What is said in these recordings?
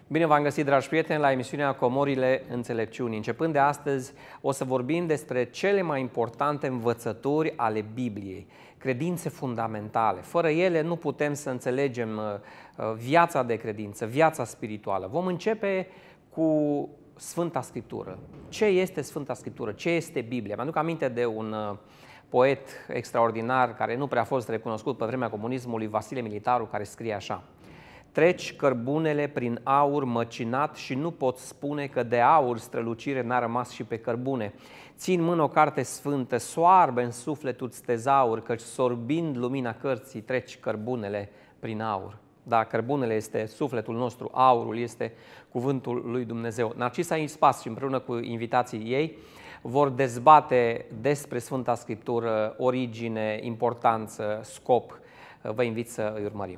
Bine v-am găsit, dragi prieteni, la emisiunea Comorile Înțelepciunii. Începând de astăzi, o să vorbim despre cele mai importante învățături ale Bibliei, credințe fundamentale. Fără ele nu putem să înțelegem viața de credință, viața spirituală. Vom începe cu Sfânta Scriptură. Ce este Sfânta Scriptură? Ce este Biblia? Mi-aduc aminte de un poet extraordinar care nu prea a fost recunoscut pe vremea comunismului, Vasile Militaru, care scrie așa: treci cărbunele prin aur măcinat și nu poți spune că de aur strălucire n-a rămas și pe cărbune. Ții în mână o carte sfântă, soarbe în sufletul-ți tezaur, căci sorbind lumina cărții treci cărbunele prin aur. Da, cărbunele este sufletul nostru, aurul este cuvântul lui Dumnezeu. Narcisa Ispas și împreună cu invitații ei vor dezbate despre Sfânta Scriptură, origine, importanță, scop. Vă invit să îi urmărim.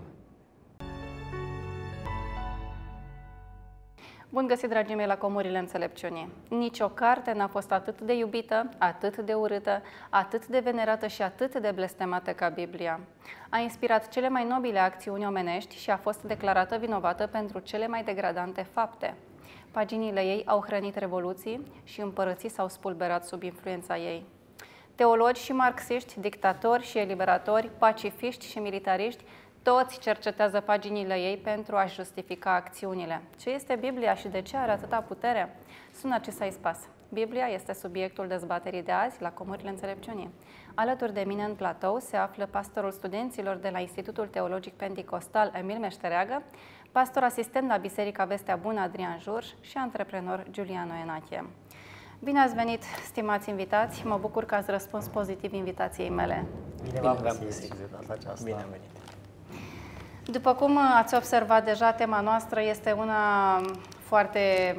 Bun găsit, dragii mei, la Comorile Înțelepciunii. Nici o carte n-a fost atât de iubită, atât de urâtă, atât de venerată și atât de blestemată ca Biblia. A inspirat cele mai nobile acțiuni omenești și a fost declarată vinovată pentru cele mai degradante fapte. Paginile ei au hrănit revoluții și împărății s-au spulberat sub influența ei. Teologi și marxiști, dictatori și eliberatori, pacifiști și militariști, toți cercetează paginile ei pentru a-și justifica acțiunile. Ce este Biblia și de ce are atâta putere? Sunt Narcisa Ispas. Biblia este subiectul dezbaterii de azi la Comorile Înțelepciunii. Alături de mine în platou se află pastorul studenților de la Institutul Teologic Penticostal Emil Meștereagă, pastor asistent la Biserica Vestea Bună Adrian Jurș și antreprenor Giuliano Enache. Bine ați venit, stimați invitați! Mă bucur că ați răspuns pozitiv invitației mele. Bine v-am găsit de data aceasta. Bine am venit! După cum ați observat deja, tema noastră este una foarte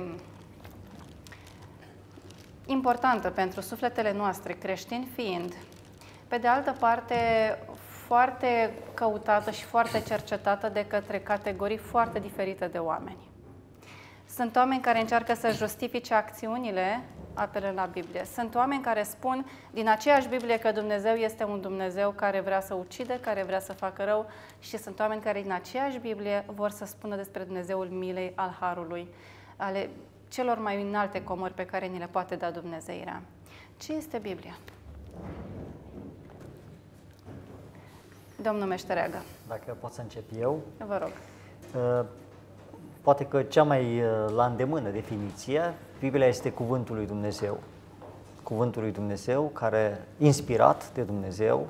importantă pentru sufletele noastre, creștini fiind. Pe de altă parte, foarte căutată și foarte cercetată de către categorii foarte diferite de oameni. Sunt oameni care încearcă să justifice acțiunile apelând la Biblie. Sunt oameni care spun din aceeași Biblie că Dumnezeu este un Dumnezeu care vrea să ucide, care vrea să facă rău, și sunt oameni care din aceeași Biblie vor să spună despre Dumnezeul milei, al harului, ale celor mai înalte comori pe care ni le poate da Dumnezeirea. Ce este Biblia? Domnul Meștereagă. Dacă pot să încep eu. Vă rog. Poate că cea mai la îndemână definiție, Biblia este Cuvântul lui Dumnezeu. Cuvântul lui Dumnezeu care, inspirat de Dumnezeu,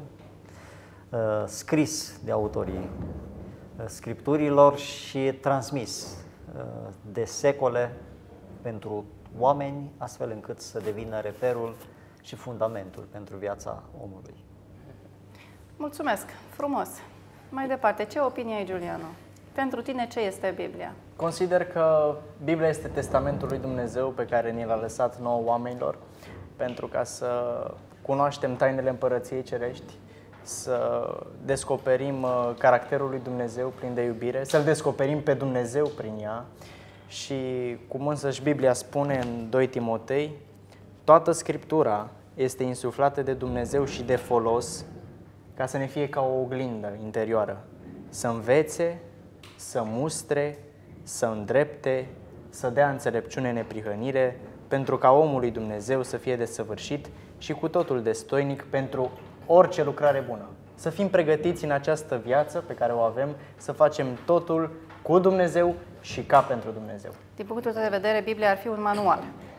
scris de autorii Scripturilor și transmis de secole pentru oameni, astfel încât să devină reperul și fundamentul pentru viața omului. Mulțumesc! Frumos! Mai departe, ce opinie ai, Giuliano? Pentru tine, ce este Biblia? Consider că Biblia este testamentul lui Dumnezeu pe care ni l-a lăsat nouă oamenilor pentru ca să cunoaștem tainele împărăției cerești, să descoperim caracterul lui Dumnezeu plin de iubire, să-L descoperim pe Dumnezeu prin ea și, cum însăși Biblia spune în 2 Timotei, toată Scriptura este insuflată de Dumnezeu și de folos ca să ne fie ca o oglindă interioară, să învețe, să mustre, să îndrepte, să dea înțelepciune, neprihănire, pentru ca omul lui Dumnezeu să fie desăvârșit și cu totul destoinic pentru orice lucrare bună. Să fim pregătiți în această viață pe care o avem, să facem totul cu Dumnezeu și ca pentru Dumnezeu. Din punctul tău de vedere, Biblia ar fi un manual.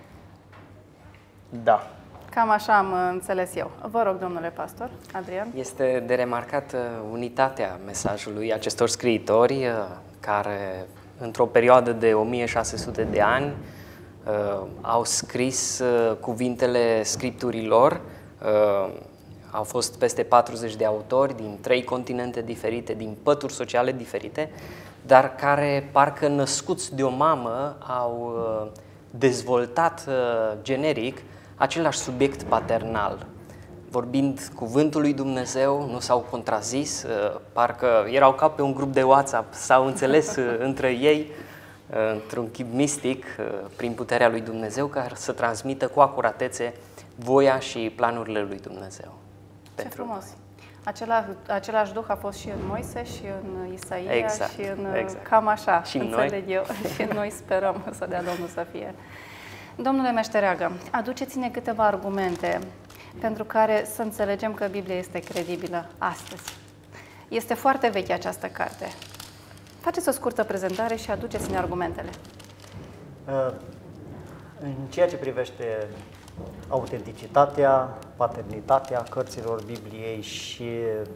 Da. Cam așa am înțeles eu. Vă rog, domnule pastor, Adrian. Este de remarcat unitatea mesajului acestor scriitori care, într-o perioadă de 1600 de ani, au scris cuvintele Scripturilor. Au fost peste 40 de autori din 3 continente diferite, din pături sociale diferite, dar care, parcă născuți de o mamă, au dezvoltat generic același subiect paternal. Vorbind cuvântul lui Dumnezeu, nu s-au contrazis, parcă erau ca pe un grup de WhatsApp, s-au înțeles între ei într-un chip mistic, prin puterea lui Dumnezeu, care să transmită cu acuratețe voia și planurile lui Dumnezeu. Ce frumos! Același Duh a fost și în Moise, și în Isaia, Exact, și în exact. cam așa, Și înțeleg eu. Și noi sperăm să dea Domnul să fie. Domnule Meștereagă, aduceți-ne câteva argumente pentru care să înțelegem că Biblia este credibilă astăzi. Este foarte veche această carte. Faceți o scurtă prezentare și aduceți-ne argumentele. În ceea ce privește autenticitatea, paternitatea cărților Bibliei și,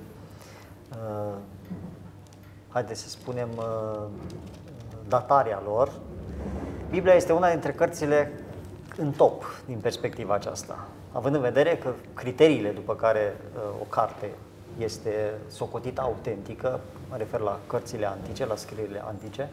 haideți să spunem, datarea lor, Biblia este una dintre cărțile în top din perspectiva aceasta, având în vedere că criteriile după care o carte este socotită autentică, mă refer la cărțile antice, la scrierile antice,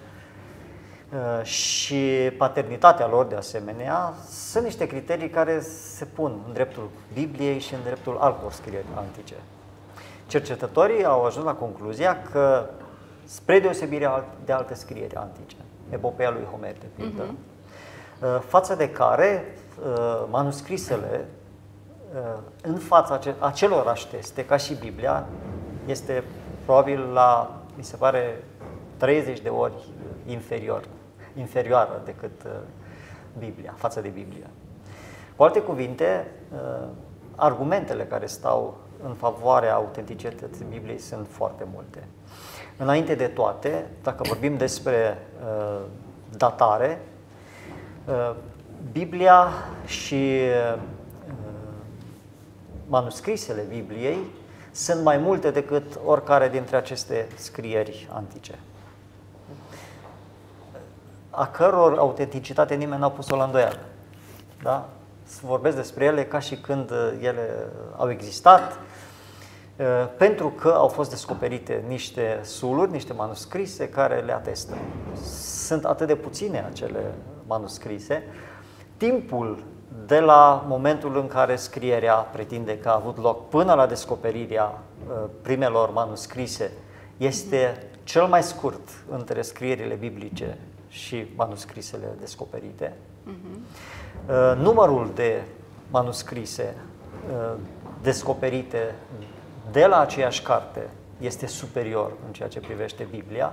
și paternitatea lor, de asemenea, sunt niște criterii care se pun în dreptul Bibliei și în dreptul altor scrieri antice. Cercetătorii au ajuns la concluzia că, spre deosebire de alte scrieri antice, epopeea lui Homer, de pildă, față de care manuscrisele, în fața acelorași teste, ca și Biblia, este probabil la, mi se pare, 30 de ori inferioară decât Biblia, față de Biblia. Cu alte cuvinte, argumentele care stau în favoarea autenticității Bibliei sunt foarte multe. Înainte de toate, dacă vorbim despre datare, Biblia și manuscrisele Bibliei sunt mai multe decât oricare dintre aceste scrieri antice, a căror autenticitate nimeni n-a pus-o la îndoială. Da? Vorbesc despre ele ca și când ele au existat, pentru că au fost descoperite niște suluri, niște manuscrise care le atestă. Sunt atât de puține acele manuscrise. Timpul de la momentul în care scrierea pretinde că a avut loc până la descoperirea primelor manuscrise este cel mai scurt între scrierile biblice și manuscrisele descoperite. Numărul de manuscrise descoperite de la aceeași carte este superior în ceea ce privește Biblia.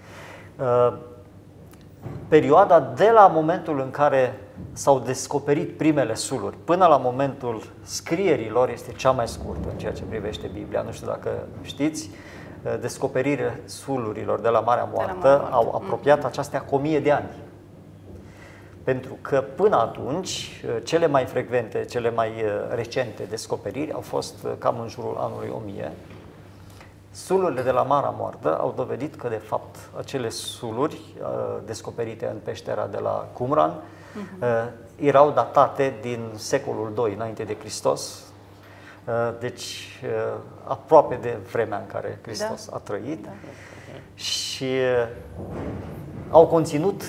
Perioada de la momentul în care s-au descoperit primele suluri până la momentul scrierilor este cea mai scurtă în ceea ce privește Biblia. Nu știu dacă știți, descoperirea sulurilor de la Marea Moartă au apropiat aceastea cu 1000 de ani. Pentru că până atunci, cele mai frecvente, cele mai recente descoperiri au fost cam în jurul anului 1000. Sulurile de la Marea Moartă au dovedit că, de fapt, acele suluri descoperite în peștera de la Qumran erau datate din secolul II înainte de Hristos, deci aproape de vremea în care Hristos a trăit, și au conținut,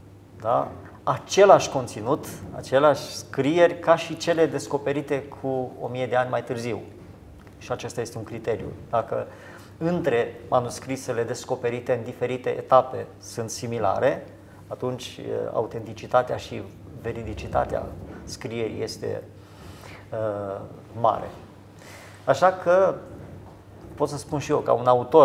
același conținut, aceleași scrieri ca și cele descoperite cu 1000 de ani mai târziu. Și acesta este un criteriu. Dacă între manuscrisele descoperite în diferite etape sunt similare, atunci autenticitatea și veridicitatea scrierii este mare. Așa că pot să spun și eu, ca un autor,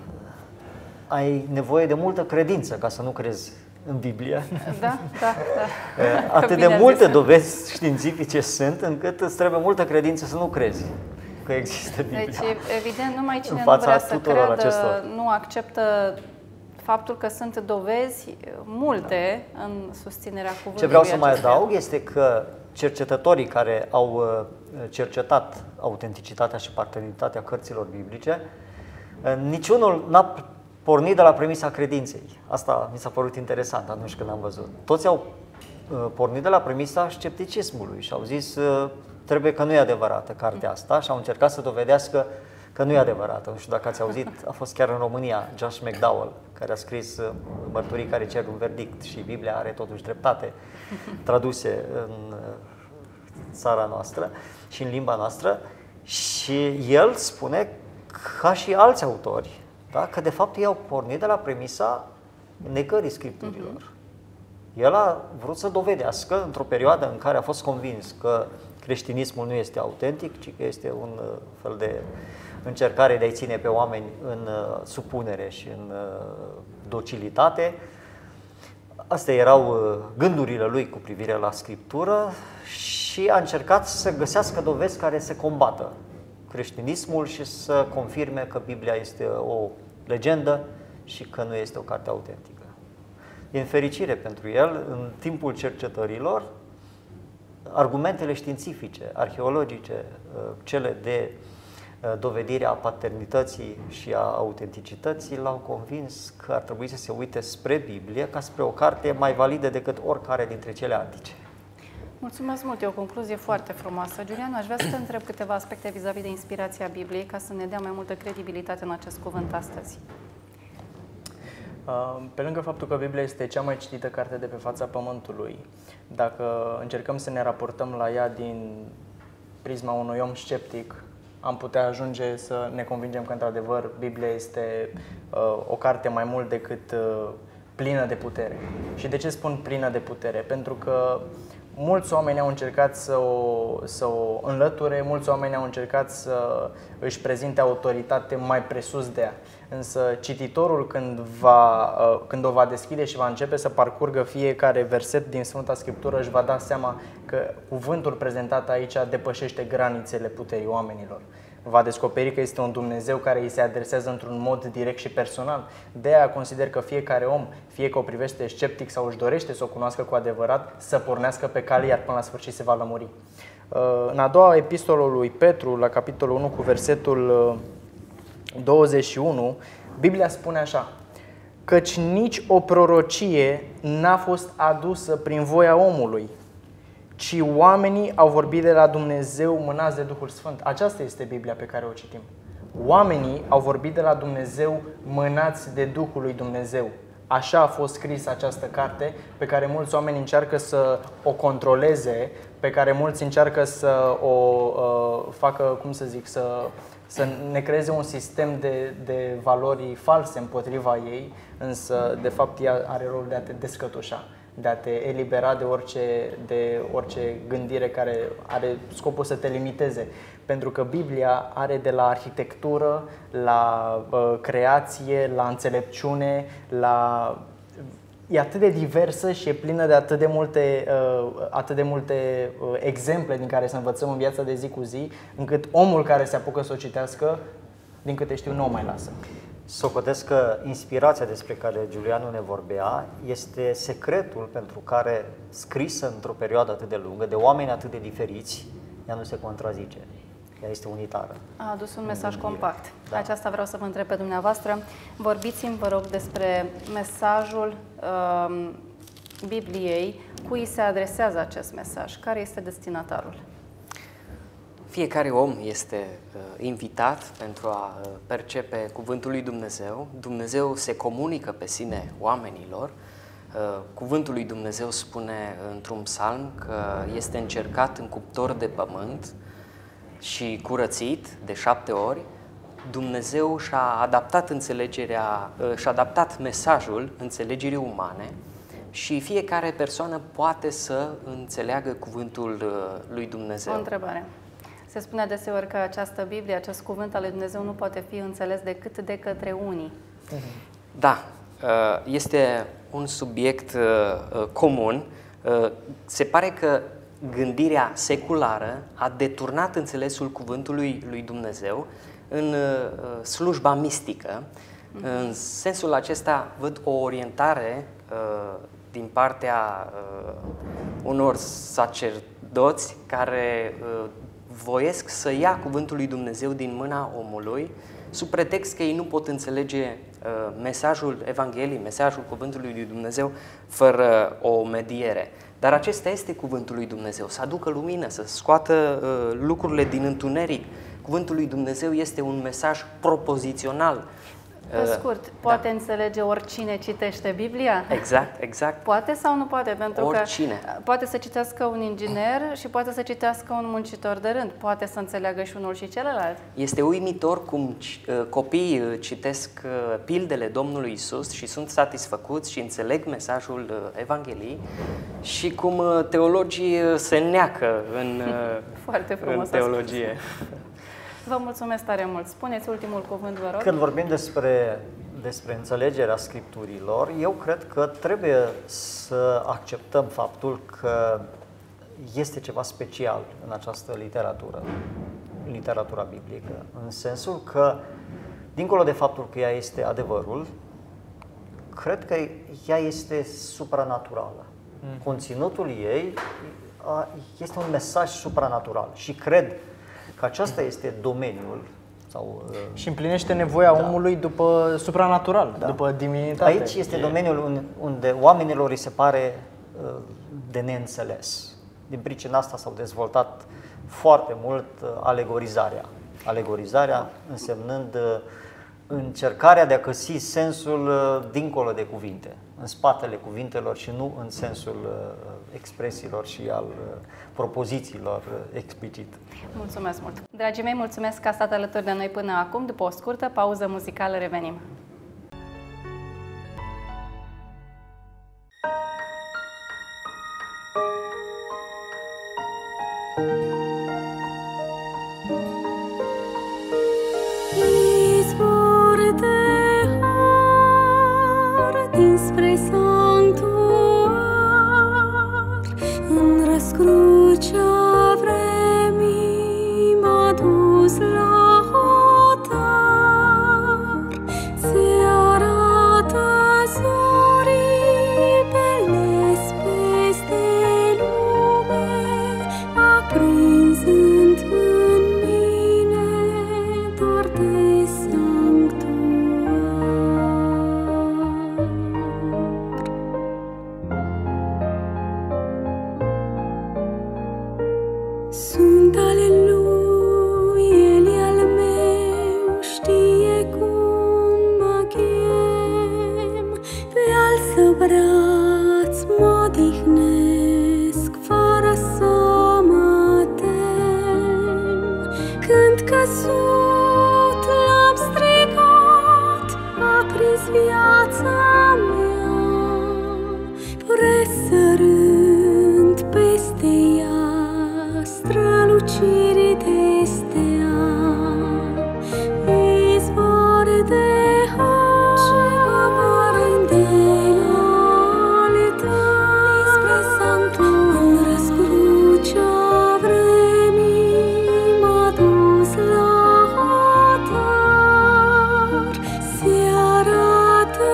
ai nevoie de multă credință ca să nu crezi în Biblie. Da. Atât de multe dovezi științifice sunt, încât îți trebuie multă credință să nu crezi că există Biblia. Deci, evident, numai cine nu vrea să creadă, nu acceptă faptul că sunt dovezi multe în susținerea cuvântului. Ce vreau să mai adaug este că cercetătorii care au cercetat autenticitatea și paternitatea cărților biblice, niciunul n-a pornit de la premisa credinței. Asta mi s-a părut interesant atunci când am văzut. Toți au pornit de la premisa scepticismului și au zis trebuie că nu e adevărată cartea asta și au încercat să dovedească că nu e adevărată. Nu știu dacă ați auzit, a fost chiar în România Josh McDowell, care a scris Mărturii care cer un verdict și Biblia are totuși dreptate, traduse în țara noastră și în limba noastră, și el spune, ca și alți autori, da, că de fapt ei au pornit de la premisa negării Scripturilor. El a vrut să dovedească, într-o perioadă în care a fost convins că creștinismul nu este autentic, ci că este un fel de încercare de a-i ține pe oameni în supunere și în docilitate. Astea erau gândurile lui cu privire la Scriptură și a încercat să găsească dovezi care să combată creștinismul și să confirme că Biblia este o legendă și că nu este o carte autentică. Din fericire pentru el, în timpul cercetărilor, argumentele științifice, arheologice, cele de dovedire a paternității și a autenticității l-au convins că ar trebui să se uite spre Biblie ca spre o carte mai validă decât oricare dintre cele antice. Mulțumesc mult, e o concluzie foarte frumoasă. Giuliano, aș vrea să te întreb câteva aspecte vis-a-vis de inspirația Bibliei ca să ne dea mai multă credibilitate în acest cuvânt astăzi. Pe lângă faptul că Biblia este cea mai citită carte de pe fața Pământului, dacă încercăm să ne raportăm la ea din prisma unui om sceptic, am putea ajunge să ne convingem că, într-adevăr, Biblia este o carte mai mult decât plină de putere. Și de ce spun plină de putere? Pentru că mulți oameni au încercat să o înlăture, mulți oameni au încercat să își prezinte autoritate mai presus de ea. Însă cititorul, când o va deschide și va începe să parcurgă fiecare verset din Sfânta Scriptură, își va da seama că cuvântul prezentat aici depășește granițele puterii oamenilor. Va descoperi că este un Dumnezeu care îi se adresează într-un mod direct și personal. De aia consider că fiecare om, fie că o privește sceptic sau își dorește să o cunoască cu adevărat, să pornească pe cale, iar până la sfârșit se va lămuri. În a doua epistolă lui Petru, la capitolul 1 cu versetul 21, Biblia spune așa: căci nici o prorocie n-a fost adusă prin voia omului, ci oamenii au vorbit de la Dumnezeu mânați de Duhul Sfânt. Aceasta este Biblia pe care o citim. Oamenii au vorbit de la Dumnezeu mânați de Duhul lui Dumnezeu. Așa a fost scrisă această carte, pe care mulți oameni încearcă să o controleze, pe care mulți încearcă să o facă, cum să zic, să ne creeze un sistem de valori false împotriva ei, însă de fapt ea are rolul de a te descătușa, de a te elibera de orice gândire care are scopul să te limiteze. Pentru că Biblia are de la arhitectură, la creație, la înțelepciune, e atât de diversă și e plină de atât de multe exemple din care să învățăm în viața de zi cu zi, încât omul care se apucă să o citească, din câte știu, nu o mai lasă. Socotesc că inspirația despre care Giuliano ne vorbea este secretul pentru care, scrisă într-o perioadă atât de lungă, de oameni atât de diferiți, ea nu se contrazice. Ea este unitară. A adus un mesaj compact. Da. Aceasta vreau să vă întreb pe dumneavoastră. Vorbiți-mi, vă rog, despre mesajul Bibliei. Cui se adresează acest mesaj? Care este destinatarul? Fiecare om este invitat pentru a percepe cuvântul lui Dumnezeu. Dumnezeu se comunică pe sine oamenilor. Cuvântul lui Dumnezeu spune într-un psalm că este încercat în cuptor de pământ și curățit de 7 ori. Dumnezeu și-a adaptat mesajul înțelegerii umane și fiecare persoană poate să înțeleagă cuvântul lui Dumnezeu. O întrebare. Se spune adeseori că această Biblie, acest cuvânt al lui Dumnezeu nu poate fi înțeles decât de către unii. Da, este un subiect comun. Se pare că gândirea seculară a deturnat înțelesul cuvântului lui Dumnezeu în slujba mistică. În sensul acesta văd o orientare din partea unor sacerdoți care voiesc să ia cuvântul lui Dumnezeu din mâna omului, sub pretext că ei nu pot înțelege mesajul Evangheliei, mesajul cuvântului lui Dumnezeu, fără o mediere. Dar acesta este cuvântul lui Dumnezeu, să aducă lumină, să scoată lucrurile din întuneric. Cuvântul lui Dumnezeu este un mesaj propozițional. Pe scurt, poate înțelege oricine citește Biblia? Exact, exact. Poate sau nu poate? Pentru oricine. Că poate să citească un inginer și poate să citească un muncitor de rând. Poate să înțeleagă și unul și celălalt. Este uimitor cum copiii citesc pildele Domnului Isus și sunt satisfăcuți și înțeleg mesajul Evangheliei și cum teologii se neacă în teologie. Vă mulțumesc tare mult. Spuneți ultimul cuvânt, vă rog. Când vorbim despre înțelegerea Scripturilor, eu cred că trebuie să acceptăm faptul că este ceva special în această literatura biblică, în sensul că, dincolo de faptul că ea este adevărul, cred că ea este supranaturală. Conținutul ei este un mesaj supranatural și cred că acesta este domeniul și împlinește nevoia omului după supranatural, după divinitate. Aici este domeniul unde oamenilor îi se pare de neînțeles. Din pricina asta s-au dezvoltat foarte mult alegorizarea însemnând încercarea de a găsi sensul dincolo de cuvinte, în spatele cuvintelor și nu în sensul expresiilor și al propozițiilor explicit. Mulțumesc mult! Dragii mei, mulțumesc că ați stat alături de noi până acum. După o scurtă pauză muzicală revenim. Dinspre sanctuar, în răscrucea vremii m-a dus la hotar. Se arată zorii belezi peste lume, aprinzând în mine dor de sanctuar. Sunt ale lui, el e al meu, știe cum mă chem. Pe al său braț mă odihnesc, fără să mă tem. Când căzut l-am strigat, a prins viața mea, presărând peste ea străluciri de stea, izvor de har ce coborând de altar, dinspre sanctuar, în răscrucea vremii m-a dus la hotar. Se arată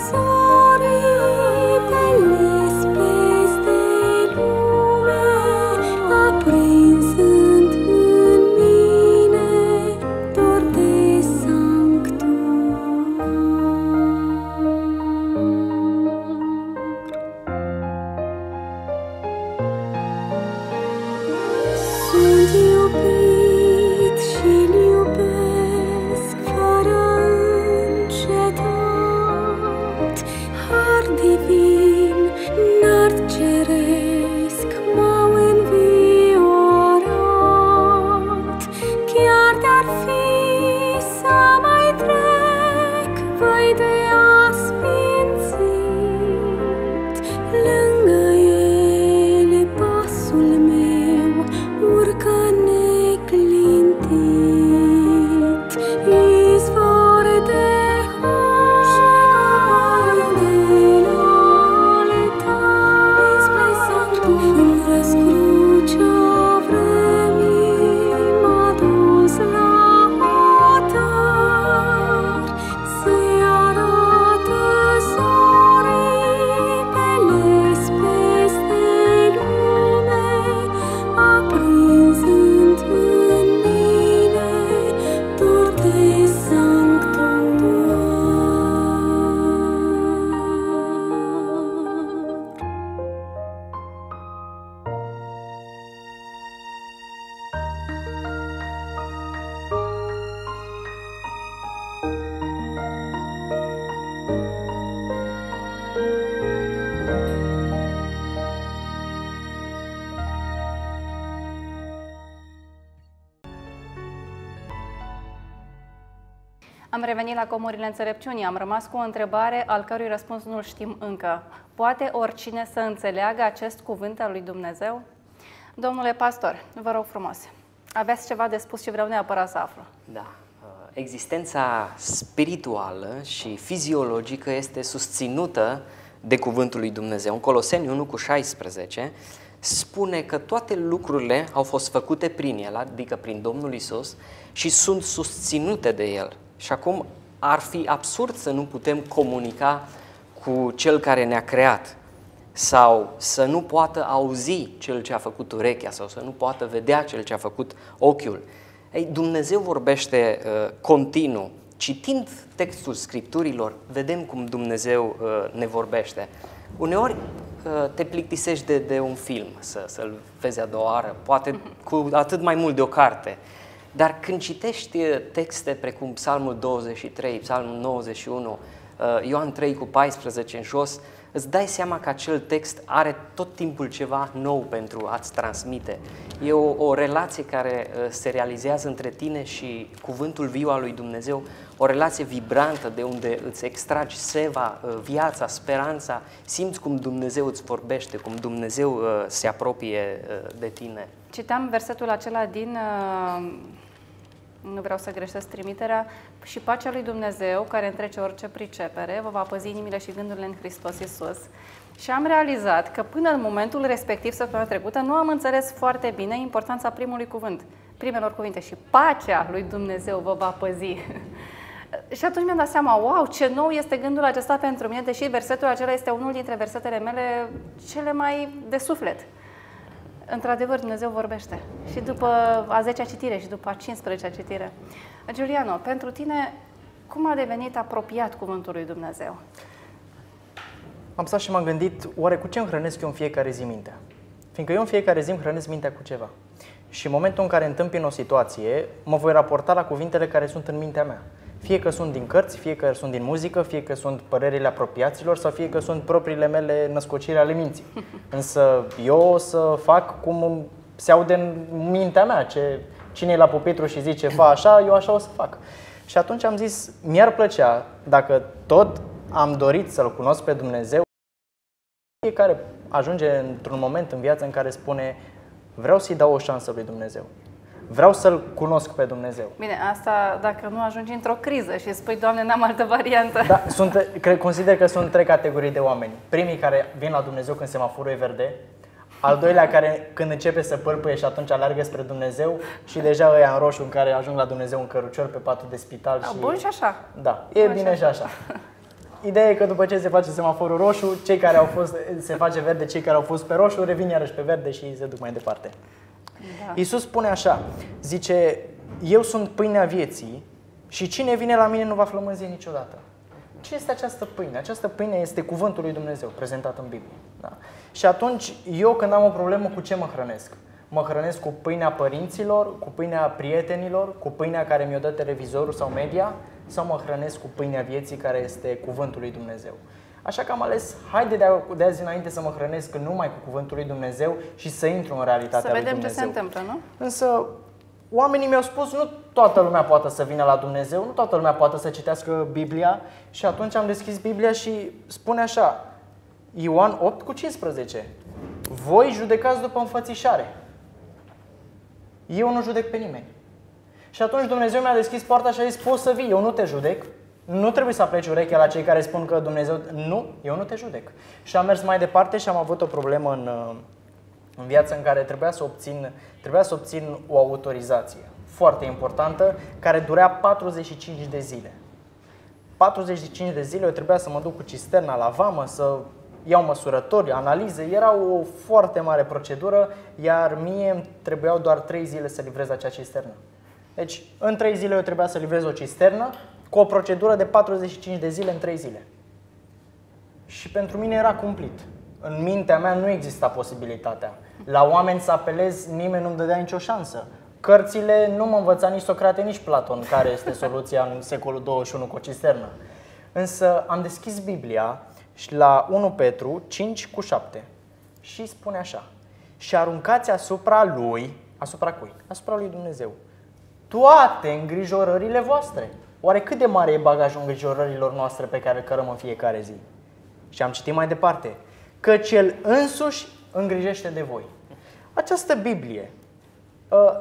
zorii belezi peste lume, aprinzând în mine dor de sanctuar. Sunt iubit și-l iubesc fără încetat. Har divin, nard ceresc m-au înviorat. Chiar de-ar fi să mai trec văi de asfințit, lângă ele pasul meu urcă neclintit. Izvor de har și coborând de altar, dinspre sanctuar, în răscrucea vremii m-a dus la hotar. Se arată zorii belezi peste lume, aprinzând în mine dor de sanctuar. Am revenit la Comorile Înțelepciunii. Am rămas cu o întrebare al cărui răspuns nu-l știm încă. Poate oricine să înțeleagă acest cuvânt al lui Dumnezeu? Domnule pastor, vă rog frumos, Aveați ceva de spus și vreau neapărat să aflu. Da. Existența spirituală și fiziologică este susținută de Cuvântul lui Dumnezeu. În Coloseni 1:16 spune că toate lucrurile au fost făcute prin El, adică prin Domnul Isus, și sunt susținute de El. Și acum ar fi absurd să nu putem comunica cu Cel care ne-a creat sau să nu poată auzi Cel ce a făcut urechea sau să nu poată vedea Cel ce a făcut ochiul. Ei, Dumnezeu vorbește continuu. Citind textul Scripturilor, vedem cum Dumnezeu ne vorbește. Uneori te plictisești de un film, să-l vezi a doua oară, poate cu atât mai mult de o carte. Dar când citești texte precum Psalmul 23, Psalmul 91, Ioan 3:14 în jos, îți dai seama că acel text are tot timpul ceva nou pentru a-ți transmite. E o relație care se realizează între tine și cuvântul viu al lui Dumnezeu, o relație vibrantă de unde îți extragi seva, viața, speranța, simți cum Dumnezeu îți vorbește, cum Dumnezeu se apropie de tine. Citam versetul acela din, nu vreau să greșesc trimiterea, și pacea lui Dumnezeu, care întrece orice pricepere, vă va păzi inimile și gândurile în Hristos Iisus. Și am realizat că până în momentul respectiv, săptămâna trecută, nu am înțeles foarte bine importanța primului cuvânt, primelor cuvinte, și pacea lui Dumnezeu vă va păzi. Și atunci mi-am dat seama, wow, ce nou este gândul acesta pentru mine, deși versetul acela este unul dintre versetele mele cele mai de suflet. Într-adevăr, Dumnezeu vorbește. Și după a 10-a citire și după a 15-a citire. Giuliano, pentru tine, cum a devenit apropiat cuvântul lui Dumnezeu? Am stat și m-am gândit, oare cu ce îmi hrănesc eu în fiecare zi mintea? Fiindcă eu în fiecare zi îmi hrănesc mintea cu ceva. Și în momentul în care întâmpin o situație, mă voi raporta la cuvintele care sunt în mintea mea. Fie că sunt din cărți, fie că sunt din muzică, fie că sunt părerile apropiaților sau fie că sunt propriile mele născociri ale minții. Însă eu o să fac cum se aude în mintea mea, cine e la pupitru și zice fă așa, eu așa o să fac. Și atunci am zis, mi-ar plăcea, dacă tot am dorit să-L cunosc pe Dumnezeu, fiecare ajunge într-un moment în viață în care spune, vreau să-i dau o șansă lui Dumnezeu. Vreau să-L cunosc pe Dumnezeu. Bine, asta dacă nu ajungi într-o criză și spui, Doamne, n-am altă variantă. Da, consider că sunt trei categorii de oameni. Primii care vin la Dumnezeu când semaforul e verde, al doilea care când începe să pâlpâie și atunci alergă spre Dumnezeu și deja ăia în roșu în care ajung la Dumnezeu în cărucior pe patul de spital. Și... Bun și așa. Da, e bun bine și așa. Ideea e că după ce se face semaforul roșu, cei care au fost, se face verde, cei care au fost pe roșu revin iarăși pe verde și se duc mai departe. Da. Iisus spune așa, zice, eu sunt pâinea vieții și cine vine la mine nu va flămânzi niciodată. Ce este această pâine? Această pâine este cuvântul lui Dumnezeu prezentat în Biblie. Da? Și atunci eu când am o problemă, cu ce mă hrănesc? Mă hrănesc cu pâinea părinților, cu pâinea prietenilor, cu pâinea care mi-o dă televizorul sau media, sau mă hrănesc cu pâinea vieții care este cuvântul lui Dumnezeu. Așa că am ales, haide de azi înainte să mă hrănesc numai cu cuvântul lui Dumnezeu și să intru în realitatea lui Dumnezeu. Să vedem ce se întâmplă, nu? Însă oamenii mi-au spus, nu toată lumea poate să vină la Dumnezeu, nu toată lumea poate să citească Biblia și atunci am deschis Biblia și spune așa, Ioan 8:15, voi judecați după înfățișare. Eu nu judec pe nimeni. Și atunci Dumnezeu mi-a deschis poarta și a zis, poți să vii, eu nu te judec. Nu trebuie să apleci urechea la cei care spun că Dumnezeu... Nu, eu nu te judec. Și am mers mai departe și am avut o problemă în viață în care trebuia să obțin o autorizație foarte importantă, care durea 45 de zile. 45 de zile eu trebuia să mă duc cu cisterna la vamă, să iau măsurători, analize. Era o foarte mare procedură, iar mie îmi trebuiau doar 3 zile să livrez acea cisternă. Deci, în 3 zile eu trebuia să livrez o cisternă, cu o procedură de 45 de zile în 3 zile. Și pentru mine era cumplit. În mintea mea nu exista posibilitatea. La oameni să apelez, nimeni nu-mi dădea nicio șansă. Cărțile nu mă învăța nici Socrate, nici Platon, care este soluția în secolul 21 cu o cisternă. Însă am deschis Biblia și la 1 Petru 5:7 și spune așa, și aruncați asupra lui, asupra cui? Asupra lui Dumnezeu, toate îngrijorările voastre. Oare cât de mare e bagajul îngrijorărilor noastre pe care îl cărăm în fiecare zi? Și am citit mai departe, căci El însuși îngrijește de voi. Această Biblie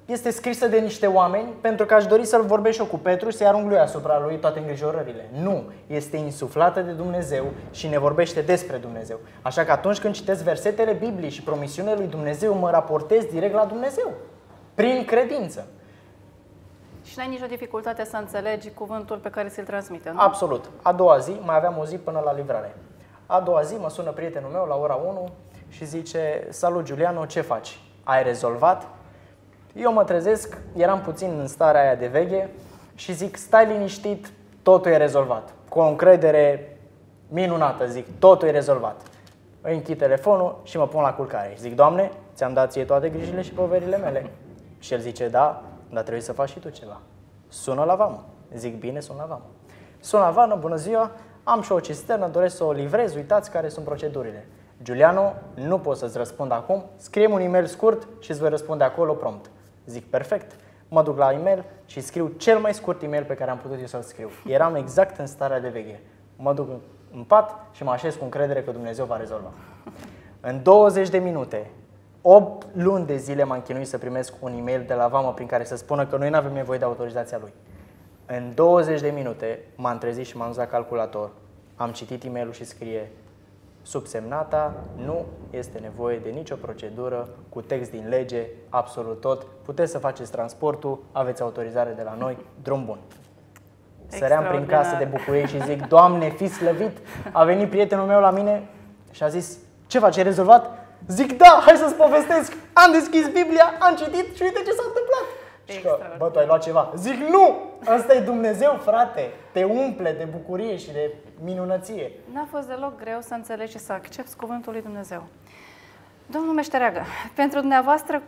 este scrisă de niște oameni pentru că aș dori să-l vorbesc și eu cu Petru și să-i arunc lui asupra lui toate îngrijorările. Nu, este insuflată de Dumnezeu și ne vorbește despre Dumnezeu. Așa că atunci când citesc versetele Bibliei și promisiunile lui Dumnezeu, mă raportez direct la Dumnezeu, prin credință. Și n-ai nicio dificultate să înțelegi cuvântul pe care ți-l transmite, nu? Absolut. A doua zi, mai aveam o zi până la livrare. A doua zi mă sună prietenul meu la ora 1 și zice: salut Giuliano, ce faci? Ai rezolvat? Eu mă trezesc, eram puțin în starea aia de veche și zic: stai liniștit, totul e rezolvat. Cu o încredere minunată, zic, totul e rezolvat. Îi închid telefonul și mă pun la culcare și zic: Doamne, ți-am dat ție toate grijile și poverile mele. Și el zice: da, dar trebuie să faci și tu ceva. Sună la vamă. Zic: bine, sun la vamă. Sun la vamă, bună ziua, am și o cisternă, doresc să o livrez, uitați care sunt procedurile. Giuliano, nu pot să-ți răspund acum, scrie un e-mail scurt și îți voi răspunde acolo prompt. Zic: perfect. Mă duc la e-mail și scriu cel mai scurt e-mail pe care am putut eu să-l scriu. Eram exact în starea de veche. Mă duc în pat și mă așez cu încredere că Dumnezeu va rezolva. În 20 de minute, 8 luni de zile m-am chinuit să primesc un e-mail de la vamă prin care să spună că noi nu avem nevoie de autorizația lui. În 20 de minute m-am trezit și m-am dus la calculator. Am citit e-mailul și scrie: subsemnata, nu este nevoie de nicio procedură, cu text din lege, absolut tot. Puteți să faceți transportul, aveți autorizare de la noi, drum bun. Săream prin casă de bucurie și zic: Doamne, fii slăvit! A venit prietenul meu la mine și a zis: ce faci, ai rezolvat? Zic: da, hai să-ți povestesc! Am deschis Biblia, am citit și uite ce s-a întâmplat! Și că: bă, tu ai luat ceva. Zic: nu! Ăsta e Dumnezeu, frate! Te umple de bucurie și de minunăție. N-a fost deloc greu să înțelegi și să accepti cuvântul lui Dumnezeu. Domnul Meștereagă, pentru dumneavoastră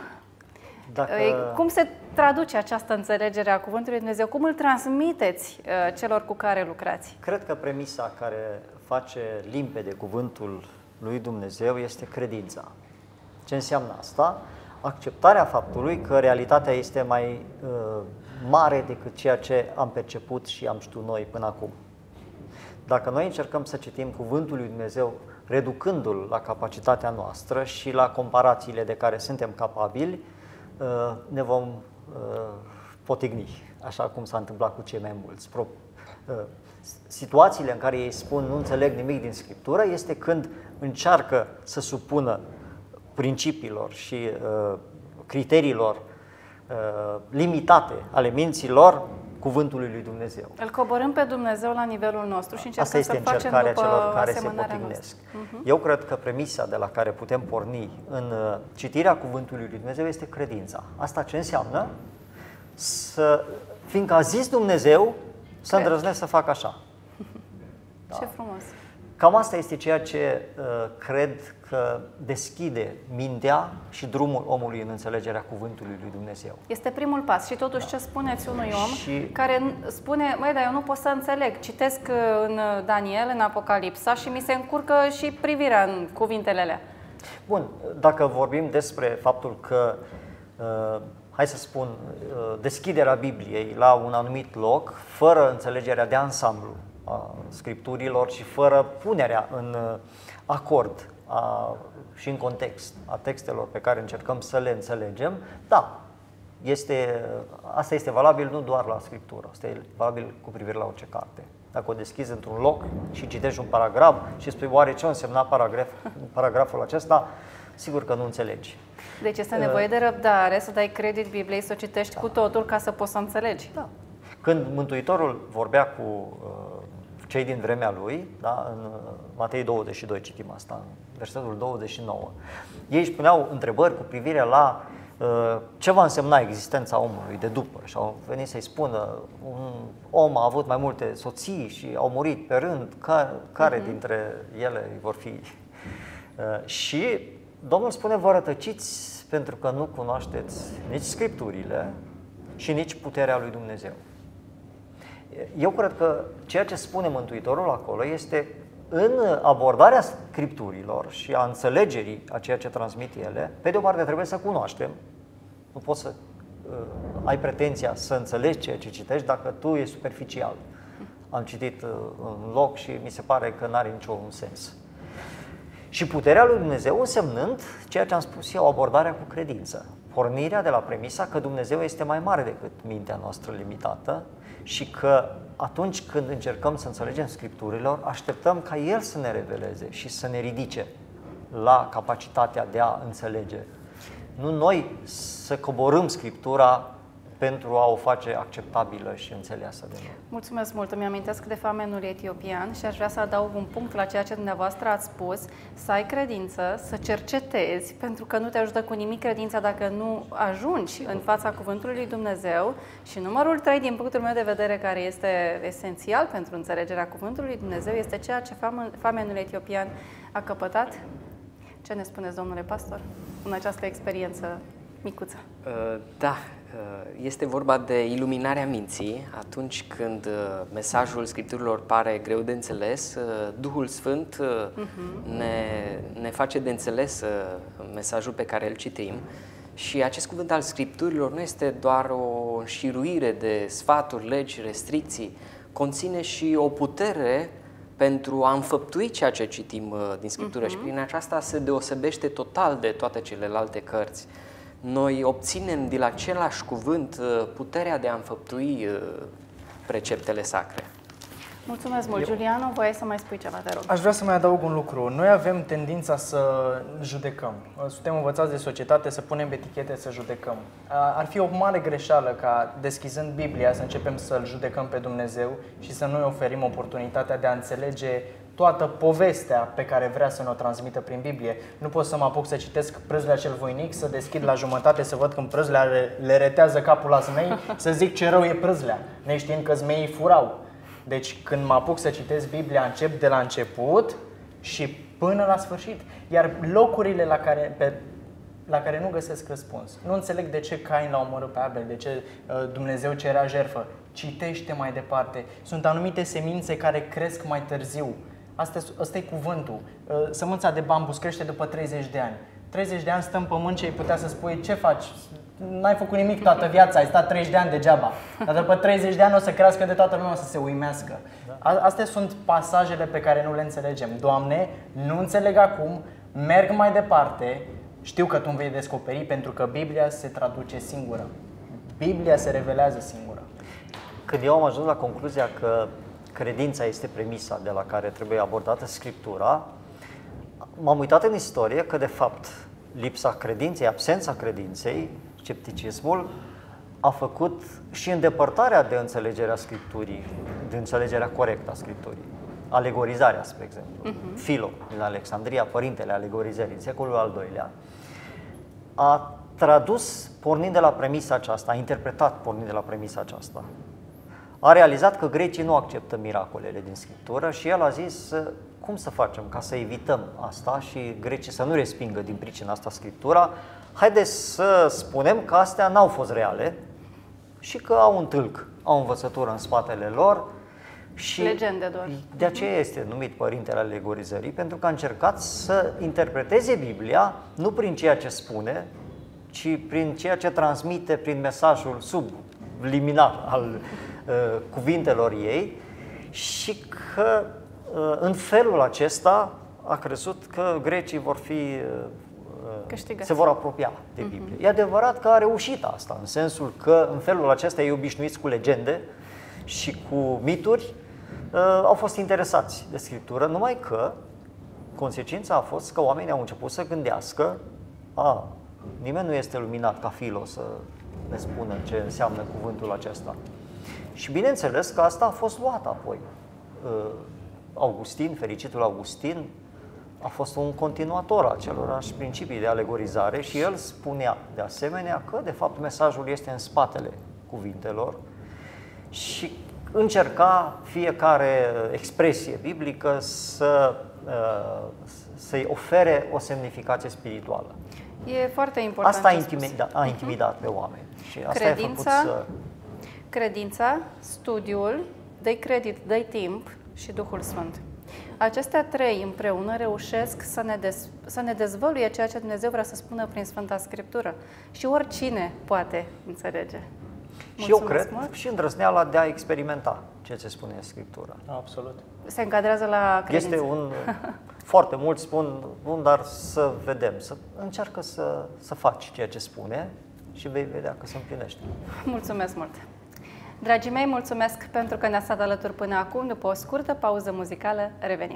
cum se traduce această înțelegere a cuvântului lui Dumnezeu? Cum îl transmiteți celor cu care lucrați? Cred că premisa care face limpede cuvântul lui Dumnezeu este credința. Ce înseamnă asta? Acceptarea faptului că realitatea este mai mare decât ceea ce am perceput și am știut noi până acum. Dacă noi încercăm să citim cuvântul lui Dumnezeu reducându-l la capacitatea noastră și la comparațiile de care suntem capabili, ne vom potigni, așa cum s-a întâmplat cu cei mai mulți. Situațiile în care ei spun nu înțeleg nimic din Scriptură este când încearcă să supună principiilor și criteriilor limitate ale minților cuvântului lui Dumnezeu. Îl coborâm pe Dumnezeu la nivelul nostru și încercăm asta este să facem încercarea după celor care se asemănarea potignesc. noastră. Eu cred că premisa de la care putem porni în citirea cuvântului lui Dumnezeu este credința. Asta ce înseamnă? Fiindcă a zis Dumnezeu, să îndrăznesc să fac așa. Da. Ce frumos! Cam asta este ceea ce cred că deschide mintea și drumul omului în înțelegerea cuvântului lui Dumnezeu. Este primul pas și totuși ce spuneți unui om care spune: măi, dar eu nu pot să înțeleg, citesc în Daniel, în Apocalipsa și mi se încurcă și privirea în cuvintele alea. Bun, dacă vorbim despre faptul că, hai să spun, deschiderea Bibliei la un anumit loc, fără înțelegerea de ansamblu a Scripturilor și fără punerea în acord și în context a textelor pe care încercăm să le înțelegem, da, asta este valabil nu doar la Scriptură, asta e valabil cu privire la orice carte. Dacă o deschizi într-un loc și citești un paragraf și spui: oare ce însemna paragraful acesta, sigur că nu înțelegi. Deci este nevoie de răbdare, să dai credit Bibliei, să o citești cu totul ca să poți să înțelegi. Da. Când Mântuitorul vorbea cu cei din vremea lui, da, în Matei 22 citim asta, în versetul 29, ei își puneau întrebări cu privire la ce va însemna existența omului de după. Și au venit să-i spună: un om a avut mai multe soții și au murit pe rând, care dintre ele vor fi? Și Domnul spune: vă rătăciți pentru că nu cunoașteți nici Scripturile și nici puterea lui Dumnezeu. Eu cred că ceea ce spune Mântuitorul acolo este, în abordarea Scripturilor și a înțelegerii a ceea ce transmit ele, pe de o parte trebuie să cunoaștem, nu poți să ai pretenția să înțelegi ceea ce citești dacă tu ești superficial. Am citit în loc și mi se pare că n-are niciun sens. Și puterea lui Dumnezeu însemnând ceea ce am spus eu, abordarea cu credință. pornirea de la premisa că Dumnezeu este mai mare decât mintea noastră limitată și că atunci când încercăm să înțelegem Scripturilor, așteptăm ca El să ne reveleze și să ne ridice la capacitatea de a înțelege. Nu noi să coborâm Scriptura pentru a o face acceptabilă și înțeleasă de noi. Mulțumesc mult! Îmi amintesc de famenul etiopian și aș vrea să adaug un punct la ceea ce dumneavoastră ați spus, să ai credință, să cercetezi, pentru că nu te ajută cu nimic credința dacă nu ajungi în fața Cuvântului lui Dumnezeu. Și numărul 3, din punctul meu de vedere, care este esențial pentru înțelegerea Cuvântului lui Dumnezeu, este ceea ce famenul etiopian a căpătat. Ce ne spuneți, domnule pastor, în această experiență micuță? Da, este vorba de iluminarea minții. Atunci când mesajul Scripturilor pare greu de înțeles, Duhul Sfânt ne face de înțeles mesajul pe care îl citim. Și acest cuvânt al Scripturilor nu este doar o înșiruire de sfaturi, legi, restricții, conține și o putere pentru a înfăptui ceea ce citim din Scriptură și prin aceasta se deosebește total de toate celelalte cărți. Noi obținem din același cuvânt puterea de a înfăptui preceptele sacre. Mulțumesc mult, Giuliano. Voiai să mai spui ceva, te rog. Aș vrea să mai adaug un lucru. Noi avem tendința să judecăm. Suntem învățați de societate să punem etichete, să judecăm. Ar fi o mare greșeală ca, deschizând Biblia, să începem să-L judecăm pe Dumnezeu și să nu-i oferim oportunitatea de a înțelege toată povestea pe care vrea să ne-o transmită prin Biblie. Nu pot să mă apuc să citesc Prâzlea cel voinic, să deschid la jumătate, să văd când Prâzlea le retează capul la zmei, să zic ce rău e Prâzlea, neștiind că zmeii furau. Deci când mă apuc să citesc Biblia, încep de la început și până la sfârșit. Iar locurile la care nu găsesc răspuns, nu înțeleg de ce Cain l-a omorât pe Abel, de ce Dumnezeu cerea jertfă, citește mai departe. Sunt anumite semințe care cresc mai târziu. Asta e cuvântul. Sămânța de bambus crește după 30 de ani. 30 de ani stă în pământ și ai putea să spui, ce faci? N-ai făcut nimic toată viața, ai stat 30 de ani degeaba. Dar după 30 de ani o să crească de toată lumea, o să se uimească. Astea sunt pasajele pe care nu le înțelegem. Doamne, nu înțeleg acum, merg mai departe, știu că Tu îmi vei descoperi, pentru că Biblia se traduce singură. Biblia se revelează singură. Când eu am ajuns la concluzia că credința este premisa de la care trebuie abordată Scriptura, m-am uitat în istorie că, de fapt, lipsa credinței, absența credinței, scepticismul, a făcut și îndepărtarea de înțelegerea Scripturii, de înțelegerea corectă a Scripturii. Alegorizarea, spre exemplu. Philo, din Alexandria, părintele alegorizării, în secolul al II-lea, a tradus pornind de la premisa aceasta, a interpretat pornind de la premisa aceasta. A realizat că grecii nu acceptă miracolele din Scriptură și el a zis, cum să facem ca să evităm asta și grecii să nu respingă din pricina asta Scriptura? Haideți să spunem că astea n-au fost reale și că au un tâlc, au o învățătură în spatele lor și legende doar. De aceea este numit părintele alegorizării, pentru că a încercat să interpreteze Biblia nu prin ceea ce spune, ci prin ceea ce transmite prin mesajul subliminal al cuvintelor ei și că în felul acesta a crezut că grecii vor fi se vor apropia de Biblie. E adevărat că a reușit asta, în sensul că în felul acesta ei obișnuiți cu legende și cu mituri au fost interesați de Scriptură, numai că consecința a fost că oamenii au început să gândească, nimeni nu este luminat ca Philo să ne spună ce înseamnă cuvântul acesta. Și bineînțeles că asta a fost luat apoi. Augustin, fericitul Augustin, a fost un continuator al acelorași principii de alegorizare și el spunea de asemenea că de fapt mesajul este în spatele cuvintelor și încerca fiecare expresie biblică să-i ofere o semnificație spirituală. E foarte important. Asta a intimidat pe oameni. Și asta Credința, studiul, dă-i credit, dă-i timp și Duhul Sfânt. Acestea trei împreună reușesc să ne dezvăluie ceea ce Dumnezeu vrea să spună prin Sfânta Scriptură. Și oricine poate înțelege. Și eu cred și îndrăzneala de a experimenta ce se spune în Scriptură. Absolut. Se încadrează la credință. Este un foarte mulți spun, bun, dar să vedem, să încearcă să faci ceea ce spune și vei vedea că se împlinește. Mulțumesc mult! Dragii mei, mulțumesc pentru că ne-ați stat alături până acum. După o scurtă pauză muzicală, revenim.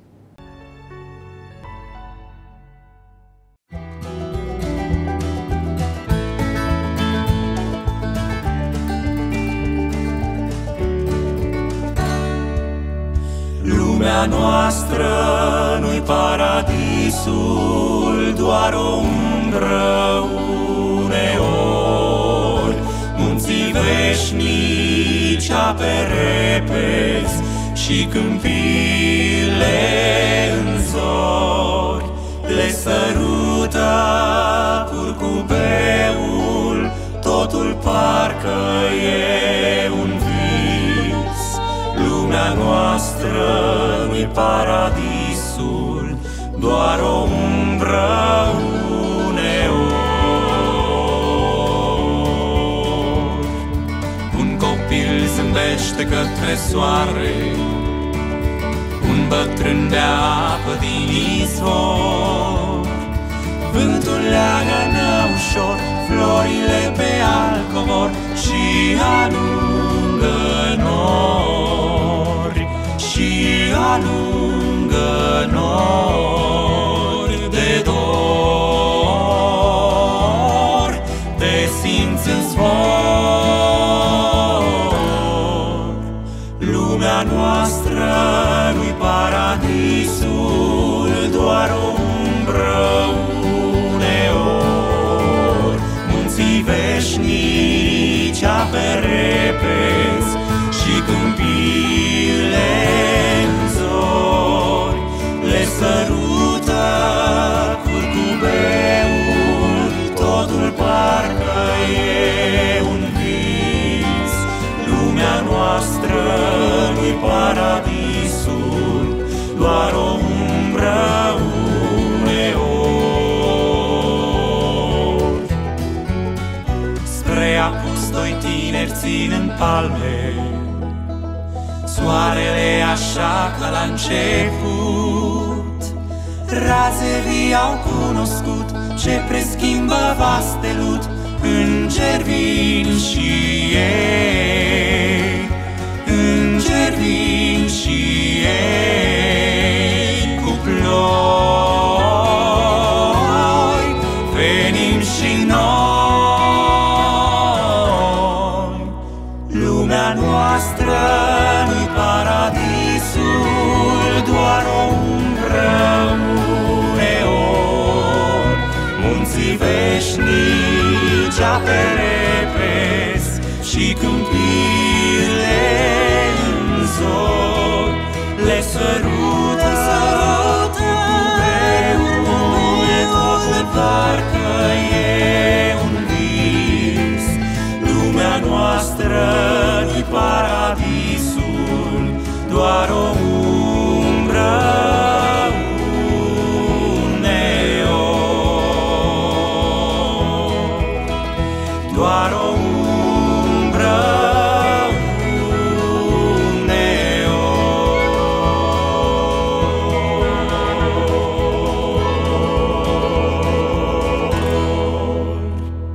Lumea noastră nu-i paradisul, doar o umbră uneori. Munții veșnici, ape repezi și câmpiile în zori le sărută curcubeul, totul parcă e un vis. Lumea noastră nu-i paradisul, doar o umbră uneori. Un copil zâmbește către soare, un bătrân bea apă din izvor. Vântul leagă ușor florile pe alcovor și alungă nori, și alungă nori de dor, te simți în zbor. Lumea noastră nu-i paradisul, doar o umbră uneori. Munții veșnici, ape repezi și câmpiile în zori le sărută curcubeul, totul parcă e un vis. Lumea noastră nu-i paradisul, doar o umbră uneori. Spre apus doi tineri țin în palme, soarele așa ca la început. Raze vii au cunoscut ce preschimbă vaste lut. Îngeri vin și ei, îngeri vin și ei cu ploi. Venim și noi. Lumea noastră nu-i paradisul, doar o umbră uneori. Munții veșnici, ape repezi și câmpiile în zori le sărută curcubeul, totul parcă e un vis. Lumea noastră nu-i paradisul, doar o umbră uneori. Doar o umbră uneori.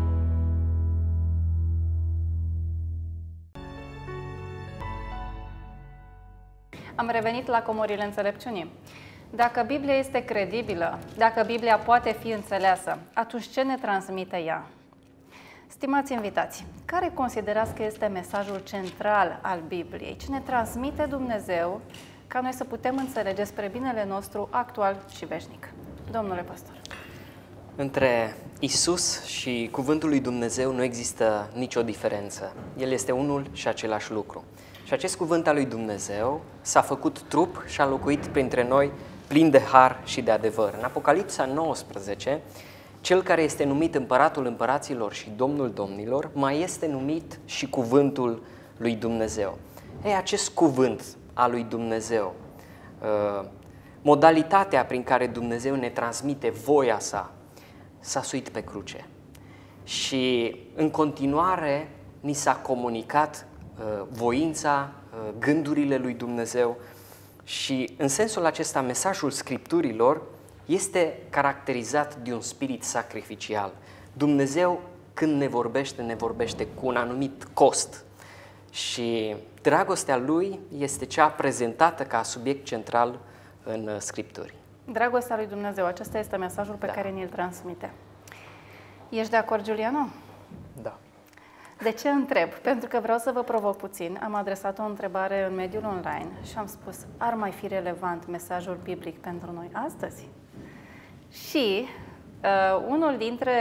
Am revenit la Comorile Înțelepciunii. Dacă Biblia este credibilă, dacă Biblia poate fi înțeleasă, atunci ce ne transmite ea? Stimați invitați, care considerați că este mesajul central al Bibliei? Ce ne transmite Dumnezeu ca noi să putem înțelege spre binele nostru actual și veșnic? Domnule pastor. Între Isus și Cuvântul lui Dumnezeu nu există nicio diferență. El este unul și același lucru. Și acest cuvânt al lui Dumnezeu s-a făcut trup și a locuit printre noi plin de har și de adevăr. În Apocalipsa 19, cel care este numit Împăratul Împăraților și Domnul Domnilor, mai este numit și Cuvântul lui Dumnezeu. Ei, acest cuvânt al lui Dumnezeu, modalitatea prin care Dumnezeu ne transmite voia sa, s-a suit pe cruce. Și în continuare ni s-a comunicat voința, gândurile lui Dumnezeu Și în sensul acesta, mesajul Scripturilor este caracterizat de un spirit sacrificial. Dumnezeu, când ne vorbește cu un anumit cost. Și dragostea Lui este cea prezentată ca subiect central în Scripturi. Dragostea lui Dumnezeu, acesta este mesajul pe care ni-l transmite. Ești de acord, Giuliano? Da. De ce întreb? Pentru că vreau să vă provoc puțin. Am adresat o întrebare în mediul online și am spus, ar mai fi relevant mesajul biblic pentru noi astăzi? Și unul dintre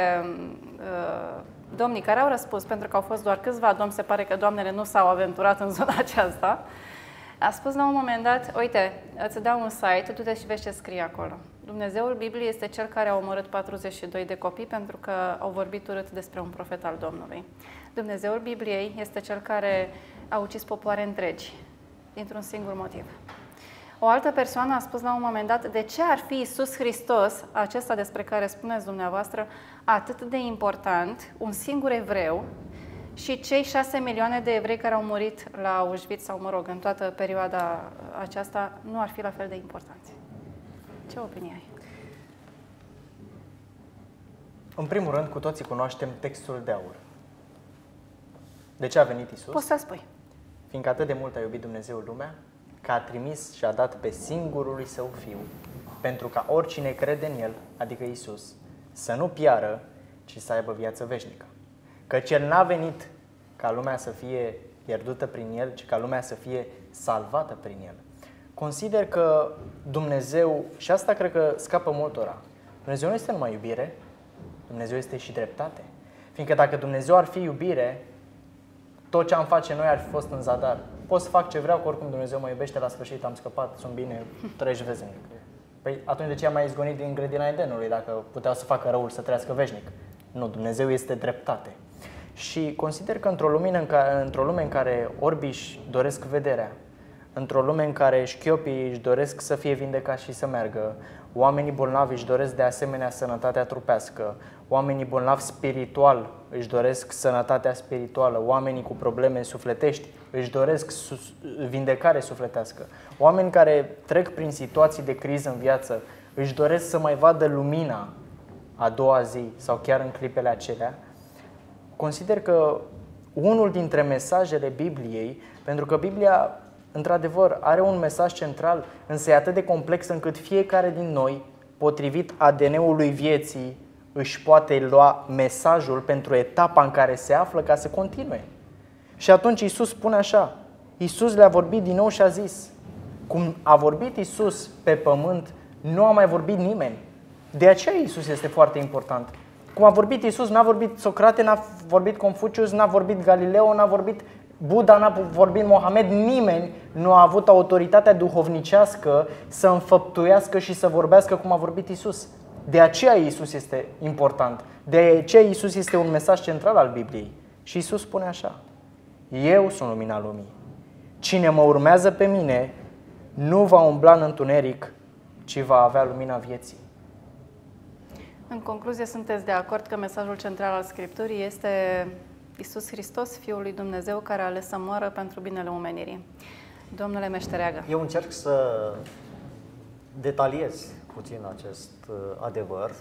domnii care au răspuns, pentru că au fost doar câțiva domni, se pare că doamnele nu s-au aventurat în zona aceasta, a spus la un moment dat, uite, îți dau un site, du-te și vezi ce scrie acolo. Dumnezeul Bibliei este cel care a omorât 42 de copii pentru că au vorbit urât despre un profet al Domnului. Dumnezeul Bibliei este cel care a ucis popoare întregi, dintr-un singur motiv. O altă persoană a spus la un moment dat, de ce ar fi Iisus Hristos, acesta despre care spuneți dumneavoastră, atât de important, un singur evreu, și cei 6 milioane de evrei care au murit la Auschwitz, sau mă rog, în toată perioada aceasta, nu ar fi la fel de importanți. Ce opinie ai? În primul rând, cu toții cunoaștem textul de aur. De ce a venit Iisus? Poți să spui. Fiindcă atât de mult a iubit Dumnezeu lumea, că a trimis și a dat pe singurul Său Fiu, pentru ca oricine crede în El, adică Iisus, să nu piară, ci să aibă viață veșnică. Căci El n-a venit ca lumea să fie pierdută prin El, ci ca lumea să fie salvată prin El. Consider că Dumnezeu, și asta cred că scapă multora, Dumnezeu nu este numai iubire, Dumnezeu este și dreptate. Fiindcă dacă Dumnezeu ar fi iubire, tot ce am face noi ar fi fost în zadar. Pot să fac ce vreau, că oricum Dumnezeu mă iubește, la sfârșit am scăpat, sunt bine, trăiești veșnic. Păi atunci de ce am mai izgonit din grădina Edenului, dacă puteau să facă răul să trăiască veșnic? Nu, Dumnezeu este dreptate. Și consider că într-o lume în care orbii își doresc vederea, într-o lume în care șchiopii își doresc să fie vindecați și să meargă, oamenii bolnavi își doresc de asemenea sănătatea trupească, oamenii bolnavi spiritual își doresc sănătatea spirituală, oamenii cu probleme sufletești își doresc vindecare sufletească, oameni care trec prin situații de criză în viață își doresc să mai vadă lumina a doua zi sau chiar în clipele acelea. Consider că unul dintre mesajele Bibliei, pentru că Biblia într-adevăr are un mesaj central, însă e atât de complex încât fiecare din noi, potrivit ADN-ului vieții, își poate lua mesajul pentru etapa în care se află ca să continue. Și atunci Iisus spune așa, Iisus le-a vorbit din nou și a zis, cum a vorbit Iisus pe pământ, nu a mai vorbit nimeni. De aceea Iisus este foarte important. Cum a vorbit Iisus, n-a vorbit Socrate, n-a vorbit Confucius, n-a vorbit Galileo, n-a vorbit Buddha, n-a vorbit Mohamed, nimeni nu a avut autoritatea duhovnicească să înfăptuiască și să vorbească cum a vorbit Iisus. De aceea Iisus este important. De aceea Iisus este un mesaj central al Bibliei. Și Iisus spune așa, eu sunt lumina lumii. Cine mă urmează pe mine nu va umbla în întuneric, ci va avea lumina vieții. În concluzie, sunteți de acord că mesajul central al Scripturii este Iisus Hristos, Fiul lui Dumnezeu, care a ales să moară pentru binele omenirii. Domnule Meștereagă. Eu încerc să detaliez puțin acest adevăr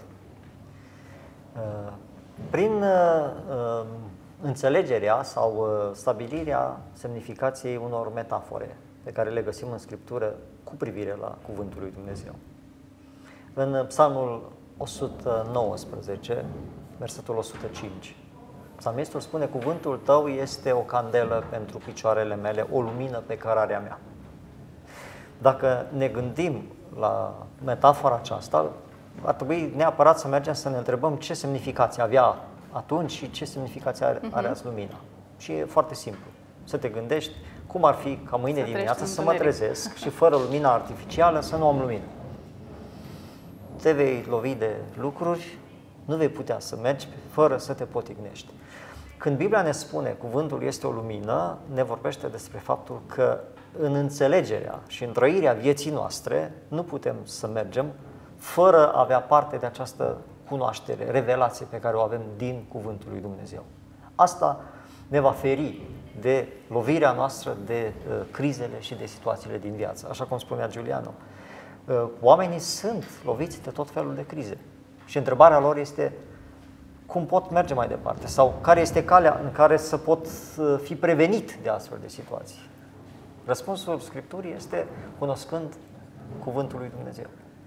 prin înțelegerea sau stabilirea semnificației unor metafore pe care le găsim în Scriptură cu privire la Cuvântul lui Dumnezeu. În Psalmul 119, versetul 105, psalmistul spune, cuvântul tău este o candelă pentru picioarele mele, o lumină pe cărarea mea. Dacă ne gândim la metafora aceasta, ar trebui neapărat să mergem să ne întrebăm ce semnificație avea atunci și ce semnificație are azi lumina. Și e foarte simplu. Să te gândești cum ar fi ca mâine dimineață să mă trezesc și fără lumina artificială să nu am lumină. Te vei lovi de lucruri, nu vei putea să mergi fără să te potignești. Când Biblia ne spune cuvântul este o lumină, ne vorbește despre faptul că în înțelegerea și în trăirea vieții noastre nu putem să mergem fără a avea parte de această cunoaștere, revelație pe care o avem din cuvântul lui Dumnezeu. Asta ne va feri de lovirea noastră, de crizele și de situațiile din viață. Așa cum spunea Giuliano, oamenii sunt loviți de tot felul de crize și întrebarea lor este cum pot merge mai departe sau care este calea în care să pot fi prevenit de astfel de situații. Răspunsul Scripturii este cunoscând Cuvântul lui Dumnezeu.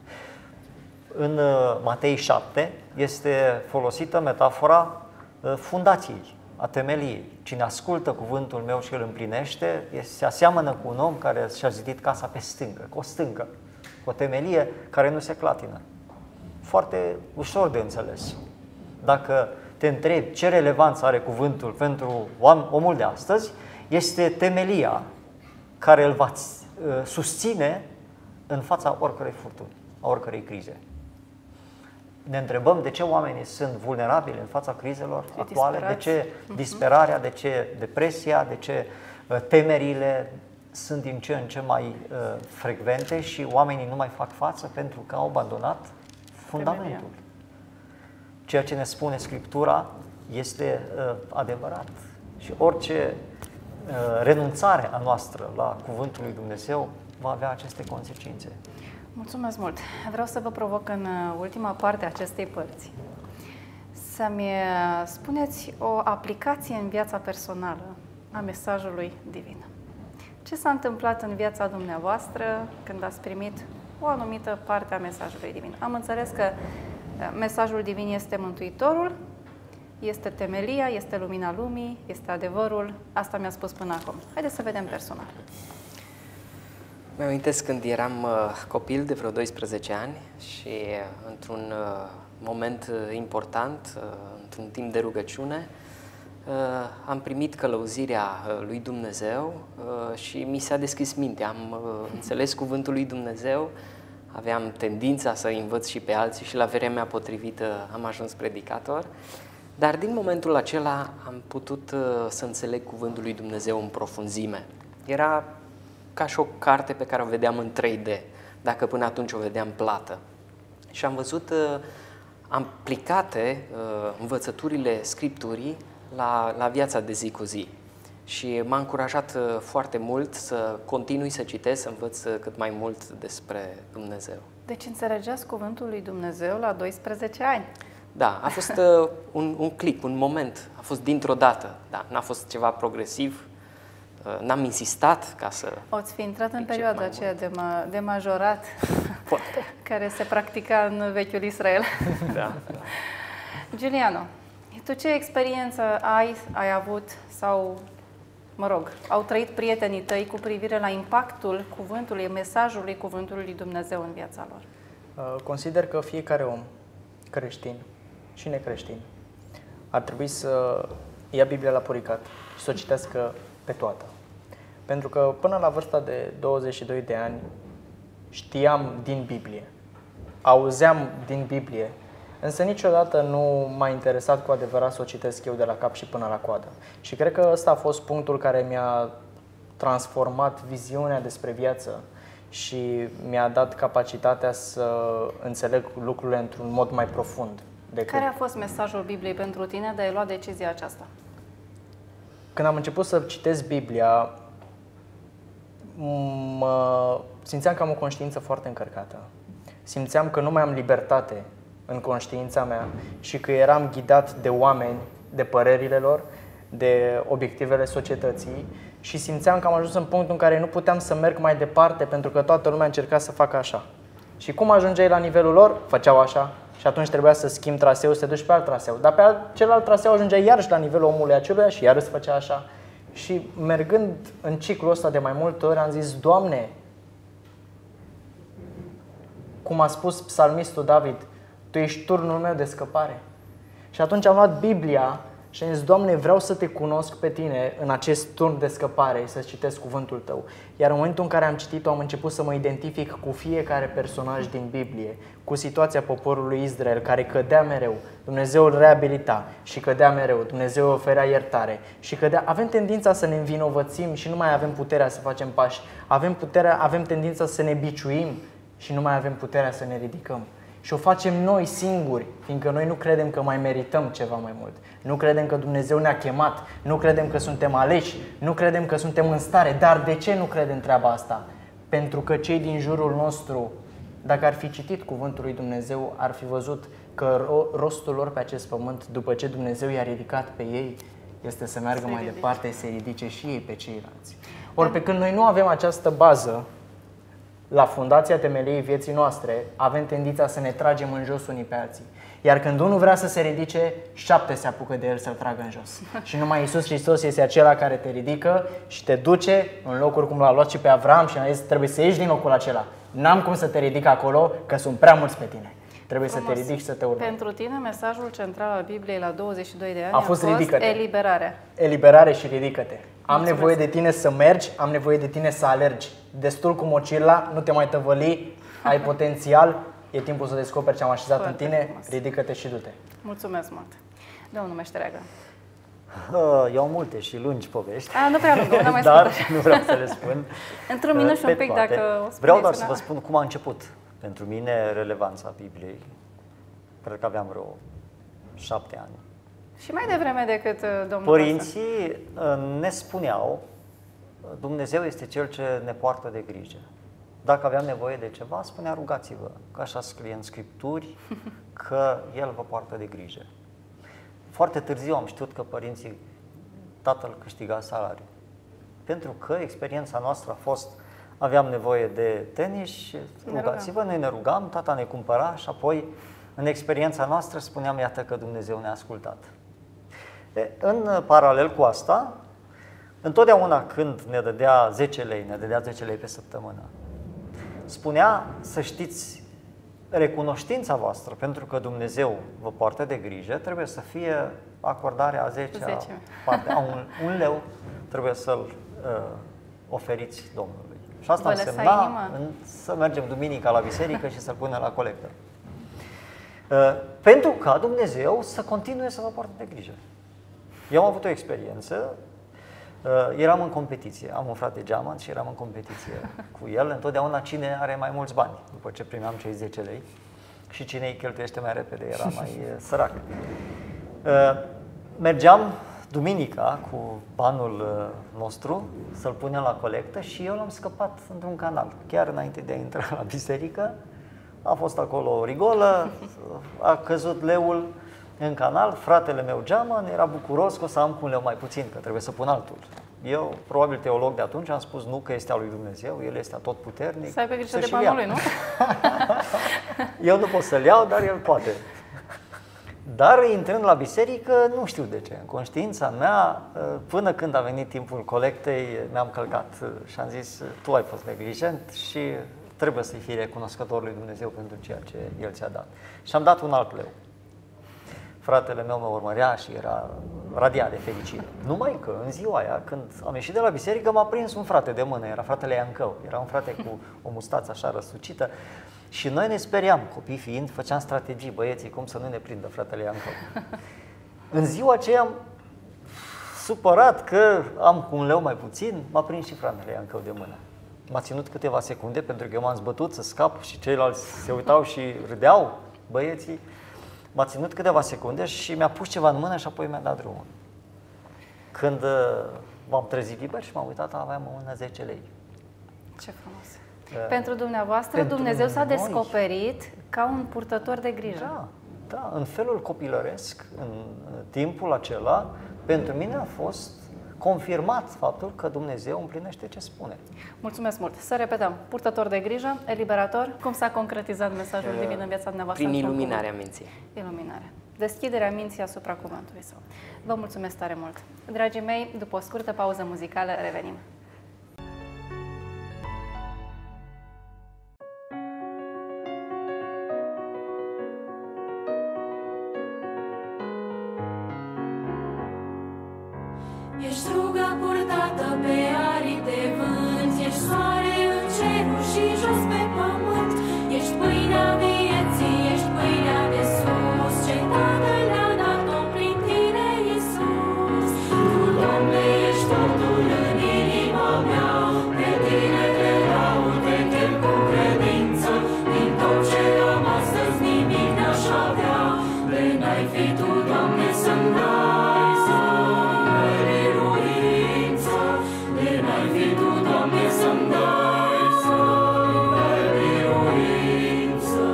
În Matei 7 este folosită metafora fundației, a temeliei. Cine ascultă cuvântul meu și îl împlinește, se aseamănă cu un om care și-a zidit casa pe stângă, cu o stâncă, cu o temelie care nu se clatină. Foarte ușor de înțeles. Dacă te întrebi ce relevanță are cuvântul pentru omul de astăzi, este temelia care îl va susține în fața oricărei furtuni, a oricărei crize. Ne întrebăm de ce oamenii sunt vulnerabili în fața crizelor actuale, de ce disperarea, de ce depresia, de ce temerile sunt din ce în ce mai frecvente și oamenii nu mai fac față pentru că au abandonat fundamentul. Ceea ce ne spune Scriptura este adevărat și orice renunțare a noastră la Cuvântul lui Dumnezeu va avea aceste consecințe. Mulțumesc mult! Vreau să vă provoc în ultima parte a acestei părți să-mi spuneți o aplicație în viața personală a mesajului divin. Ce s-a întâmplat în viața dumneavoastră când ați primit o anumită parte a mesajului divin? Am înțeles că mesajul divin este Mântuitorul, este temelia, este lumina lumii, este adevărul. Asta mi-a spus până acum. Haideți să vedem personal. Mi-am amintesc când eram copil de vreo 12 ani și într-un moment important, într-un timp de rugăciune, am primit călăuzirea lui Dumnezeu și mi s-a deschis mintea. Am înțeles cuvântul lui Dumnezeu, aveam tendința să învăț și pe alții și la vremea potrivită am ajuns predicator. Dar din momentul acela am putut să înțeleg cuvântul lui Dumnezeu în profunzime. Era ca și o carte pe care o vedeam în 3D, dacă până atunci o vedeam plată. Și am văzut aplicate învățăturile Scripturii la viața de zi cu zi. Și m-a încurajat foarte mult să continui să citesc, să învăț cât mai mult despre Dumnezeu. Deci înțelegeați cuvântul lui Dumnezeu la 12 ani. Da, a fost un click, un moment, a fost dintr-o dată, da, n-a fost ceva progresiv, n-am insistat ca să... Ați fi intrat în perioada aceea de majorat care se practica în vechiul Israel. Da. Giuliano, tu ce experiență ai avut sau, mă rog, au trăit prietenii tăi cu privire la impactul cuvântului, mesajului cuvântului lui Dumnezeu în viața lor? Consider că fiecare om, creștin și necreștin, ar trebui să ia Biblia la puricat și să o citească pe toată. Pentru că până la vârsta de 22 de ani știam din Biblie, auzeam din Biblie, însă niciodată nu m-a interesat cu adevărat să o citesc eu de la cap și până la coadă. Și cred că ăsta a fost punctul care mi-a transformat viziunea despre viață și mi-a dat capacitatea să înțeleg lucrurile într-un mod mai profund. Care a fost mesajul Bibliei pentru tine de a lua decizia aceasta? Când am început să citesc Biblia, simțeam că am o conștiință foarte încărcată. Simțeam că nu mai am libertate în conștiința mea și că eram ghidat de oameni, de părerile lor, de obiectivele societății și simțeam că am ajuns în punctul în care nu puteam să merg mai departe pentru că toată lumea încerca să facă așa. Și cum ajungeai la nivelul lor? Făceau așa. Și atunci trebuia să schimbi traseul, să te duci pe alt traseu. Dar pe celălalt traseu ajungeai iarăși la nivelul omului aceluia și iarăși făcea așa. Și mergând în ciclul ăsta de mai multe ori am zis, Doamne, cum a spus psalmistul David, Tu ești turnul meu de scăpare. Și atunci am luat Biblia și am zis, Doamne, vreau să te cunosc pe Tine în acest turn de scăpare, să citesc cuvântul Tău. Iar în momentul în care am citit-o, am început să mă identific cu fiecare personaj din Biblie, cu situația poporului Israel, care cădea mereu. Dumnezeu îl reabilita și cădea mereu. Dumnezeu oferea iertare și cădea. Avem tendința să ne învinovățim și nu mai avem puterea să facem pași. Avem tendința să ne biciuim și nu mai avem puterea să ne ridicăm. și o facem noi singuri, fiindcă noi nu credem că mai merităm ceva mai mult. Nu credem că Dumnezeu ne-a chemat, nu credem că suntem aleși, nu credem că suntem în stare. Dar de ce nu credem treaba asta? Pentru că cei din jurul nostru, dacă ar fi citit cuvântul lui Dumnezeu, ar fi văzut că rostul lor pe acest pământ, după ce Dumnezeu i-a ridicat pe ei, este să meargă mai departe, să ridice și ei pe ceilalți. Ori pe când noi nu avem această bază, la fundația temeliei vieții noastre, avem tendința să ne tragem în jos unii pe alții. Iar când unul vrea să se ridice, 7 se apucă de el să-l tragă în jos. Și numai Iisus Hristos este acela care te ridică și te duce în locuri cum l-a luat și pe Avram și a zis, trebuie să ieși din locul acela. N-am cum să te ridic acolo, că sunt prea mulți pe tine. Trebuie să te ridici și să te urmezi. Pentru tine, mesajul central al Bibliei la 22 de ani a fost ridică-te. eliberarea. Eliberare și ridică-te. Am nevoie de tine să mergi, am nevoie de tine să alergi. Destul cu mocila, nu te mai tăvăli, ai potențial, e timpul să descoperi ce am așezat în tine, ridică-te și du-te. Mulțumesc mult. Domnul Meștereagă. Eu am multe și lungi povești, Nu prea lungă, n-am mai dar spus. nu vreau să le spun. Într-un minut și un pe pic, toate. dacă o spuneți. Vreau doar să vă spun cum a început pentru mine relevanța Bibliei. Cred că aveam vreo 7 ani. Și mai devreme decât domnul Părinții ne spuneau, Dumnezeu este Cel ce ne poartă de grijă. Dacă aveam nevoie de ceva, spunea rugați-vă, că așa scrie în Scripturi, că El vă poartă de grijă. Foarte târziu am știut că părinții, tatăl câștiga salariu. Pentru că experiența noastră a fost, aveam nevoie de tenis și rugați-vă, noi ne rugam, tata ne cumpăra și apoi în experiența noastră spuneam, iată că Dumnezeu ne-a ascultat. În paralel cu asta, întotdeauna când ne dădea 10 lei, ne dădea 10 lei pe săptămână, spunea să știți, recunoștința voastră pentru că Dumnezeu vă poartă de grijă trebuie să fie acordarea a 10-a parte, a un leu, trebuie să-l oferiți Domnului. Și asta însemna să mergem duminica la biserică și să-l punem la colectă. Pentru ca Dumnezeu să continue să vă poarte de grijă. Eu am avut o experiență, eram în competiție, am un frate geamăn și eram în competiție cu el, întotdeauna cine are mai mulți bani, după ce primeam cei 10 lei și cine îi cheltuiește mai repede, era mai sărac. Mergeam duminica cu banul nostru să-l punem la colectă și eu l-am scăpat într-un canal, chiar înainte de a intra la biserică. A fost acolo o rigolă, a căzut leul în canal, fratele meu geamăn era bucuros că o să am cu un leu mai puțin, că trebuie să pun altul. Eu, probabil teolog de atunci, am spus nu, că este al lui Dumnezeu, El este atotputernic. Să aibă grijă de banul lui, nu? Eu nu pot să-l iau, dar el poate. Dar intrând la biserică, nu știu de ce, în conștiința mea, până când a venit timpul colectei, mi-am călcat și am zis, tu ai fost neglijent și trebuie să-i fii recunoscător lui Dumnezeu pentru ceea ce El ți-a dat. Și am dat un alt leu. Fratele meu mă urmărea și era radiat de fericire. Numai că în ziua aia, când am ieșit de la biserică, m-a prins un frate de mână, era fratele Iancău. Era un frate cu o mustață așa răsucită și noi ne speriam, copii fiind, făceam strategii, băieții, cum să nu ne prindă fratele Iancău. În ziua aceea, supărat că am cu un leu mai puțin, m-a prins și fratele Iancău de mână. M-a ținut câteva secunde pentru că eu m-am zbătut să scap și ceilalți se uitau și râdeau, băieții. M-a ținut câteva secunde și mi-a pus ceva în mână și apoi mi-a dat drumul. Când m-am trezit liber și m-am uitat, aveam în mână 10 lei. Ce frumos! Pentru dumneavoastră, pentru Dumnezeu s-a descoperit ca un purtător de grijă. Da, în felul copilăresc, în timpul acela, pentru mine a fost confirmat faptul că Dumnezeu împlinește ce spune. Mulțumesc mult! Să repetăm, purtător de grijă, eliberator, cum s-a concretizat mesajul divin în viața dumneavoastră? Prin iluminarea minții. Iluminarea. Deschiderea minții asupra cuvântului Său. Vă mulțumesc tare mult! Dragii mei, după o scurtă pauză muzicală, revenim. Ești ruga purtată pe aripi de vânt, ești soare în ceruri și jos pe pământ, ești pâinea vieții, ești pâinea de sus, ce Tatăl ne-a dat-o prin tine, Iisus. Tu, Doamne, ești totul în inima mea, pe tine te laud, te chem cu credință, din tot ce am astăzi n-ai fi Tu, Doamne, să-mi dai, să-mi dai biruință, de n-ai fi Tu, Doamne, să-mi dai, să-mi dai biruință.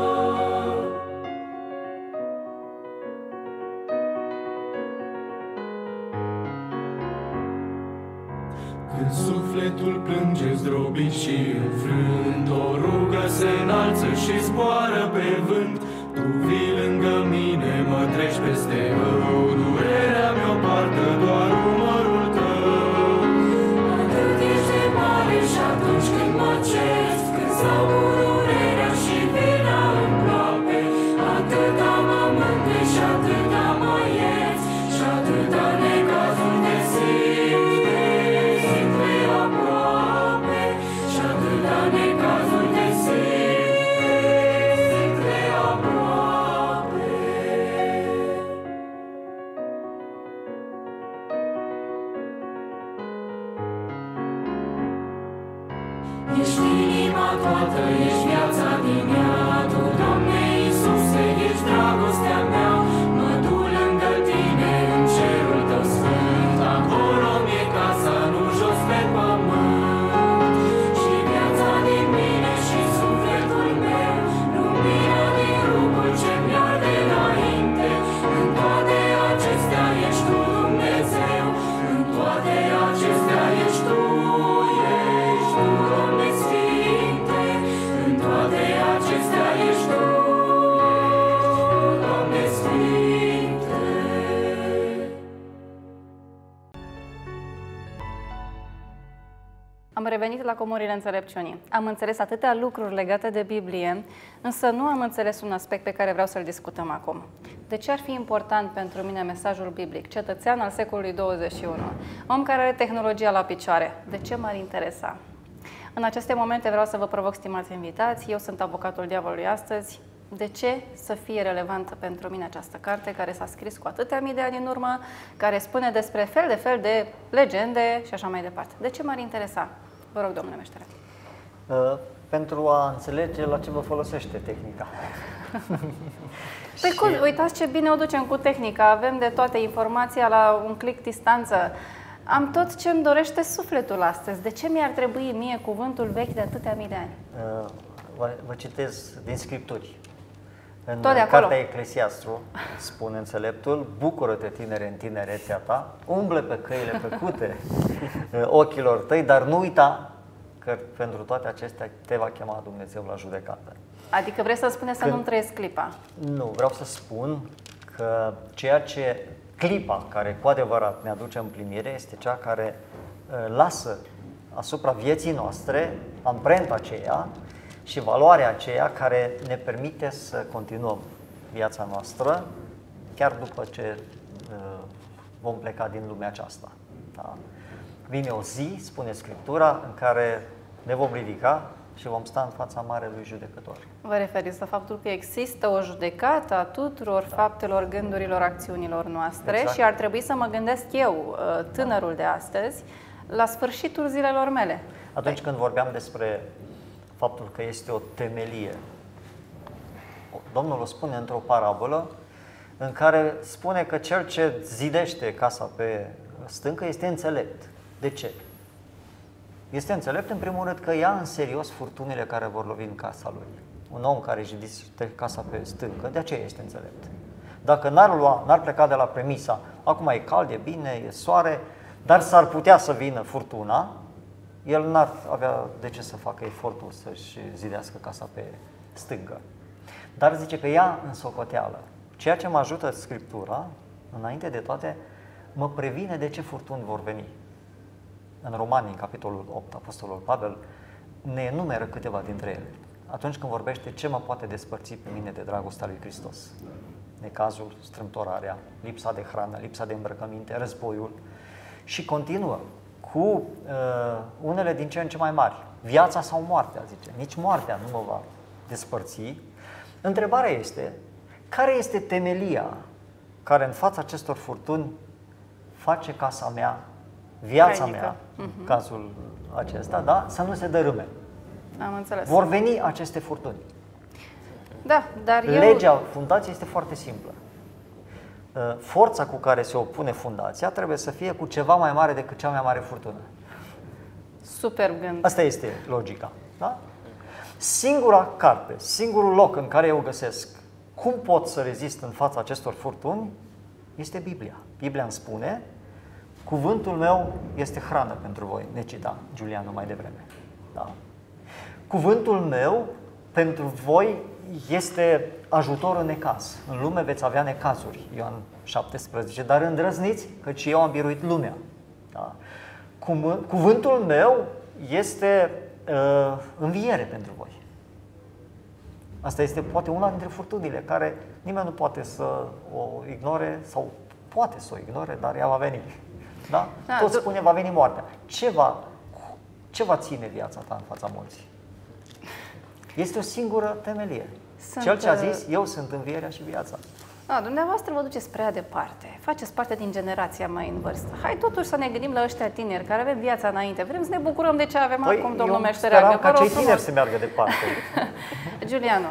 Când sufletul plânge zdrobit și înfrânt, o rugă se înalță și zboară pe vânt. Tu vii lângă mine, mă treci peste rău, durerea mi-o poartă doar umărul Tău. Atât ești de mare și atunci când mă cerți, când stau cu durerea și vina în ploape, atâta mă mângâi și atâta mă ierți, și atâta necazul de simt pe aproape, și atâta necazul de simt pe aproape. Ești inima toată, ești viața din ea, Tu, Doamne Iisuse, ești dragostea mea. Mă duc lângă Tine în cerul Tău sfânt, acolo mi-e casa, nu jos pe pământ. Și viața din mine și sufletul meu, lumina din rugul ce mi-arde înainte. În toate acestea ești Tu, Dumnezeu, în toate acestea ești Tu, Doamne Sfinte, în toate acestea ești Tu, Doamne Sfinte. Am revenit la Comorile Înțelepciunii. Am înțeles atâtea lucruri legate de Biblie, însă nu am înțeles un aspect pe care vreau să-l discutăm acum. De ce ar fi important pentru mine mesajul biblic? Cetățean al secolului 21, om care are tehnologia la picioare. De ce m-ar interesa? În aceste momente vreau să vă provoc, stimați invitați. Eu sunt avocatul diavolului astăzi. De ce să fie relevantă pentru mine această carte care s-a scris cu atâtea mii de ani în urmă, care spune despre fel de legende și așa mai departe? De ce m-ar interesa? Vă rog, domnule meștere. Pentru a înțelege la ce vă folosește tehnica. Păi, uitați ce bine o ducem cu tehnica. Avem de toate informația la un click distanță. Am tot ce îmi dorește sufletul astăzi. De ce mi-ar trebui mie cuvântul vechi de atâtea mii de ani? Vă citez din Scripturi. În Tot de acolo. cartea Eclesiastru spune înțeleptul: bucură-te, tinere, în tinerețea ta, umble pe căile făcute ochilor tăi, dar nu uita că pentru toate acestea te va chema Dumnezeu la judecată. Adică vrei să spune să nu-mi trăiesc clipa? Nu, vreau să spun că ceea ce clipa care cu adevărat ne aduce împlinire este cea care lasă asupra vieții noastre amprenta aceea și valoarea aceea care ne permite să continuăm viața noastră chiar după ce vom pleca din lumea aceasta. Da? Vine o zi, spune Scriptura, în care ne vom ridica și vom sta în fața Marelui Judecător. Vă referiți la faptul că există o judecată a tuturor faptelor, gândurilor, acțiunilor noastre, exact. Și ar trebui să mă gândesc eu, tânărul de astăzi, la sfârșitul zilelor mele. Atunci când vorbeam despre faptul că este o temelie, Domnul o spune într-o parabolă în care spune că cel ce zidește casa pe stâncă este înțelept. De ce? Este înțelept în primul rând că ia în serios furtunile care vor lovi în casa lui. Un om care își zidește casa pe stâncă, de aceea este înțelept. Dacă n-ar pleca de la premisa, acum e cald, e bine, e soare, dar s-ar putea să vină furtuna, el n-ar avea de ce să facă efortul să-și zidească casa pe stâncă. Dar zice că ia în socoteală. Ceea ce mă ajută Scriptura, înainte de toate, mă previne de ce furtuni vor veni. În Romani, în capitolul 8, Apostolul Pavel ne enumeră câteva dintre ele. Atunci când vorbește ce mă poate despărți pe mine de dragostea lui Hristos. Necazul, strâmtorarea, lipsa de hrană, lipsa de îmbrăcăminte, războiul. Și continuă cu unele din ce în ce mai mari. Viața sau moartea, zice. Nici moartea nu mă va despărți. Întrebarea este, care este temelia care în fața acestor furtuni face casa mea, viața mea, în cazul acesta, da, să nu se dărâme? Am înțeles. Vor veni aceste furtuni. Da, dar Legea fundației este foarte simplă. forța cu care se opune fundația trebuie să fie cu ceva mai mare decât cea mai mare furtună. Superb gând. Asta este logica. Da? Singura carte, singurul loc în care eu găsesc cum pot să rezist în fața acestor furtuni este Biblia. Biblia îmi spune: cuvântul meu este hrană pentru voi, ne cita Giuliano mai devreme. Da? Cuvântul meu pentru voi este ajutor în necaz. În lume veți avea necazuri, Ioan 17, dar îndrăzniți, căci eu am biruit lumea. Da? Cuvântul meu este înviere pentru voi. Asta este poate una dintre furtunile care nimeni nu poate să o ignore, sau poate să o ignore, dar ea va veni. Da? Tot spune, va veni moartea. Ce va ține viața ta în fața morții? Este o singură temelie. Cel ce a zis: eu sunt învierea și viața. Dumneavoastră vă duceți prea departe. Faceți parte din generația mai în vârstă. Hai totuși să ne gândim la ăștia tineri care avem viața înainte. Vrem să ne bucurăm de ce avem acum, domnul Meștereagă. Eu speram ca cei tineri să meargă departe. Giuliano,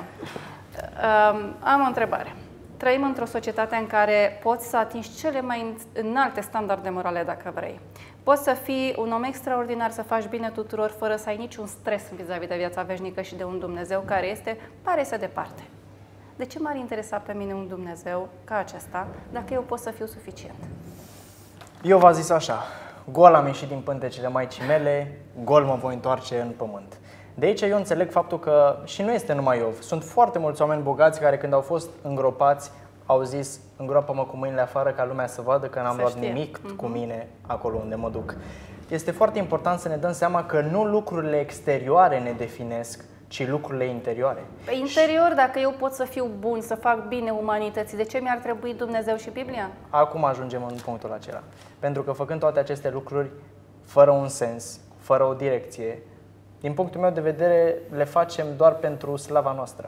am o întrebare. Trăim într-o societate în care poți să atingi cele mai înalte standarde morale dacă vrei. Poți să fii un om extraordinar, să faci bine tuturor, fără să ai niciun stres vis-a-vis de viața veșnică și de un Dumnezeu care pare să departe. De ce m-ar interesa pe mine un Dumnezeu ca acesta, dacă eu pot să fiu suficient? Eu v-am zis așa: gol am ieșit din pântecele Maicii mele, gol mă voi întoarce în pământ. De aici eu înțeleg faptul că, și nu este numai Iov, sunt foarte mulți oameni bogați care când au fost îngropați au zis: îngroapă-mă cu mâinile afară ca lumea să vadă că n-am luat nimic cu mine acolo unde mă duc. Este foarte important să ne dăm seama că nu lucrurile exterioare ne definesc, ci lucrurile interioare. Pe interior, dacă eu pot să fiu bun, să fac bine umanității, de ce mi-ar trebui Dumnezeu și Biblia? Acum ajungem în punctul acela. Pentru că făcând toate aceste lucruri fără un sens, fără o direcție, din punctul meu de vedere, le facem doar pentru slava noastră.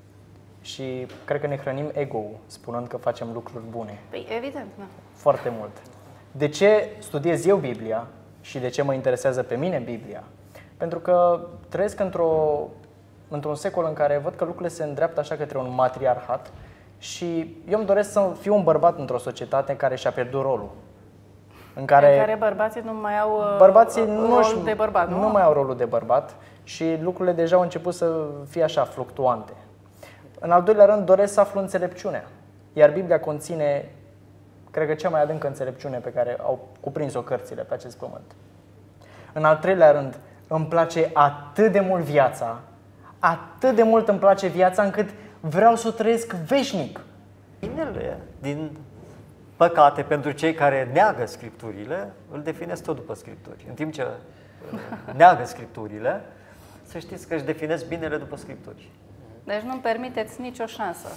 Și cred că ne hrănim ego-ul, spunând că facem lucruri bune. Păi, evident, da. Foarte mult. De ce studiez eu Biblia și de ce mă interesează pe mine Biblia? Pentru că trăiesc într-un secol în care văd că lucrurile se îndreaptă așa către un matriarhat și eu îmi doresc să fiu un bărbat într-o societate în care și-a pierdut rolul. În care bărbații nu mai au rolul de bărbat, nu? Nu mai au rolul de bărbat și lucrurile deja au început să fie așa, fluctuante. În al doilea rând, doresc să aflu înțelepciunea. Iar Biblia conține, cred că, cea mai adâncă înțelepciune pe care au cuprins-o cărțile pe acest pământ. În al treilea rând, îmi place atât de mult viața, atât de mult îmi place viața, încât vreau să o trăiesc veșnic. Binele, din păcate, pentru cei care neagă Scripturile, îl definesc tot după Scripturi. În timp ce neagă Scripturile, să știți că își definesc binele după Scripturi. Deci nu-mi permiteți nicio șansă.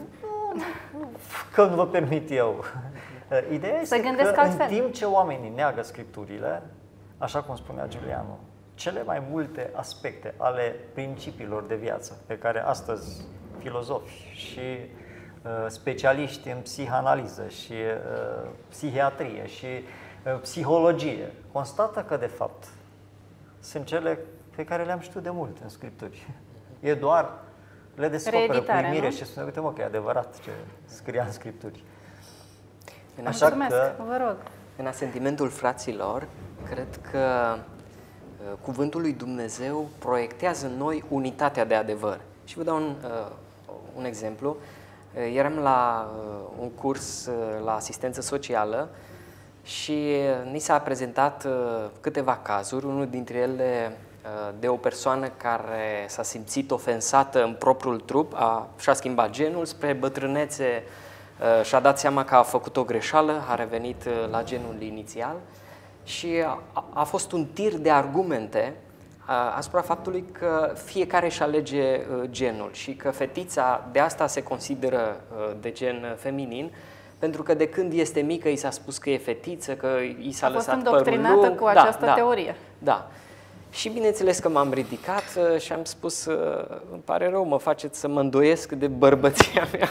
Că nu vă permit eu. Ideea este că altfel. în timp ce oamenii neagă Scripturile, așa cum spunea Giuliano, cele mai multe aspecte ale principiilor de viață pe care astăzi filozofi și specialiști în psihanaliză și psihiatrie și psihologie constată că de fapt sunt cele pe care le-am știut de mult în Scripturi. E doar le descoperă cu uimire și spune: uite mă că e adevărat ce scria în Scripturi. Mulțumesc, vă rog. În asentimentul fraților, cred că cuvântul lui Dumnezeu proiectează în noi unitatea de adevăr. Și vă dau un exemplu. Eram la un curs la asistență socială și ni s-a prezentat câteva cazuri, unul dintre ele de o persoană care s-a simțit ofensată în propriul trup, și-a schimbat genul, spre bătrânețe și-a dat seama că a făcut o greșeală, a revenit la genul inițial și a fost un tir de argumente asupra faptului că fiecare își alege genul și că fetița de asta se consideră de gen feminin, pentru că de când este mică i s-a spus că e fetiță, că i s-a lăsat părul lung. A fost îndoctrinată cu această teorie. Da. Și bineînțeles că m-am ridicat și am spus: îmi pare rău, mă faceți să mă îndoiesc de bărbăția mea.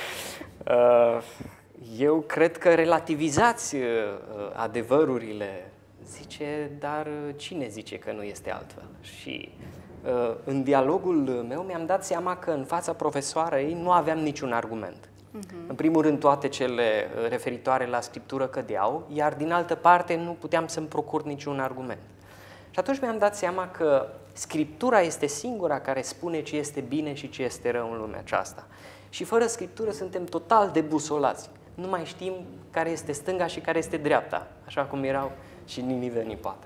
Eu cred că relativizați adevărurile. Zice: dar cine zice că nu este altfel? Și în dialogul meu mi-am dat seama că în fața profesoarei nu aveam niciun argument. În primul rând, toate cele referitoare la Scriptură cădeau, iar din altă parte nu puteam să-mi procur niciun argument. Și atunci mi-am dat seama că Scriptura este singura care spune ce este bine și ce este rău în lumea aceasta. Și fără Scriptură suntem total debusolați. Nu mai știm care este stânga și care este dreapta, așa cum erau și ninivenii, poate.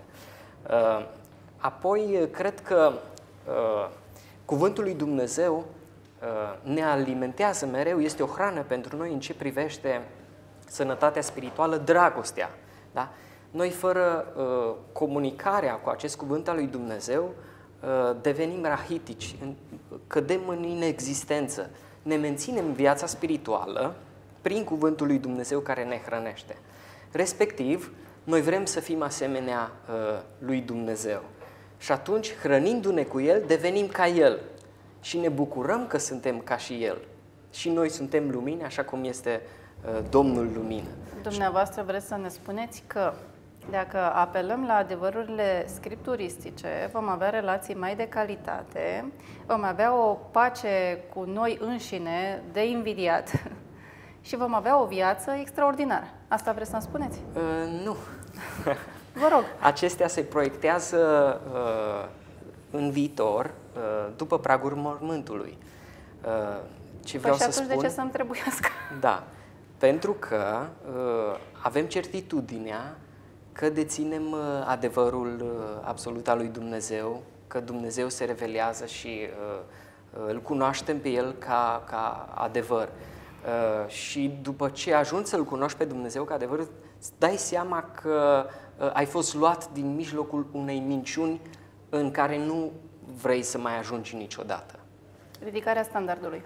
Apoi, cred că Cuvântul lui Dumnezeu ne alimentează mereu, este o hrană pentru noi în ce privește sănătatea spirituală, dragostea. Da? Noi, fără comunicarea cu acest cuvânt al lui Dumnezeu, devenim rahitici, cădem în inexistență. Ne menținem viața spirituală prin cuvântul lui Dumnezeu care ne hrănește. Respectiv, noi vrem să fim asemenea lui Dumnezeu. Și atunci, hrănindu-ne cu El, devenim ca El. Și ne bucurăm că suntem ca și El. Și noi suntem lumini, așa cum este Domnul Lumină. Dumneavoastră vreți să ne spuneți că dacă apelăm la adevărurile scripturistice, vom avea relații mai de calitate, vom avea o pace cu noi înșine de invidiat și vom avea o viață extraordinară. Asta vreți să-mi spuneți? Nu. Vă rog. Acestea se proiectează în viitor, după pragul mormântului. Ce vreau și atunci să spun, de ce să-mi trebuiască? Da, pentru că avem certitudinea că deținem adevărul absolut al lui Dumnezeu, că Dumnezeu se revelează și îl cunoaștem pe El ca adevăr. Și după ce ajungi să-L cunoști pe Dumnezeu ca adevăr, îți dai seama că ai fost luat din mijlocul unei minciuni în care nu vrei să mai ajungi niciodată. Ridicarea standardului.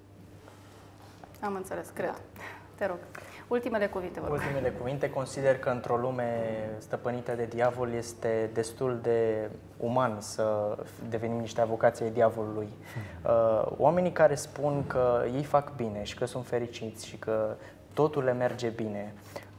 Am înțeles, cred. Da. Te rog. Ultimele cuvinte, vă rog. Ultimele cuvinte. Consider că într-o lume stăpânită de diavol este destul de uman să devenim niște avocații ai diavolului. Oamenii care spun că ei fac bine și că sunt fericiți și că totul le merge bine,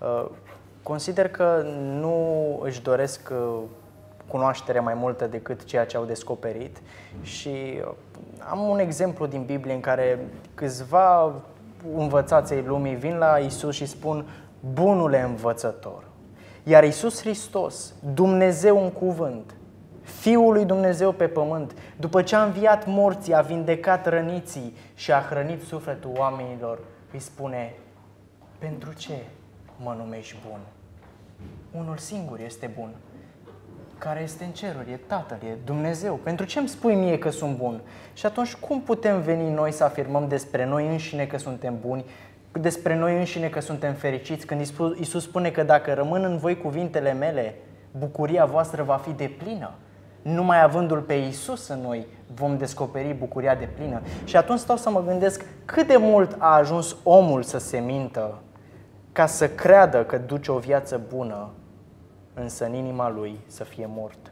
consider că nu își doresc cunoaștere mai multă decât ceea ce au descoperit și am un exemplu din Biblie în care câțiva învățați ai lumii vin la Iisus și spun: bunule învățător. Iar Iisus Hristos, Dumnezeu în cuvânt, Fiul lui Dumnezeu pe pământ, după ce a înviat morții, a vindecat răniții și a hrănit sufletul oamenilor, îi spune: pentru ce mă numești bun? Unul singur este bun, care este în ceruri, e Tatăl, e Dumnezeu. Pentru ce îmi spui mie că sunt bun? Și atunci cum putem veni noi să afirmăm despre noi înșine că suntem buni, despre noi înșine că suntem fericiți, când Iisus spune că dacă rămân în voi cuvintele mele, bucuria voastră va fi deplină. Numai avându-L pe Iisus în noi vom descoperi bucuria deplină. Și atunci stau să mă gândesc cât de mult a ajuns omul să se mintă ca să creadă că duce o viață bună, însă în inima lui să fie mort.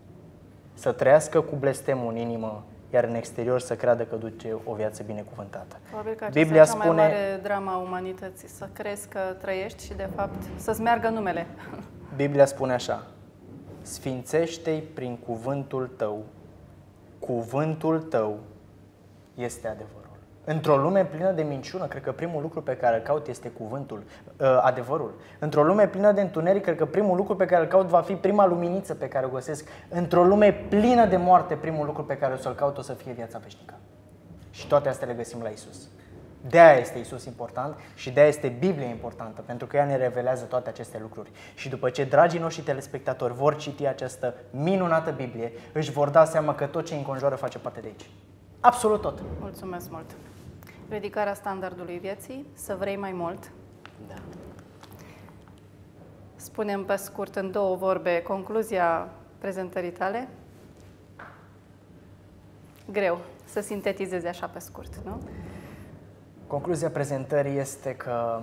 Să trăiască cu blestemul în inimă, iar în exterior să creadă că duce o viață binecuvântată. Probabil că aceasta Biblia e cea mai spune, mare drama umanității, să crezi că trăiești și de fapt să-ți meargă numele. Biblia spune așa: sfințește-i prin cuvântul tău. Cuvântul tău este adevărul. Într-o lume plină de minciună, cred că primul lucru pe care îl caut este cuvântul, adevărul. Într-o lume plină de întuneric, cred că primul lucru pe care îl caut va fi prima luminiță pe care o găsesc. Într-o lume plină de moarte, primul lucru pe care o să-l caut o să fie viața veșnică. Și toate astea le găsim la Iisus. De-aia este Iisus important și de-aia este Biblia importantă, pentru că ea ne revelează toate aceste lucruri. Și după ce dragii noștri telespectatori vor citi această minunată Biblie, își vor da seama că tot ce îi înconjoară face parte de aici. Absolut tot. Mulțumesc mult. Ridicarea standardului vieții, să vrei mai mult. Da. Spunem pe scurt, în două vorbe, concluzia prezentării tale. Greu să sintetizezi așa pe scurt, nu? Concluzia prezentării este că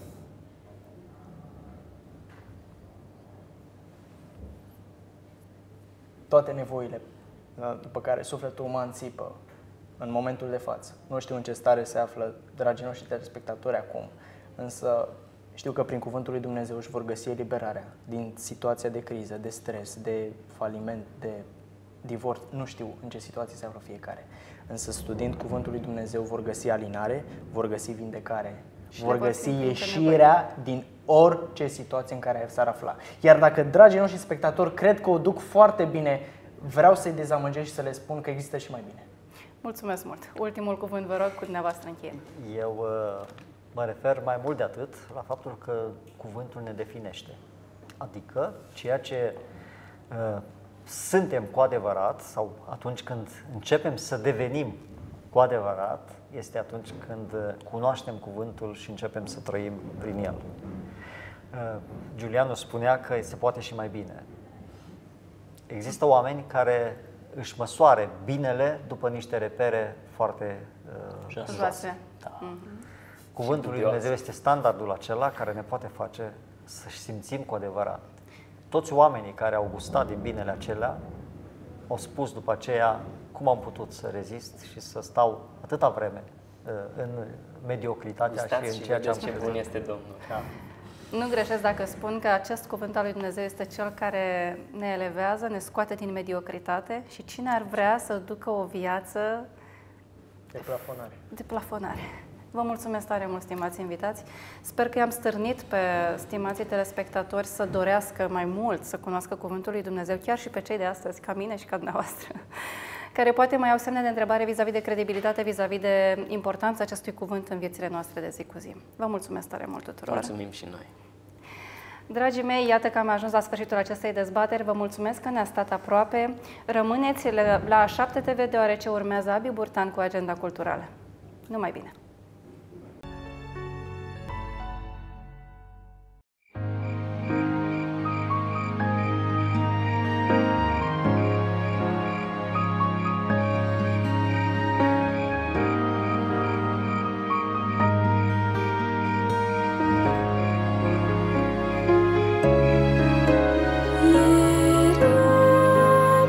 toate nevoile după care sufletul uman țipă în momentul de față. Nu știu în ce stare se află dragii noștri telespectatori acum, însă știu că prin cuvântul lui Dumnezeu își vor găsi eliberarea din situația de criză, de stres, de faliment, de divorț. Nu știu în ce situație se află fiecare. Însă studiind Cuvântul lui Dumnezeu vor găsi alinare, vor găsi vindecare, vor vor găsi simți ieșirea din orice situație în care s-ar afla. Iar dacă, dragii noștri spectatori, cred că o duc foarte bine, vreau să-i dezamăgesc și să le spun că există și mai bine. Mulțumesc mult. Ultimul cuvânt, vă rog, cu dumneavoastră încheie. Eu mă refer mai mult de atât la faptul că cuvântul ne definește. Adică ceea ce suntem cu adevărat sau atunci când începem să devenim cu adevărat este atunci când cunoaștem cuvântul și începem să trăim prin el. Giuliano spunea că se poate și mai bine. Există oameni care își măsoare binele după niște repere foarte joase. Da. Cuvântul lui Dumnezeu este standardul acela care ne poate face să simțim cu adevărat. Toți oamenii care au gustat din binele acelea au spus după aceea cum am putut să rezist și să stau atâta vreme în mediocritatea și în ceea ce am ce bun este Domnul. Da. Nu greșesc dacă spun că acest cuvânt al lui Dumnezeu este cel care ne elevează, ne scoate din mediocritate și cine ar vrea să ducă o viață de plafonare. Vă mulțumesc tare mult, stimați invitați. Sper că i-am stârnit pe stimații telespectatori să dorească mai mult să cunoască Cuvântul lui Dumnezeu, chiar și pe cei de astăzi, ca mine și ca dumneavoastră, care poate mai au semne de întrebare vis-a-vis de credibilitate, vis-a-vis de importanța acestui cuvânt în viețile noastre de zi cu zi. Vă mulțumesc tare mult tuturor! Mulțumim și noi! Dragii mei, iată că am ajuns la sfârșitul acestei dezbateri. Vă mulțumesc că ne-ați stat aproape. Rămâneți la 7TV, deoarece urmează Abi Burtan cu agenda culturală. Numai bine!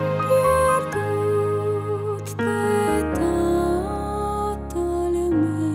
Tatăl meu.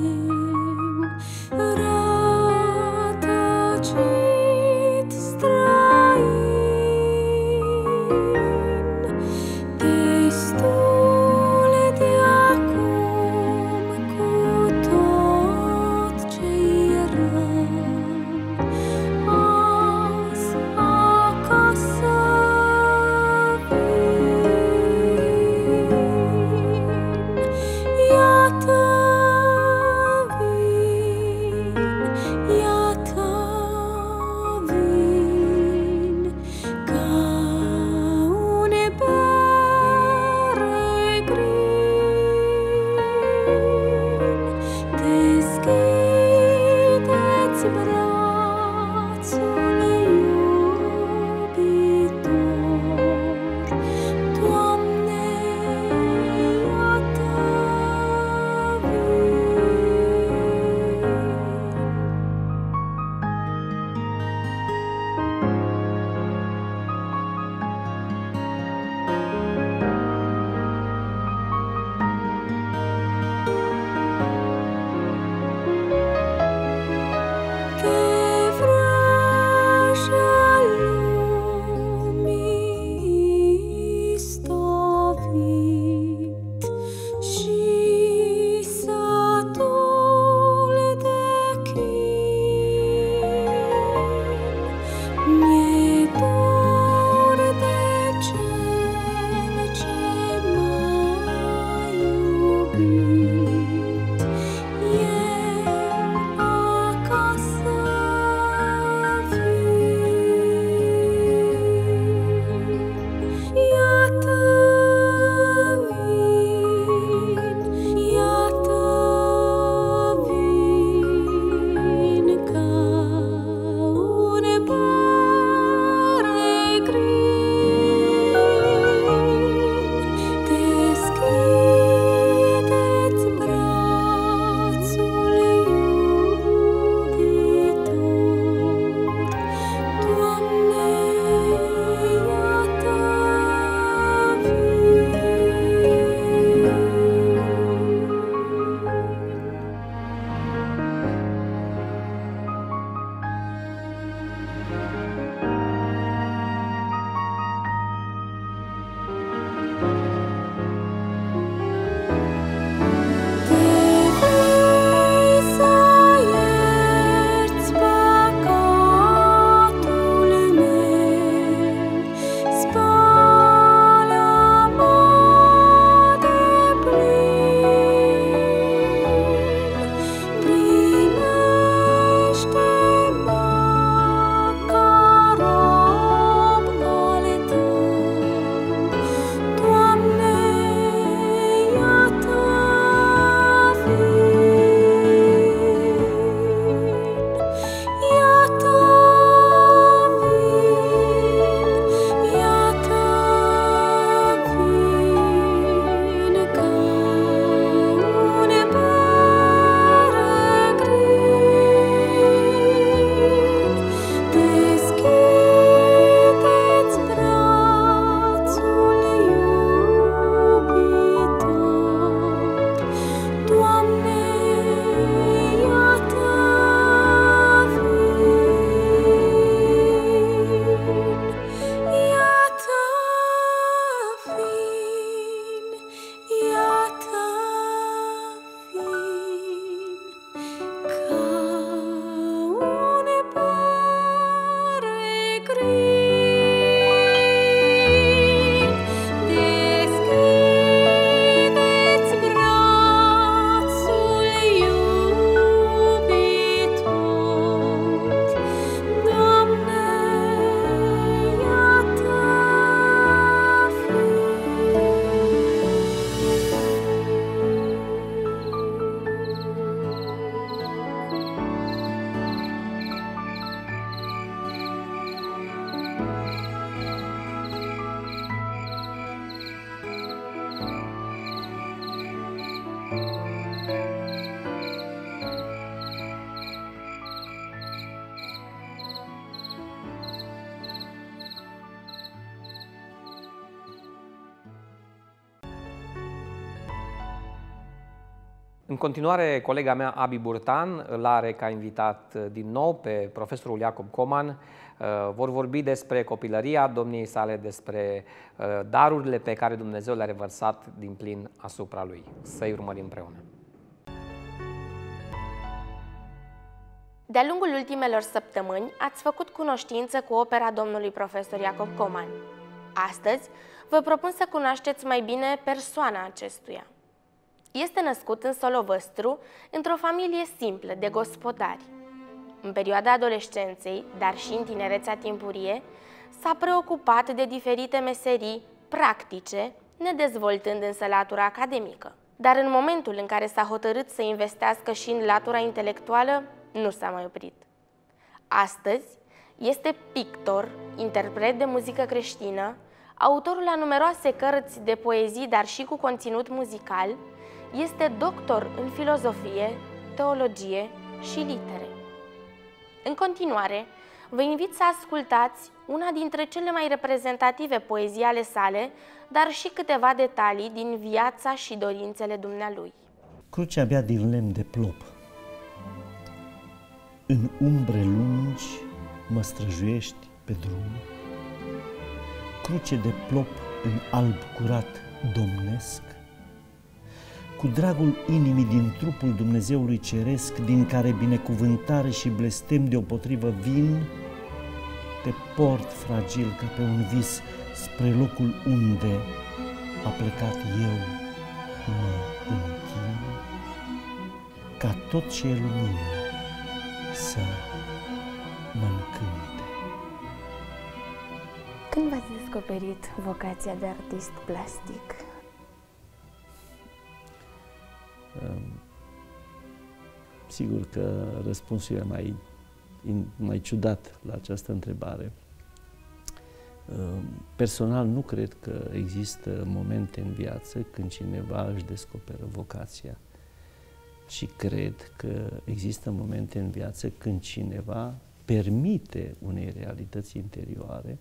În continuare, colega mea, Abi Burtan, îl are ca invitat din nou pe profesorul Iacob Coman. Vor vorbi despre copilăria domniei sale, despre darurile pe care Dumnezeu le-a revărsat din plin asupra lui. Să-i urmărim împreună. De-a lungul ultimelor săptămâni ați făcut cunoștință cu opera domnului profesor Iacob Coman. Astăzi vă propun să cunoașteți mai bine persoana acestuia. Este născut în Solovăstru, într-o familie simplă de gospodari. În perioada adolescenței, dar și în tinerețea timpurie, s-a preocupat de diferite meserii practice, nedezvoltând însă latura academică. Dar în momentul în care s-a hotărât să investească și în latura intelectuală, nu s-a mai oprit. Astăzi este pictor, interpret de muzică creștină, autorul a numeroase cărți de poezii, dar și cu conținut muzical, este doctor în filozofie, teologie și litere. În continuare, vă invit să ascultați una dintre cele mai reprezentative poezii ale sale, dar și câteva detalii din viața și dorințele dumnealui. Crucea mea din lemn de plop, în umbre lungi mă străjuiești pe drum. Cruce de plop în alb curat domnesc, cu dragul inimii din trupul Dumnezeului ceresc, din care binecuvântare și blestem deopotrivă vin, te port fragil ca pe un vis spre locul unde a plecat eu, mă închin, ca tot ce e lumină să mă încânte. Când v-ați descoperit vocația de artist plastic? Sigur că răspunsul e mai ciudat la această întrebare. Personal nu cred că există momente în viață când cineva își descoperă vocația, ci cred că există momente în viață când cineva permite unei realități interioare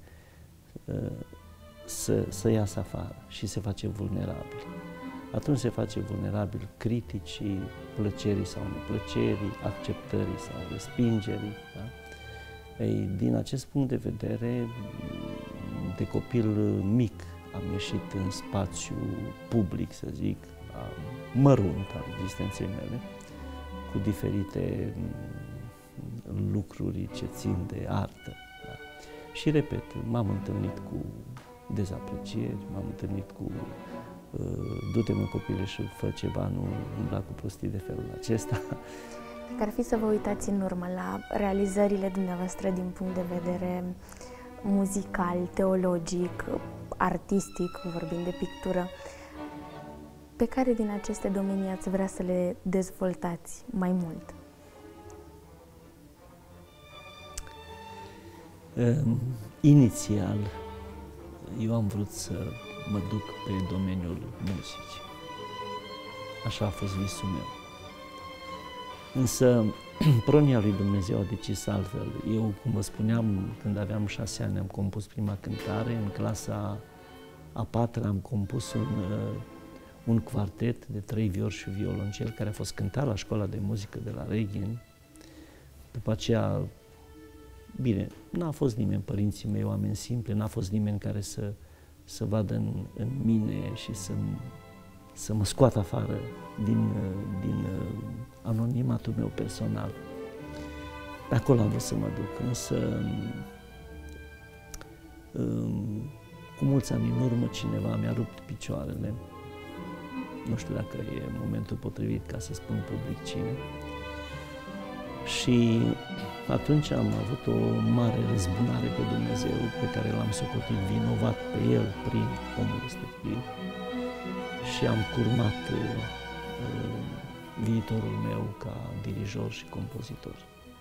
să iasă afară și se face vulnerabil. Atunci se face vulnerabil criticii, plăcerii sau neplăcerii, acceptării sau respingerii. Da? Ei, din acest punct de vedere, de copil mic am ieșit în spațiu public, să zic, mărunt al existenței mele, cu diferite lucruri ce țin de artă. Da? Și, repet, m-am întâlnit cu dezaprecieri, m-am întâlnit cu du-te mă copile și fă ceva, nu umbla cu prostii de felul acesta. Dacă ar fi să vă uitați în urmă la realizările dumneavoastră din punct de vedere muzical, teologic, artistic, vorbim de pictură, pe care din aceste domenii ați vrea să le dezvoltați mai mult? Inițial, eu am vrut să mă duc pe domeniul muzicii. Așa a fost visul meu. Însă, pronia lui Dumnezeu a decis altfel. Eu, cum vă spuneam, când aveam 6 ani, am compus prima cântare. În clasa a 4-a am compus un quartet de 3 viori și violoncel, care a fost cântat la școala de muzică de la Regheni. După aceea, bine, n-a fost nimeni, părinții mei, oameni simpli, n-a fost nimeni care să vadă în mine și să mă scoată afară din anonimatul meu personal. Pe acolo am vrut să mă duc, însă cu mulți ani în urmă cineva mi-a rupt picioarele. Nu știu dacă e momentul potrivit ca să spun public cine. Și atunci am avut o mare răzbunare pe Dumnezeu, pe care l-am socotit vinovat pe El prin omul respectiv, și am curmat viitorul meu ca dirijor și compozitor.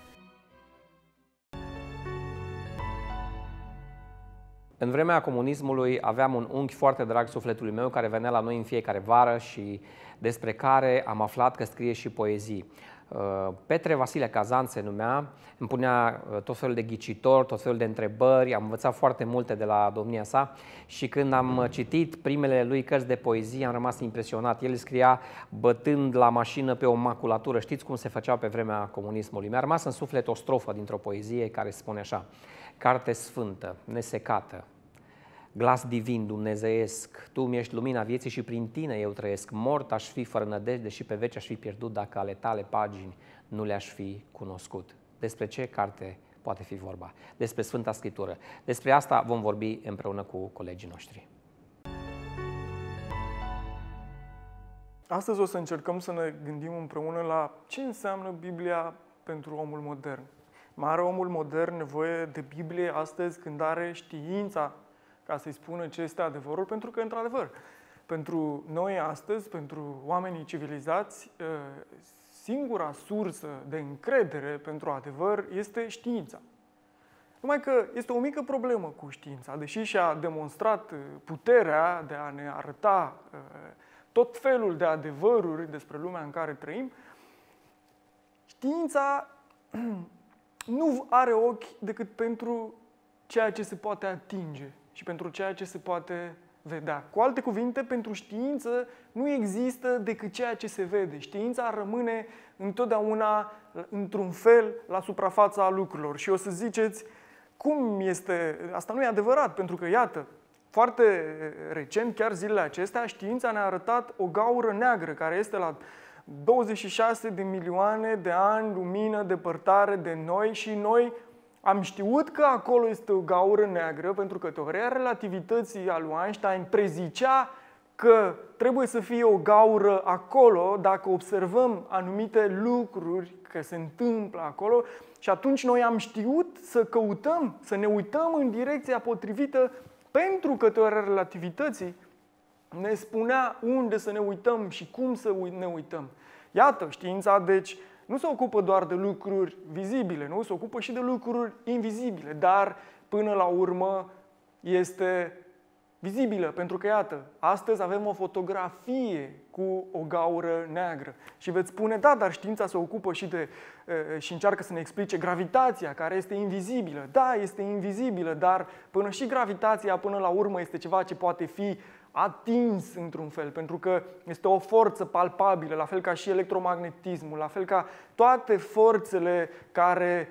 În vremea comunismului aveam un unchi foarte drag sufletului meu care venea la noi în fiecare vară și despre care am aflat că scrie și poezii. Petre Vasile Cazan se numea, îmi punea tot felul de ghicitori, tot felul de întrebări, am învățat foarte multe de la domnia sa și când am citit primele lui cărți de poezie am rămas impresionat. El scria bătând la mașină pe o maculatură, știți cum se făcea pe vremea comunismului. Mi-a rămas în suflet o strofă dintr-o poezie care spune așa: carte sfântă, nesecată, glas divin, dumnezeiesc, Tu mi-ești lumina vieții și prin Tine eu trăiesc. Mort aș fi fără nădejde și pe veci aș fi pierdut dacă ale Tale pagini nu le-aș fi cunoscut. Despre ce carte poate fi vorba? Despre Sfânta Scriptură. Despre asta vom vorbi împreună cu colegii noștri. Astăzi o să încercăm să ne gândim împreună la ce înseamnă Biblia pentru omul modern. Mai are omul modern nevoie de Biblie astăzi când are știința ca să-i spună ce este adevărul, pentru că, într-adevăr, pentru noi astăzi, pentru oamenii civilizați, singura sursă de încredere pentru adevăr este știința. Numai că este o mică problemă cu știința, deși și-a demonstrat puterea de a ne arăta tot felul de adevăruri despre lumea în care trăim, știința nu are ochi decât pentru ceea ce se poate atinge și pentru ceea ce se poate vedea. Cu alte cuvinte, pentru știință nu există decât ceea ce se vede. Știința rămâne întotdeauna, într-un fel, la suprafața lucrurilor. Și o să ziceți, cum este? Asta nu e adevărat, pentru că, iată, foarte recent, chiar zilele acestea, știința ne-a arătat o gaură neagră care este la 26 de milioane de ani lumină depărtare de noi și noi am știut că acolo este o gaură neagră pentru că teoria relativității a lui Einstein prezicea că trebuie să fie o gaură acolo dacă observăm anumite lucruri că se întâmplă acolo și atunci noi am știut să căutăm, să ne uităm în direcția potrivită pentru că teoria relativității ne spunea unde să ne uităm și cum să ne uităm. Iată, știința, deci, nu se ocupă doar de lucruri vizibile, nu? Se ocupă și de lucruri invizibile, dar până la urmă este vizibilă, pentru că, iată, astăzi avem o fotografie cu o gaură neagră. Și veți spune, da, dar știința se ocupă și încearcă să ne explice gravitația, care este invizibilă. Da, este invizibilă, dar până și gravitația, până la urmă, este ceva ce poate fi atins într-un fel, pentru că este o forță palpabilă, la fel ca și electromagnetismul, la fel ca toate forțele care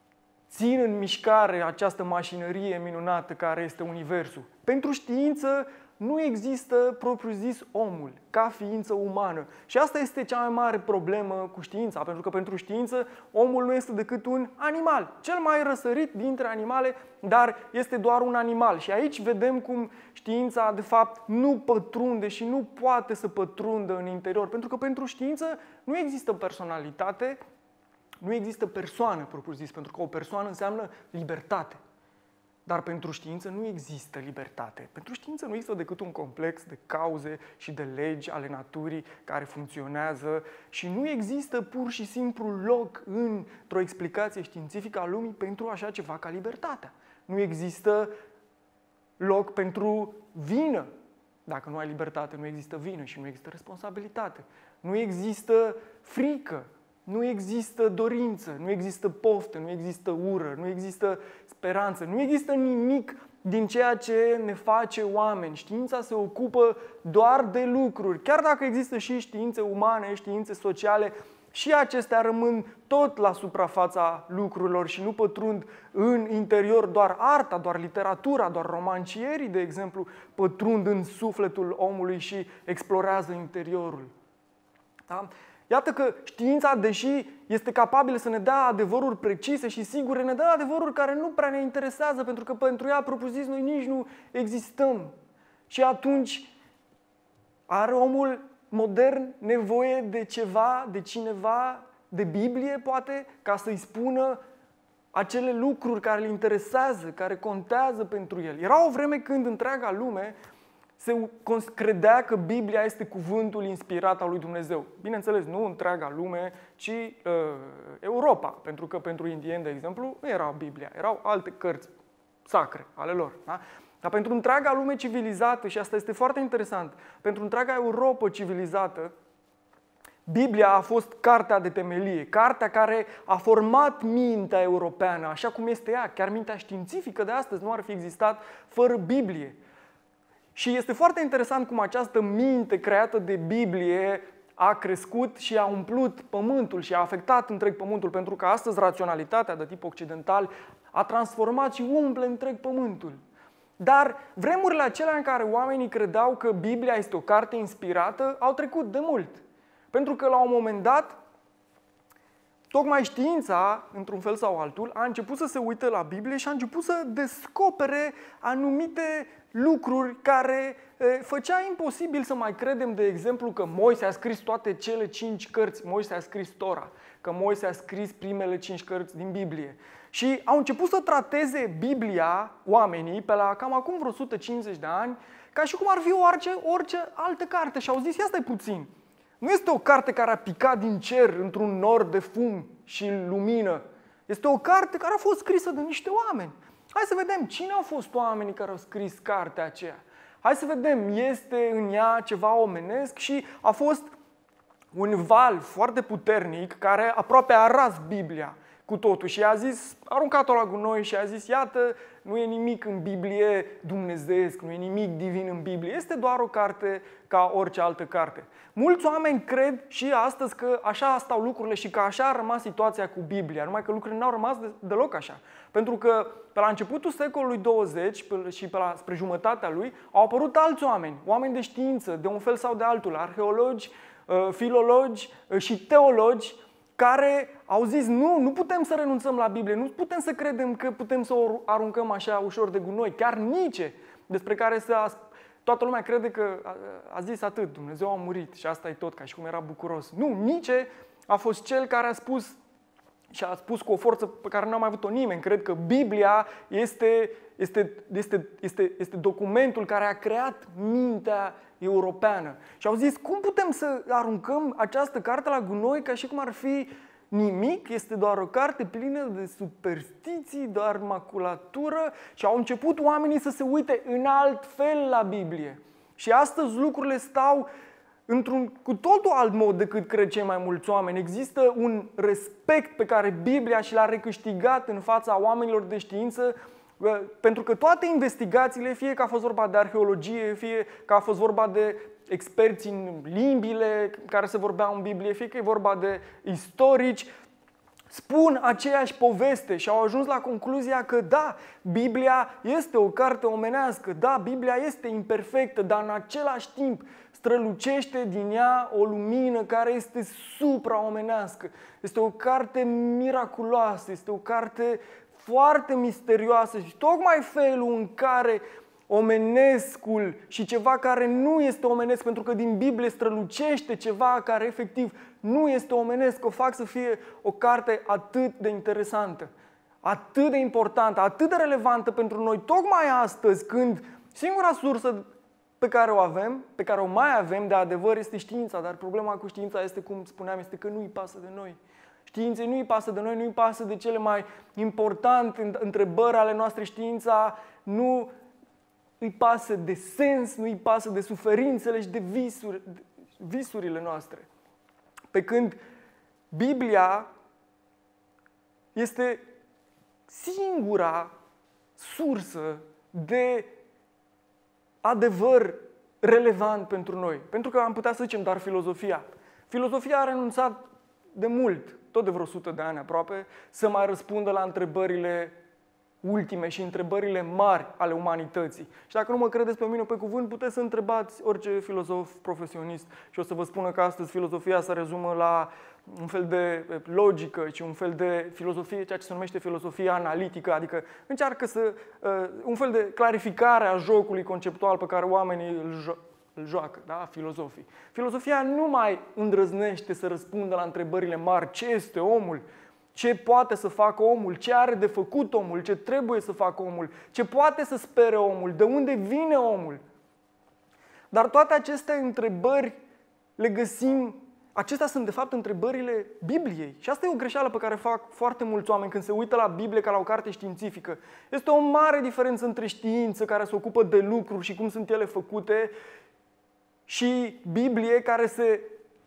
țin în mișcare această mașinărie minunată care este Universul. Pentru știință nu există, propriu-zis, omul ca ființă umană. Și asta este cea mai mare problemă cu știința, pentru că pentru știință omul nu este decât un animal, cel mai răsărit dintre animale, dar este doar un animal. Și aici vedem cum știința, de fapt, nu pătrunde și nu poate să pătrundă în interior, pentru că pentru știință nu există personalitate, nu există persoană, propriu-zis, pentru că o persoană înseamnă libertate. Dar pentru știință nu există libertate. Pentru știință nu există decât un complex de cauze și de legi ale naturii care funcționează și nu există pur și simplu loc într-o explicație științifică a lumii pentru așa ceva ca libertatea. Nu există loc pentru vină. Dacă nu ai libertate, nu există vină și nu există responsabilitate. Nu există frică. Nu există dorință, nu există poftă, nu există ură, nu există speranță, nu există nimic din ceea ce ne face oameni. Știința se ocupă doar de lucruri. Chiar dacă există și științe umane, științe sociale, și acestea rămân tot la suprafața lucrurilor și nu pătrund în interior. Doar arta, doar literatura, doar romancierii, de exemplu, pătrund în sufletul omului și explorează interiorul. Da? Iată că știința, deși este capabilă să ne dea adevăruri precise și sigure, ne dă adevăruri care nu prea ne interesează, pentru că pentru ea, propriu-zis, noi nici nu existăm. Și atunci are omul modern nevoie de ceva, de cineva, de Biblie, poate, ca să-i spună acele lucruri care îl interesează, care contează pentru el. Era o vreme când întreaga lume se credea că Biblia este cuvântul inspirat al lui Dumnezeu. Bineînțeles, nu întreaga lume, ci Europa. Pentru că pentru indieni, de exemplu, nu era Biblia, erau alte cărți sacre ale lor. Da? Dar pentru întreaga lume civilizată, și asta este foarte interesant, pentru întreaga Europa civilizată, Biblia a fost cartea de temelie, cartea care a format mintea europeană, așa cum este ea. Chiar mintea științifică de astăzi nu ar fi existat fără Biblie. Și este foarte interesant cum această minte creată de Biblie a crescut și a umplut pământul și a afectat întreg pământul, pentru că astăzi raționalitatea de tip occidental a transformat și umple întreg pământul. Dar vremurile acelea în care oamenii credeau că Biblia este o carte inspirată au trecut de mult. Pentru că la un moment dat, tocmai știința, într-un fel sau altul, a început să se uite la Biblie și a început să descopere anumite lucruri care făcea imposibil să mai credem, de exemplu, că Moise a scris toate cele 5 cărți, Moise a scris Tora, că Moise a scris primele 5 cărți din Biblie. Și au început să trateze Biblia, oamenii, pe la cam acum vreo 150 de ani, ca și cum ar fi orice altă carte. Și au zis, ia stai puțin, nu este o carte care a picat din cer într-un nor de fum și lumină. Este o carte care a fost scrisă de niște oameni. Hai să vedem cine au fost oamenii care au scris cartea aceea. Hai să vedem, este în ea ceva omenesc și a fost un val foarte puternic care aproape a ras Biblia cu totul și a zis, a aruncat-o la gunoi și a zis, iată, nu e nimic în Biblie dumnezeiesc, nu e nimic divin în Biblie, este doar o carte ca orice altă carte. Mulți oameni cred și astăzi că așa stau lucrurile și că așa a rămas situația cu Biblia, numai că lucrurile n-au rămas deloc așa. Pentru că pe la începutul secolului 20 și spre jumătatea lui au apărut alți oameni, oameni de știință, de un fel sau de altul, arheologi, filologi și teologi, care au zis, nu putem să renunțăm la Biblie, nu putem să credem că putem să o aruncăm așa ușor de gunoi. Chiar Nietzsche, despre care toată lumea crede că a zis atât, Dumnezeu a murit și asta e tot, ca și cum era bucuros. Nu, Nietzsche a fost cel care a spus, și a spus cu o forță pe care n-a mai avut-o nimeni, cred că Biblia este documentul care a creat mintea europeană. Și au zis, cum putem să aruncăm această carte la gunoi ca și cum ar fi nimic, este doar o carte plină de superstiții, doar maculatură, și au început oamenii să se uite în alt fel la Biblie. Și astăzi lucrurile stau într-un cu totul alt mod decât cred cei mai mulți oameni. Există un respect pe care Biblia și l-a recâștigat în fața oamenilor de știință, pentru că toate investigațiile, fie că a fost vorba de arheologie, fie că a fost vorba de experți în limbile care se vorbeau în Biblie, fie că e vorba de istorici, spun aceeași poveste și au ajuns la concluzia că da, Biblia este o carte omenească, da, Biblia este imperfectă, dar în același timp strălucește din ea o lumină care este supraomenească. Este o carte miraculoasă, este o carte foarte misterioasă și tocmai felul în care omenescul și ceva care nu este omenesc, pentru că din Biblie strălucește ceva care efectiv nu este omenesc, o fac să fie o carte atât de interesantă, atât de importantă, atât de relevantă pentru noi, tocmai astăzi, când singura sursă pe care o avem, pe care o mai avem de adevăr este știința, dar problema cu știința este, cum spuneam, este că nu îi pasă de noi. Științei nu îi pasă de noi, nu îi pasă de cele mai importante întrebări ale noastre. Știința nu îi pasă de sens, nu îi pasă de suferințele și de visurile noastre. Pe când Biblia este singura sursă de adevăr relevant pentru noi. Pentru că am putea să zicem doar filozofia. Filozofia a renunțat de mult, tot de vreo 100 de ani aproape, să mai răspundă la întrebările ultime și întrebările mari ale umanității. Și dacă nu mă credeți pe mine pe cuvânt, puteți să întrebați orice filozof profesionist și o să vă spună că astăzi filozofia se rezumă la un fel de logică și un fel de filozofie, ceea ce se numește filozofia analitică, adică încearcă un fel de clarificare a jocului conceptual pe care oamenii îl joacă, da? Filozofii. Filozofia nu mai îndrăznește să răspundă la întrebările mari. Ce este omul? Ce poate să facă omul? Ce are de făcut omul? Ce trebuie să facă omul? Ce poate să spere omul? De unde vine omul? Dar toate aceste întrebări le găsim. Acestea sunt de fapt întrebările Bibliei. Și asta e o greșeală pe care fac foarte mulți oameni când se uită la Biblie ca la o carte științifică. Este o mare diferență între știință, care se ocupă de lucruri și cum sunt ele făcute, și Biblie, care se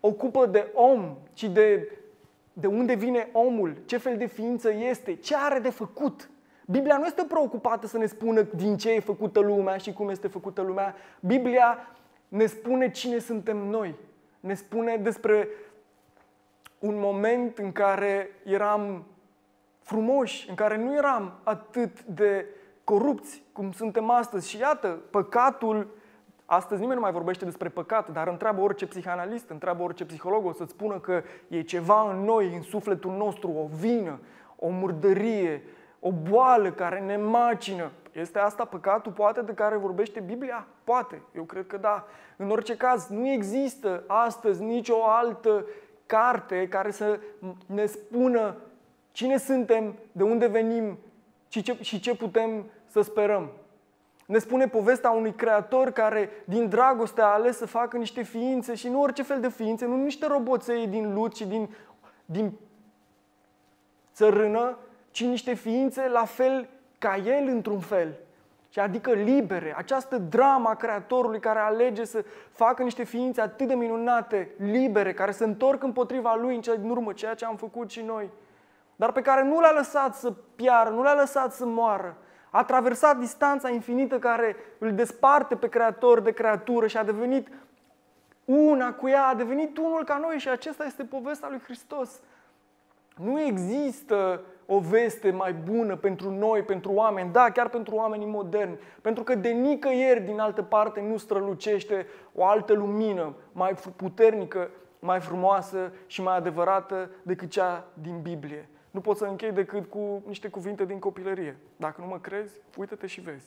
ocupă de om, ci de unde vine omul, ce fel de ființă este, ce are de făcut. Biblia nu este preocupată să ne spună din ce e făcută lumea și cum este făcută lumea. Biblia ne spune cine suntem noi. Ne spune despre un moment în care eram frumoși, în care nu eram atât de corupți cum suntem astăzi. Și iată, păcatul, astăzi nimeni nu mai vorbește despre păcat, dar întreabă orice psihanalist, întreabă orice psiholog, o să-ți spună că e ceva în noi, în sufletul nostru, o vină, o murdărie, o boală care ne macină. Este asta păcatul, poate, de care vorbește Biblia? Poate, eu cred că da. În orice caz, nu există astăzi nicio altă carte care să ne spună cine suntem, de unde venim și ce putem să sperăm. Ne spune povestea unui creator care din dragoste a ales să facă niște ființe și nu orice fel de ființe, nu niște roboței din lut și din țărână, ci niște ființe la fel ca el într-un fel. Și adică libere, această dramă a Creatorului care alege să facă niște ființe atât de minunate, libere, care se întorc împotriva lui în cea din urmă, ceea ce am făcut și noi, dar pe care nu l-a lăsat să piară, nu l-a lăsat să moară. A traversat distanța infinită care îl desparte pe Creator de creatură și a devenit una cu ea, a devenit unul ca noi și acesta este povestea lui Hristos. Nu există o veste mai bună pentru noi, pentru oameni, da, chiar pentru oamenii moderni, pentru că de nicăieri din altă parte nu strălucește o altă lumină mai puternică, mai frumoasă și mai adevărată decât cea din Biblie. Nu pot să închei decât cu niște cuvinte din copilărie. Dacă nu mă crezi, uită-te și vezi.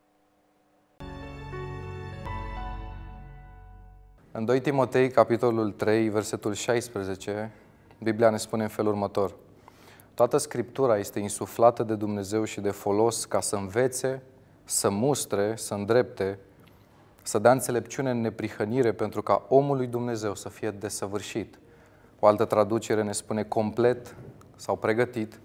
În 2 Timotei, capitolul 3, versetul 16, Biblia ne spune în felul următor: toată Scriptura este insuflată de Dumnezeu și de folos ca să învețe, să mustre, să îndrepte, să dea înțelepciune în neprihănire pentru ca omul lui Dumnezeu să fie desăvârșit. O altă traducere ne spune complet sau pregătit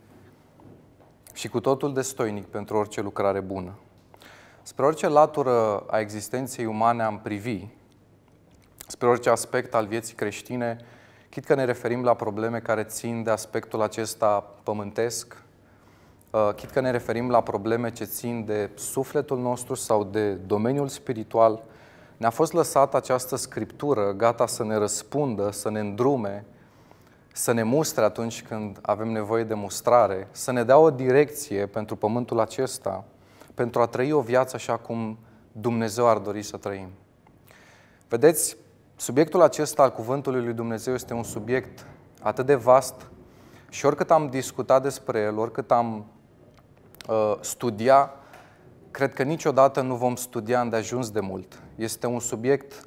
și cu totul destoinic pentru orice lucrare bună. Spre orice latură a existenței umane am privi, spre orice aspect al vieții creștine, chit că ne referim la probleme care țin de aspectul acesta pământesc, chit că ne referim la probleme ce țin de sufletul nostru sau de domeniul spiritual, ne-a fost lăsată această Scriptură gata să ne răspundă, să ne îndrume, să ne mustre atunci când avem nevoie de mustrare, să ne dea o direcție pentru pământul acesta, pentru a trăi o viață așa cum Dumnezeu ar dori să trăim. Vedeți, subiectul acesta al Cuvântului lui Dumnezeu este un subiect atât de vast și oricât am discutat despre el, oricât am studia, cred că niciodată nu vom studia îndeajuns de mult. Este un subiect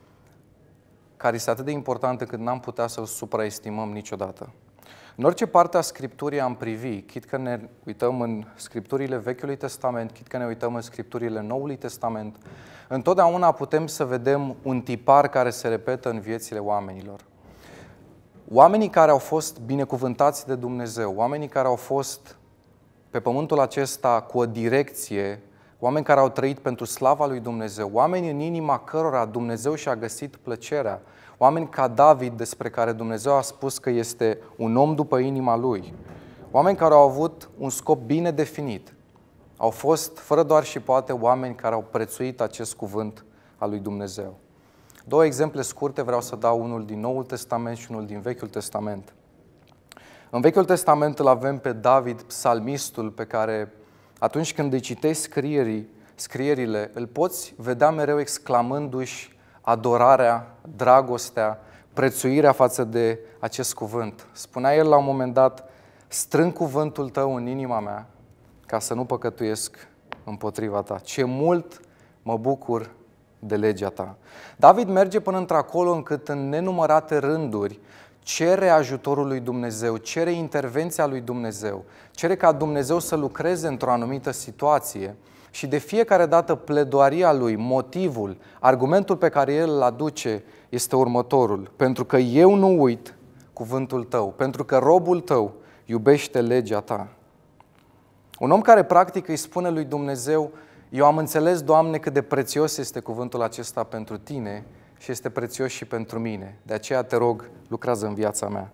care este atât de important încât n-am putea să-l supraestimăm niciodată. În orice parte a Scripturii am privi, chit că ne uităm în Scripturile Vechiului Testament, chit că ne uităm în Scripturile Noului Testament, întotdeauna putem să vedem un tipar care se repetă în viețile oamenilor. Oamenii care au fost binecuvântați de Dumnezeu, oamenii care au fost pe pământul acesta cu o direcție, oameni care au trăit pentru slava lui Dumnezeu, oameni în inima cărora Dumnezeu și-a găsit plăcerea, oameni ca David, despre care Dumnezeu a spus că este un om după inima lui, oameni care au avut un scop bine definit, au fost, fără doar și poate, oameni care au prețuit acest cuvânt al lui Dumnezeu. 2 exemple scurte vreau să dau, unul din Noul Testament și unul din Vechiul Testament. În Vechiul Testament îl avem pe David, psalmistul, pe care atunci când îi citești scrierile, îl poți vedea mereu exclamându-și adorarea, dragostea, prețuirea față de acest cuvânt. Spunea el la un moment dat: strâng cuvântul tău în inima mea ca să nu păcătuiesc împotriva ta. Ce mult mă bucur de legea ta. David merge până într-acolo încât în nenumărate rânduri cere ajutorul lui Dumnezeu, cere intervenția lui Dumnezeu, cere ca Dumnezeu să lucreze într-o anumită situație și de fiecare dată pledoaria lui, motivul, argumentul pe care el îl aduce este următorul: pentru că eu nu uit cuvântul tău, pentru că robul tău iubește legea ta. Un om care practic îi spune lui Dumnezeu: eu am înțeles, Doamne, cât de prețios este cuvântul acesta pentru tine, și este prețios și pentru mine. De aceea te rog, lucrează în viața mea.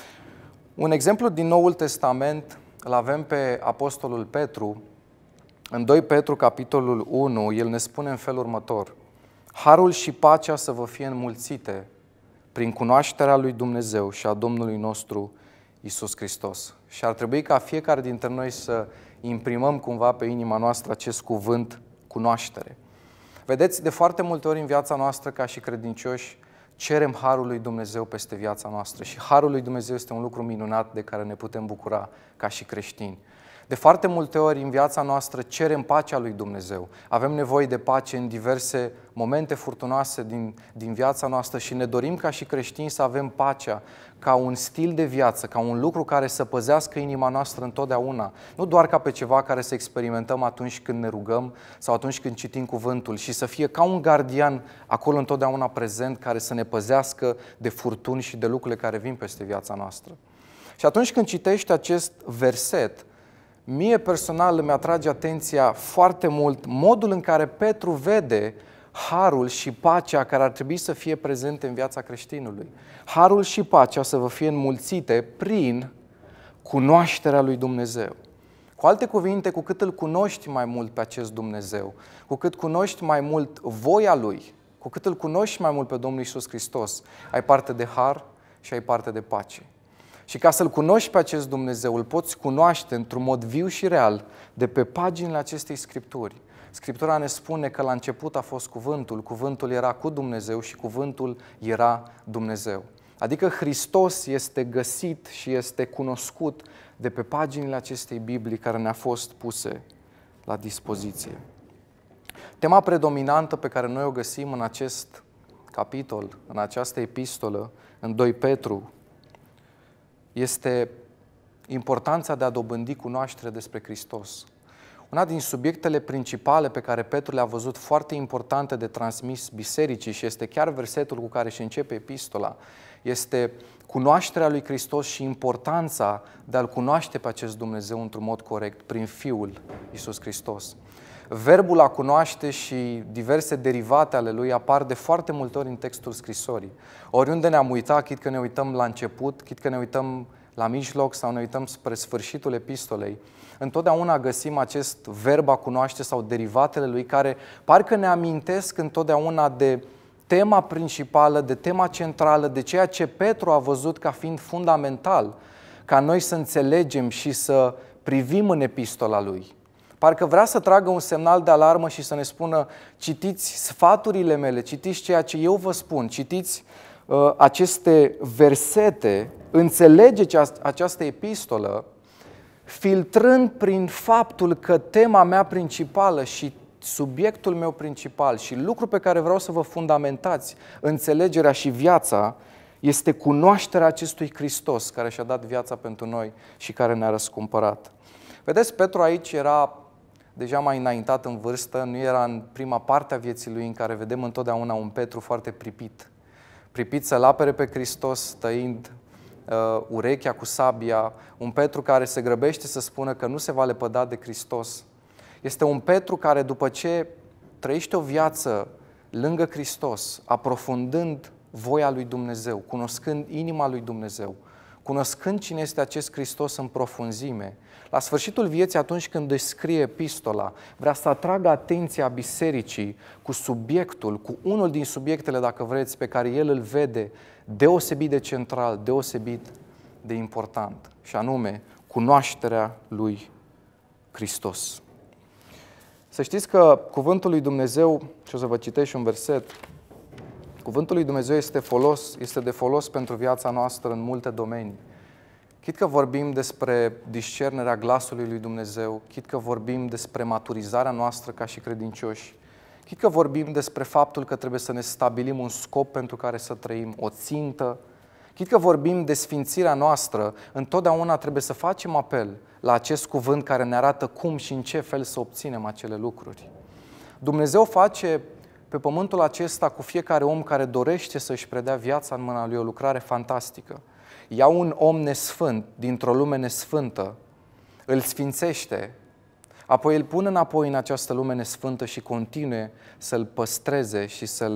Un exemplu din Noul Testament îl avem pe Apostolul Petru. În 2 Petru, capitolul 1, el ne spune în felul următor: harul și pacea să vă fie înmulțite prin cunoașterea lui Dumnezeu și a Domnului nostru Iisus Hristos. Și ar trebui ca fiecare dintre noi să imprimăm cumva pe inima noastră acest cuvânt, cunoaștere. Vedeți, de foarte multe ori în viața noastră, ca și credincioși, cerem harul lui Dumnezeu peste viața noastră și harul lui Dumnezeu este un lucru minunat de care ne putem bucura ca și creștini. De foarte multe ori în viața noastră cerem pacea lui Dumnezeu. Avem nevoie de pace în diverse momente furtunoase din viața noastră și ne dorim ca și creștini să avem pacea ca un stil de viață, ca un lucru care să păzească inima noastră întotdeauna. Nu doar ca pe ceva care să experimentăm atunci când ne rugăm sau atunci când citim cuvântul, și să fie ca un gardian acolo întotdeauna prezent care să ne păzească de furtuni și de lucrurile care vin peste viața noastră. Și atunci când citești acest verset, mie personal îmi atrage atenția foarte mult modul în care Petru vede harul și pacea care ar trebui să fie prezente în viața creștinului. Harul și pacea să vă fie înmulțite prin cunoașterea lui Dumnezeu. Cu alte cuvinte, cu cât îl cunoști mai mult pe acest Dumnezeu, cu cât cunoști mai mult voia Lui, cu cât îl cunoști mai mult pe Domnul Iisus Hristos, ai parte de har și ai parte de pace. Și ca să-L cunoști pe acest Dumnezeu, îl poți cunoaște într-un mod viu și real de pe paginile acestei Scripturi. Scriptura ne spune că la început a fost Cuvântul, Cuvântul era cu Dumnezeu și Cuvântul era Dumnezeu. Adică Hristos este găsit și este cunoscut de pe paginile acestei Biblii care ne-a fost puse la dispoziție. Tema predominantă pe care noi o găsim în acest capitol, în această epistolă, în 2 Petru, este importanța de a dobândi cunoaștere despre Hristos. Una din subiectele principale pe care Petru le-a văzut foarte importante de transmis bisericii, și este chiar versetul cu care își începe epistola, este cunoașterea lui Hristos și importanța de a-L cunoaște pe acest Dumnezeu într-un mod corect, prin Fiul Iisus Hristos. Verbul a cunoaște și diverse derivate ale lui apar de foarte multe ori în textul scrisorii. Oriunde ne-am uitat, chit că ne uităm la început, chit că ne uităm la mijloc sau ne uităm spre sfârșitul epistolei, întotdeauna găsim acest verb a cunoaște sau derivatele lui care parcă ne amintesc întotdeauna de tema principală, de tema centrală, de ceea ce Petru a văzut ca fiind fundamental, ca noi să înțelegem și să privim în epistola lui. Parcă vrea să tragă un semnal de alarmă și să ne spună: citiți sfaturile mele, citiți ceea ce eu vă spun, citiți aceste versete, înțelegeți această epistolă, filtrând prin faptul că tema mea principală și subiectul meu principal și lucru pe care vreau să vă fundamentați înțelegerea și viața este cunoașterea acestui Hristos care și-a dat viața pentru noi și care ne-a răscumpărat. Vedeți, Petru aici era deja mai înaintat în vârstă, nu era în prima parte a vieții lui în care vedem întotdeauna un Petru foarte pripit. Pripit să-L apere pe Hristos, tăind urechea cu sabia, un Petru care se grăbește să spună că nu se va lepăda de Hristos. Este un Petru care, după ce trăiește o viață lângă Hristos, aprofundând voia lui Dumnezeu, cunoscând inima lui Dumnezeu, cunoscând cine este acest Hristos în profunzime, la sfârșitul vieții, atunci când își scrie epistola, vrea să atragă atenția bisericii cu subiectul, cu unul din subiectele, dacă vreți, pe care el îl vede deosebit de central, deosebit de important, și anume cunoașterea lui Hristos. Să știți că cuvântul lui Dumnezeu, și o să vă citesc un verset, cuvântul lui Dumnezeu este de folos pentru viața noastră în multe domenii. Chit că vorbim despre discernerea glasului lui Dumnezeu, chit că vorbim despre maturizarea noastră ca și credincioși, chit că vorbim despre faptul că trebuie să ne stabilim un scop pentru care să trăim, o țintă, chit că vorbim de sfințirea noastră, întotdeauna trebuie să facem apel la acest cuvânt care ne arată cum și în ce fel să obținem acele lucruri. Dumnezeu face pe pământul acesta cu fiecare om care dorește să-și predea viața în mâna lui o lucrare fantastică. Ia un om nesfânt dintr-o lume nesfântă, îl sfințește, apoi îl pune înapoi în această lume nesfântă și continue să-l păstreze și să-l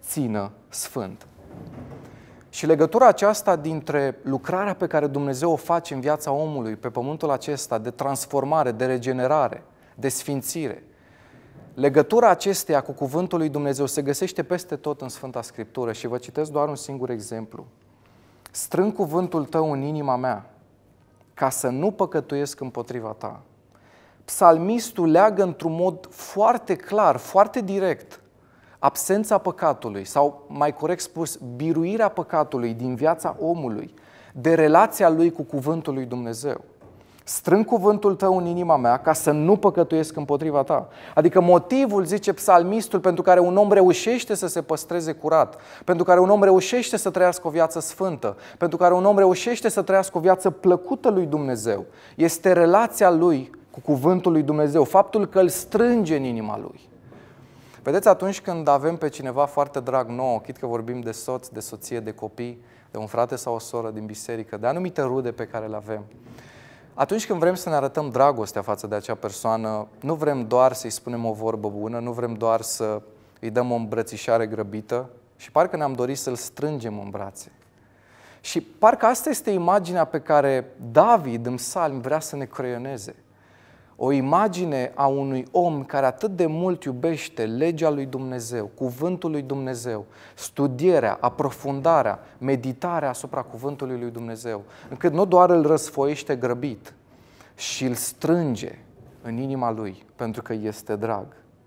țină sfânt. Și legătura aceasta dintre lucrarea pe care Dumnezeu o face în viața omului pe pământul acesta, de transformare, de regenerare, de sfințire, legătura acesteia cu cuvântul lui Dumnezeu se găsește peste tot în Sfânta Scriptură și vă citesc doar un singur exemplu. Strâng cuvântul tău în inima mea, ca să nu păcătuiesc împotriva ta. Psalmistul leagă într-un mod foarte clar, foarte direct, absența păcatului, sau mai corect spus, biruirea păcatului din viața omului, de relația lui cu cuvântul lui Dumnezeu. Strâng cuvântul tău în inima mea ca să nu păcătuiesc împotriva ta. Adică motivul, zice psalmistul, pentru care un om reușește să se păstreze curat, pentru care un om reușește să trăiască o viață sfântă, pentru care un om reușește să trăiască o viață plăcută lui Dumnezeu, este relația lui cu cuvântul lui Dumnezeu, faptul că îl strânge în inima lui. Vedeți, atunci când avem pe cineva foarte drag nouă, chit că vorbim de soț, de soție, de copii, de un frate sau o soră din biserică, de anumite rude pe care le avem, atunci când vrem să ne arătăm dragostea față de acea persoană, nu vrem doar să-i spunem o vorbă bună, nu vrem doar să îi dăm o îmbrățișare grăbită și parcă ne-am dorit să-l strângem în brațe. Și parcă asta este imaginea pe care David în Psalm vrea să ne creioneze. O imagine a unui om care atât de mult iubește legea lui Dumnezeu, cuvântul lui Dumnezeu, studierea, aprofundarea, meditarea asupra cuvântului lui Dumnezeu, încât nu doar îl răsfoiește grăbit și îl strânge în inima lui, pentru că este drag.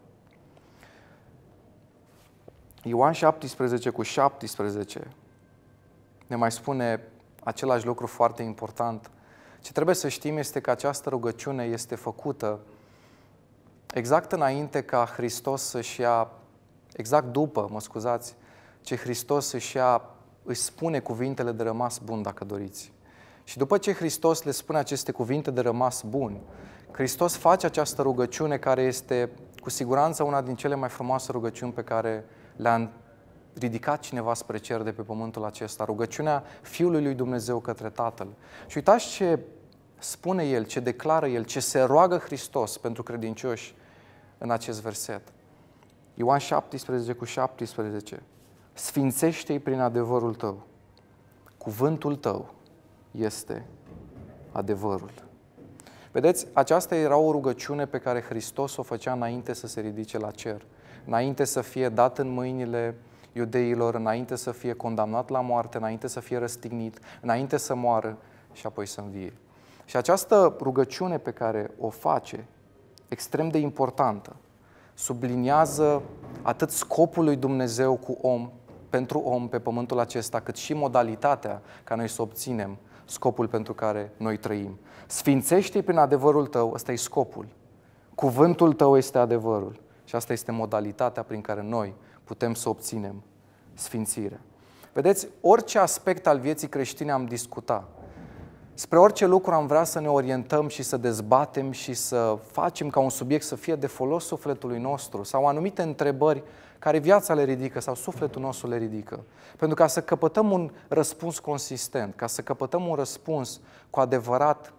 Ioan 17:17 ne mai spune același lucru foarte important. Ce trebuie să știm este că această rugăciune este făcută exact înainte ca Hristos să-și ia, exact după, ce Hristos își spune cuvintele de rămas bun, dacă doriți. Și după ce Hristos le spune aceste cuvinte de rămas bun, Hristos face această rugăciune care este cu siguranță una din cele mai frumoase rugăciuni pe care le-a ridicat cineva spre cer de pe pământul acesta, rugăciunea Fiului lui Dumnezeu către Tatăl. Și uitați ce spune El, ce declară El, ce se roagă Hristos pentru credincioși în acest verset. Ioan 17:17. Sfințește-i prin adevărul tău. Cuvântul tău este adevărul. Vedeți, aceasta era o rugăciune pe care Hristos o făcea înainte să se ridice la cer, înainte să fie dat în mâinile iudeilor, înainte să fie condamnat la moarte, înainte să fie răstignit, înainte să moară și apoi să învie. Și această rugăciune pe care o face, extrem de importantă, subliniază atât scopul lui Dumnezeu pentru om pe pământul acesta, cât și modalitatea ca noi să obținem scopul pentru care noi trăim. Sfințește-i prin adevărul tău, ăsta e scopul. Cuvântul tău este adevărul și asta este modalitatea prin care noi putem să obținem sfințirea. Vedeți, orice aspect al vieții creștine am discutat. Spre orice lucru am vrea să ne orientăm și să dezbatem și să facem ca un subiect să fie de folos sufletului nostru sau anumite întrebări care viața le ridică sau sufletul nostru le ridică. Pentru ca să căpătăm un răspuns consistent, ca să căpătăm un răspuns cu adevărat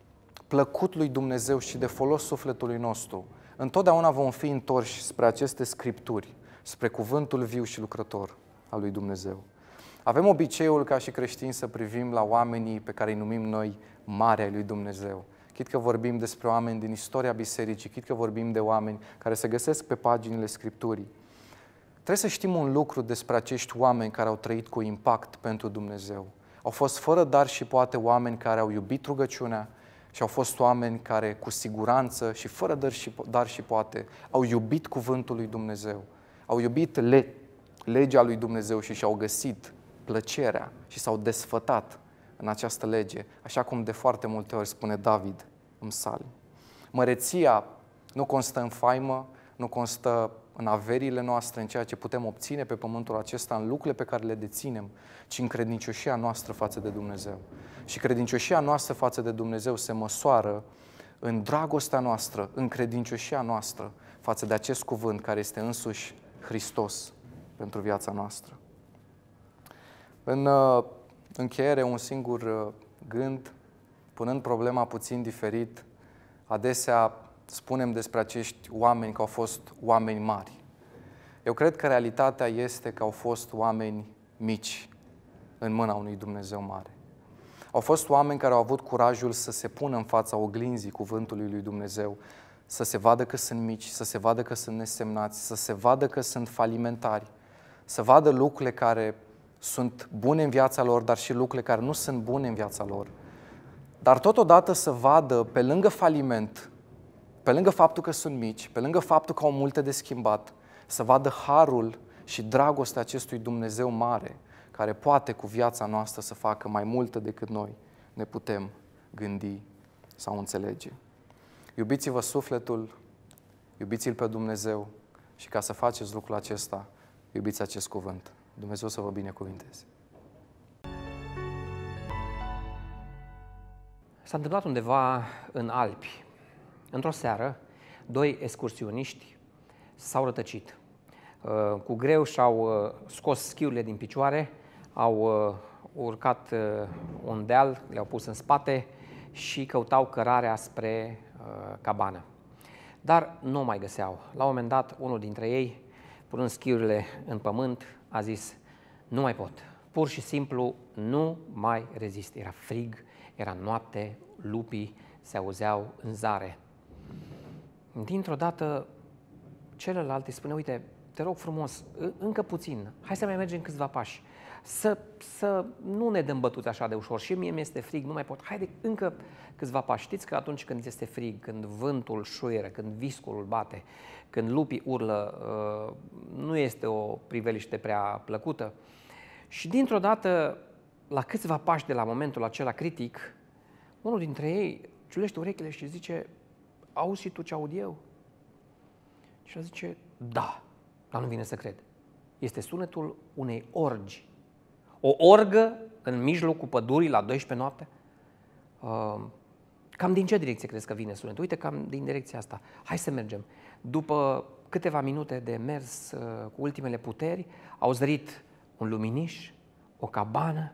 plăcut lui Dumnezeu și de folos sufletului nostru, întotdeauna vom fi întorși spre aceste scripturi, spre cuvântul viu și lucrător al lui Dumnezeu. Avem obiceiul ca și creștini să privim la oamenii pe care îi numim noi mari ai lui Dumnezeu. Chit că vorbim despre oameni din istoria bisericii, chit că vorbim de oameni care se găsesc pe paginile Scripturii. Trebuie să știm un lucru despre acești oameni care au trăit cu impact pentru Dumnezeu. Au fost fără dar și poate oameni care au iubit rugăciunea și au fost oameni care cu siguranță și fără dar și poate au iubit cuvântul lui Dumnezeu. Au iubit legea lui Dumnezeu și și-au găsit plăcerea și s-au desfătat în această lege, așa cum de foarte multe ori spune David în Psalm. Măreția nu constă în faimă, nu constă în averile noastre, în ceea ce putem obține pe pământul acesta, în lucrurile pe care le deținem, ci în credincioșia noastră față de Dumnezeu. Și credincioșia noastră față de Dumnezeu se măsoară în dragostea noastră, în credincioșia noastră față de acest cuvânt care este însuși Hristos pentru viața noastră. În încheiere, un singur gând, punând problema puțin diferit, adesea spunem despre acești oameni că au fost oameni mari. Eu cred că realitatea este că au fost oameni mici în mâna unui Dumnezeu mare. Au fost oameni care au avut curajul să se pună în fața oglinzii cuvântului lui Dumnezeu, să se vadă că sunt mici, să se vadă că sunt nesemnați, să se vadă că sunt falimentari, să vadă lucrurile care sunt bune în viața lor, dar și lucrurile care nu sunt bune în viața lor. Dar totodată să vadă, pe lângă faliment, pe lângă faptul că sunt mici, pe lângă faptul că au multe de schimbat, să vadă harul și dragostea acestui Dumnezeu mare, care poate cu viața noastră să facă mai multă decât noi ne putem gândi sau înțelege. Iubiți-vă sufletul, iubiți-L pe Dumnezeu și ca să faceți lucrul acesta, iubiți acest cuvânt. Dumnezeu să vă binecuvinteze. S-a întâmplat undeva în Alpi. Într-o seară, 2 excursioniști s-au rătăcit. Cu greu și-au scos schiurile din picioare, au urcat un deal, le-au pus în spate și căutau cărarea spre cabană. Dar nu o mai găseau. La un moment dat, unul dintre ei, punând schiurile în pământ, a zis: nu mai pot, pur și simplu nu mai rezist. Era frig, era noapte, lupii se auzeau în zare. Dintr-o dată, celălalt îi spune: uite, te rog frumos, încă puțin, hai să mai mergem câțiva pași, să nu ne dăm bătuți așa de ușor, și mie mi-este frig, nu mai pot, haide încă câțiva pași. Știți că atunci când este frig, când vântul șuieră, când viscolul bate, când lupii urlă, nu este o priveliște prea plăcută. Și dintr-o dată, la câțiva pași de la momentul acela critic, unul dintre ei ciulește urechile și zice: auzi și tu ce aud eu? Și el zice: da, dar nu vine să cred. Este sunetul unei orgi. O orgă în mijlocul pădurii la 12 noapte? Cam din ce direcție crezi că vine sunetul? Uite, cam din direcția asta. Hai să mergem. După câteva minute de mers cu ultimele puteri, au zărit un luminiș, o cabană.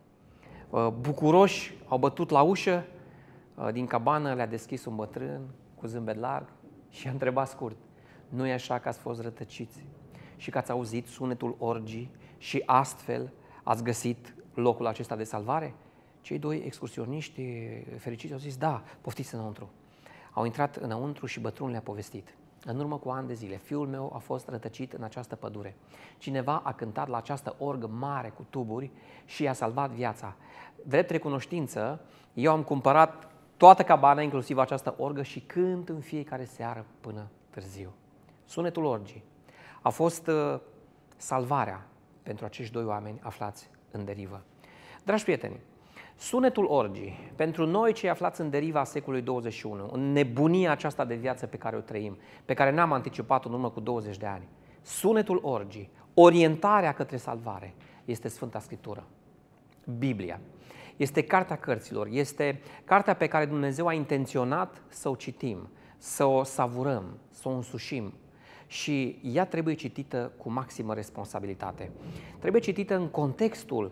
Bucuroși au bătut la ușă. Din cabană le-a deschis un bătrân cu zâmbet larg și a întrebat scurt: nu e așa că ați fost rătăciți și că ați auzit sunetul orgii și astfel ați găsit locul acesta de salvare? Cei 2 excursioniști fericiți au zis: da, poftiți înăuntru. Au intrat înăuntru și bătrânul le-a povestit: în urmă cu ani de zile, fiul meu a fost rătăcit în această pădure. Cineva a cântat la această orgă mare cu tuburi și i-a salvat viața. Drept recunoștință, eu am cumpărat toată cabana, inclusiv această orgă, și cânt în fiecare seară până târziu. Sunetul orgii a fost salvarea pentru acești 2 oameni aflați în derivă. Dragi prieteni, sunetul orgii, pentru noi cei aflați în deriva secolului 21, în nebunia aceasta de viață pe care o trăim, pe care n-am anticipat-o în urmă cu 20 de ani, sunetul orgii, orientarea către salvare, este Sfânta Scriptură, Biblia. Este cartea cărților, este cartea pe care Dumnezeu a intenționat să o citim, să o savurăm, să o însușim. Și ea trebuie citită cu maximă responsabilitate. Trebuie citită în contextul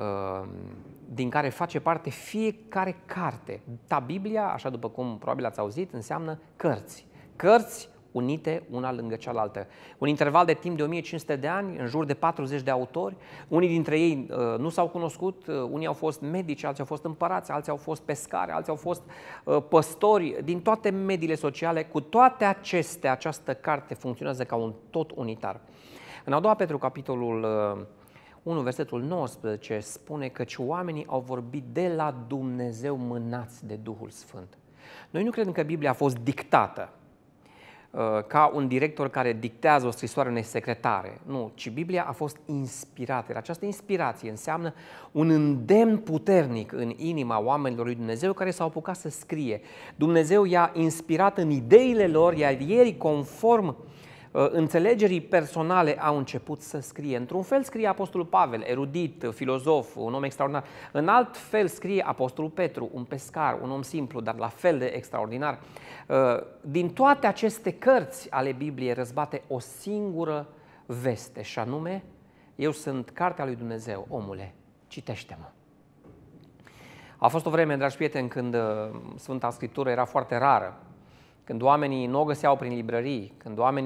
din care face parte fiecare carte. Biblia, așa după cum probabil ați auzit, înseamnă cărți. Cărți unite una lângă cealaltă. Un interval de timp de 1500 de ani, în jur de 40 de autori. Unii dintre ei nu s-au cunoscut, unii au fost medici, alții au fost împărați, alții au fost pescari, alții au fost păstori, din toate mediile sociale. Cu toate acestea, această carte funcționează ca un tot unitar. În a doua Petru, capitolul 1, versetul 19, spune că oamenii au vorbit de la Dumnezeu mânați de Duhul Sfânt. Noi nu credem că Biblia a fost dictată ca un director care dictează o scrisoare unei secretare. Nu, ci Biblia a fost inspirată. Iar această inspirație înseamnă un îndemn puternic în inima oamenilor lui Dumnezeu care s-au apucat să scrie. Dumnezeu i-a inspirat în ideile lor, iar ei, conform înțelegerii personale, au început să scrie. Într-un fel scrie Apostolul Pavel, erudit, filozof, un om extraordinar. În alt fel scrie Apostolul Petru, un pescar, un om simplu, dar la fel de extraordinar. Din toate aceste cărți ale Bibliei răzbate o singură veste, și anume: eu sunt cartea lui Dumnezeu, omule, citește-mă. A fost o vreme, dragi prieteni, când Sfânta Scriptură era foarte rară, când oamenii nu o găseau prin librării, când oamenii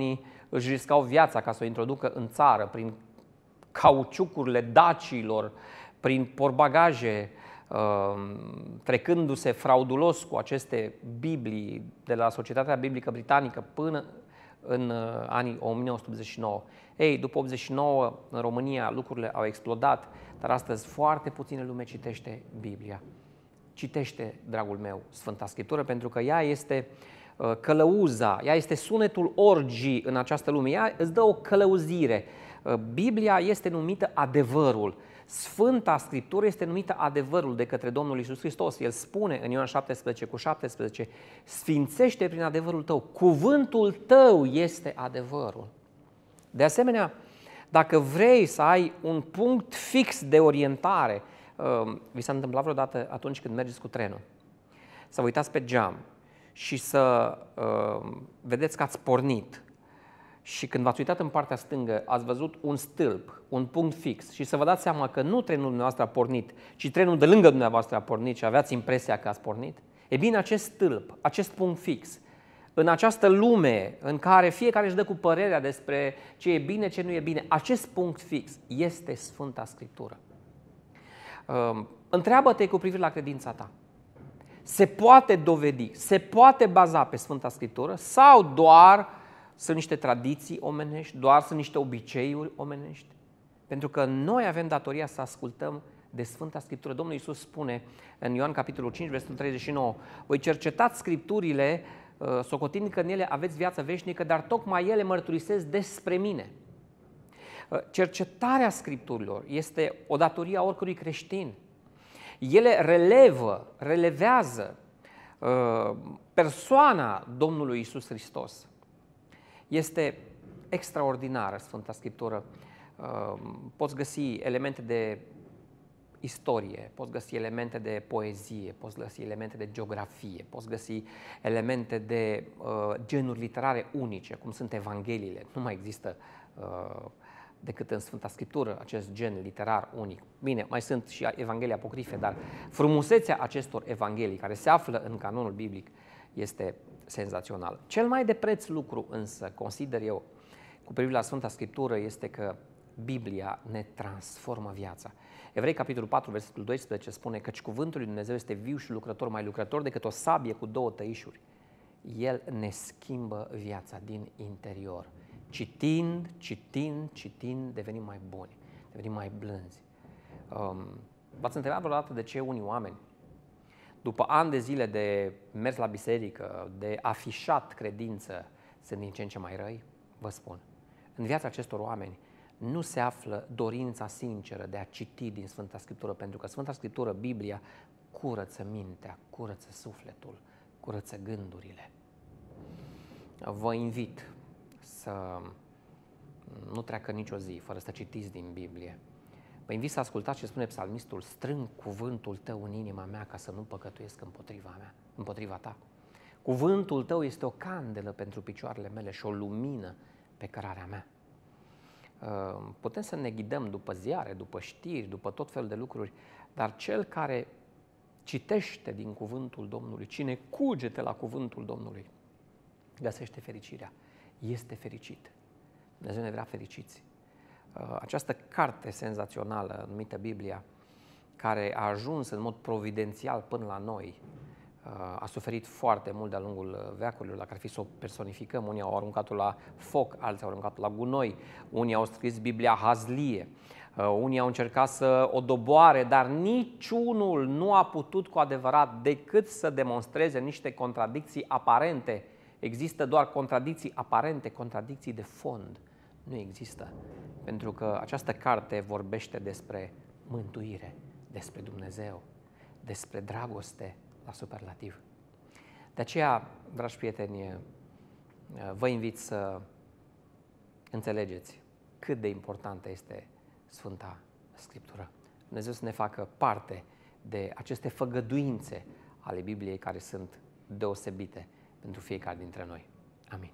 își riscau viața ca să o introducă în țară prin cauciucurile dacilor, prin porbagaje, trecându-se fraudulos cu aceste Biblii de la Societatea Biblică Britanică până în anii 1989. Ei, după 89, în România lucrurile au explodat, dar astăzi foarte puțină lume citește Biblia. Citește, dragul meu, Sfânta Scriptură, pentru că ea este călăuza, ea este sunetul orgii în această lume, ea îți dă o călăuzire. Biblia este numită adevărul. Sfânta Scriptură este numită adevărul de către Domnul Iisus Hristos. El spune în Ioan 17:17, sfințește prin adevărul tău, cuvântul tău este adevărul. De asemenea, dacă vrei să ai un punct fix de orientare, vi s-a întâmplat vreodată atunci când mergeți cu trenul, să vă uitați pe geam și să vedeți că ați pornit și când v-ați uitat în partea stângă, ați văzut un stâlp, un punct fix și să vă dați seama că nu trenul dumneavoastră a pornit, ci trenul de lângă dumneavoastră a pornit și aveați impresia că ați pornit? E bine, acest stâlp, acest punct fix, în această lume în care fiecare își dă cu părerea despre ce e bine, ce nu e bine, acest punct fix este Sfânta Scriptură. Întreabă-te cu privire la credința ta. Se poate dovedi, se poate baza pe Sfânta Scriptură sau doar sunt niște tradiții omenești, doar sunt niște obiceiuri omenești? Pentru că noi avem datoria să ascultăm de Sfânta Scriptură. Domnul Iisus spune în Ioan capitolul 5, versetul 39, voi cercetați Scripturile, socotind că în ele aveți viață veșnică, dar tocmai ele mărturisesc despre mine. Cercetarea Scripturilor este o datorie a oricărui creștin. Ele relevează persoana Domnului Iisus Hristos. Este extraordinară Sfânta Scriptură. Poți găsi elemente de istorie, poți găsi elemente de poezie, poți găsi elemente de geografie, poți găsi elemente de genuri literare unice, cum sunt Evangheliile. Nu mai există decât în Sfânta Scriptură acest gen literar unic. Bine, mai sunt și Evanghelii apocrife, dar frumusețea acestor Evanghelii care se află în canonul biblic este senzațional. Cel mai de preț lucru însă, consider eu, cu privire la Sfânta Scriptură, este că Biblia ne transformă viața. Evrei, capitolul 4, versetul 12 spune căci cuvântul lui Dumnezeu este viu și lucrător, mai lucrător decât o sabie cu două tăișuri. El ne schimbă viața din interior. Citind, devenim mai buni, devenim mai blânzi. V-ați întrebat vreodată de ce unii oameni, după ani de zile de mers la biserică, de afișat credință, sunt din ce în ce mai răi? Vă spun, în viața acestor oameni nu se află dorința sinceră de a citi din Sfânta Scriptură, pentru că Sfânta Scriptură, Biblia, curăță mintea, curăță sufletul, curăță gândurile. Vă invit să nu treacă nicio zi fără să citiți din Biblie. Vă invit să ascultați ce spune psalmistul, strâng cuvântul tău în inima mea ca să nu păcătuiesc împotriva ta. Cuvântul tău este o candelă pentru picioarele mele și o lumină pe cărarea mea. Putem să ne ghidăm după ziare, după știri, după tot felul de lucruri, dar cel care citește din cuvântul Domnului, cine cugete la cuvântul Domnului, găsește fericirea. Este fericit. Dumnezeu ne vrea fericiți. Această carte senzațională numită Biblia, care a ajuns în mod providențial până la noi, a suferit foarte mult de-a lungul veacurilor, dacă ar fi să o personificăm. Unii au aruncat-o la foc, alții au aruncat-o la gunoi, unii au scris Biblia hazlie, unii au încercat să o doboare, dar niciunul nu a putut cu adevărat decât să demonstreze niște contradicții aparente. Există doar contradicții aparente, contradicții de fond. Nu există, pentru că această carte vorbește despre mântuire, despre Dumnezeu, despre dragoste la superlativ. De aceea, dragi prieteni, vă invit să înțelegeți cât de importantă este Sfânta Scriptură. Dumnezeu să ne facă parte de aceste făgăduințe ale Bibliei care sunt deosebite pentru fiecare dintre noi. Amin.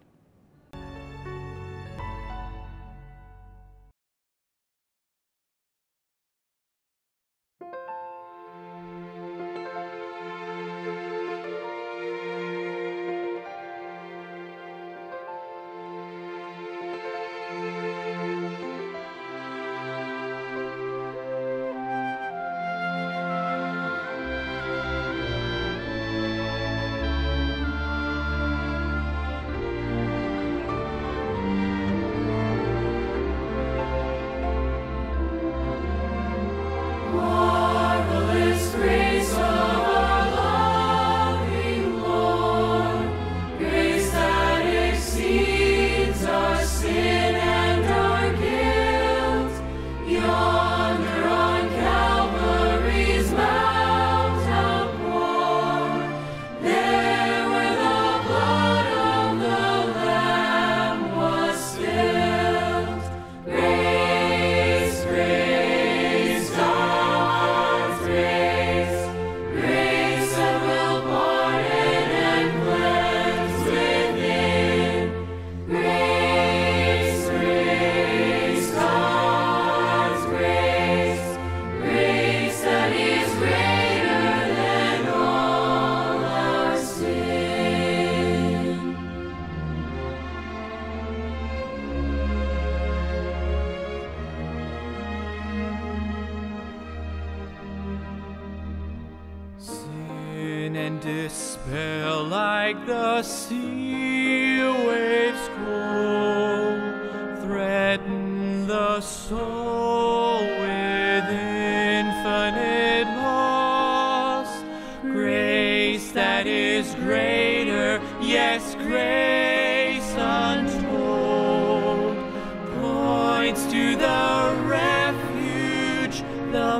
like the sea waves cold, threaten the soul with infinite loss. Grace that is greater, yes, grace untold, points to the refuge, the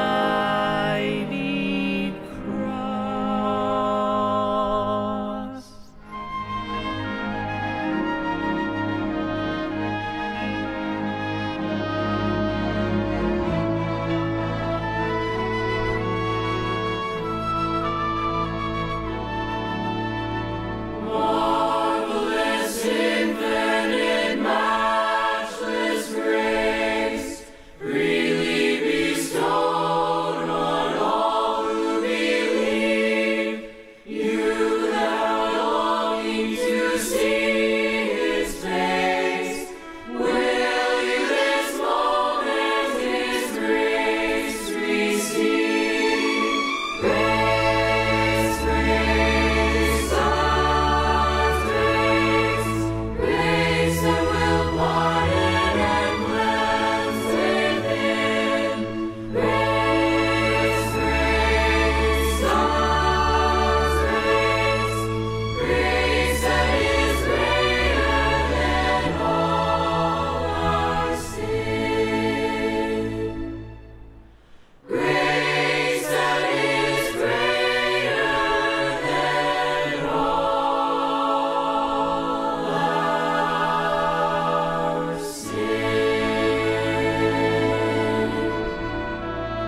mighty cross. Marvelous, infinite, matchless grace, freely bestowed on all who believe. You that longing to see His face, will you this moment His grace receive? Grace, grace, God's grace, grace that will pardon and cleanse within. Grace, grace, God's grace, grace that is greater than all our sin. Grace that is greater than all our sin.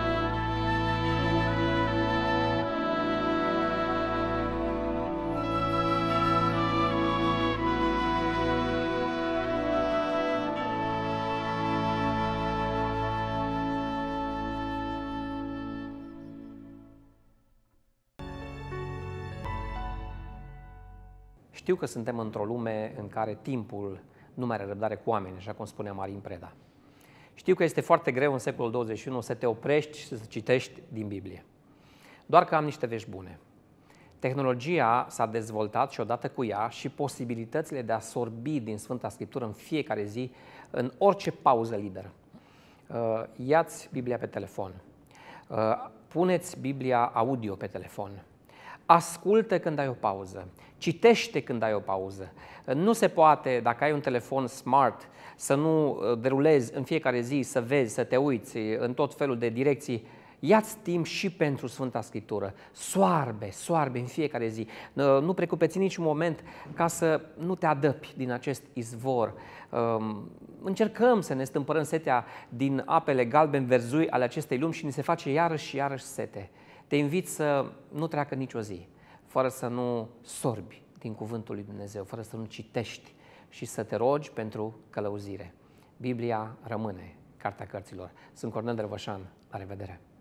Știu că suntem într-o lume în care timpul nu mai are răbdare cu oameni, așa cum spunea Marin Preda. Știu că este foarte greu în secolul 21 să te oprești și să citești din Biblie. Doar că am niște vești bune. Tehnologia s-a dezvoltat și odată cu ea și posibilitățile de a sorbi din Sfânta Scriptură în fiecare zi, în orice pauză liberă. Ia-ți Biblia pe telefon, puneți Biblia audio pe telefon, ascultă când ai o pauză, citește când ai o pauză. Nu se poate, dacă ai un telefon smart, să nu derulezi în fiecare zi, să vezi, să te uiți în tot felul de direcții. Ia-ți timp și pentru Sfânta Scriptură. Soarbe în fiecare zi. Nu precupeți niciun moment ca să nu te adăpi din acest izvor. Încercăm să ne stâmpărăm setea din apele galben-verzui ale acestei lumi și ni se face iarăși și iarăși sete. Te invit să nu treacă nicio zi fără să nu sorbi din Cuvântul lui Dumnezeu, fără să nu citești și să te rogi pentru călăuzire. Biblia rămâne Cartea Cărților. Sunt Cornel Drăvășan. La revedere!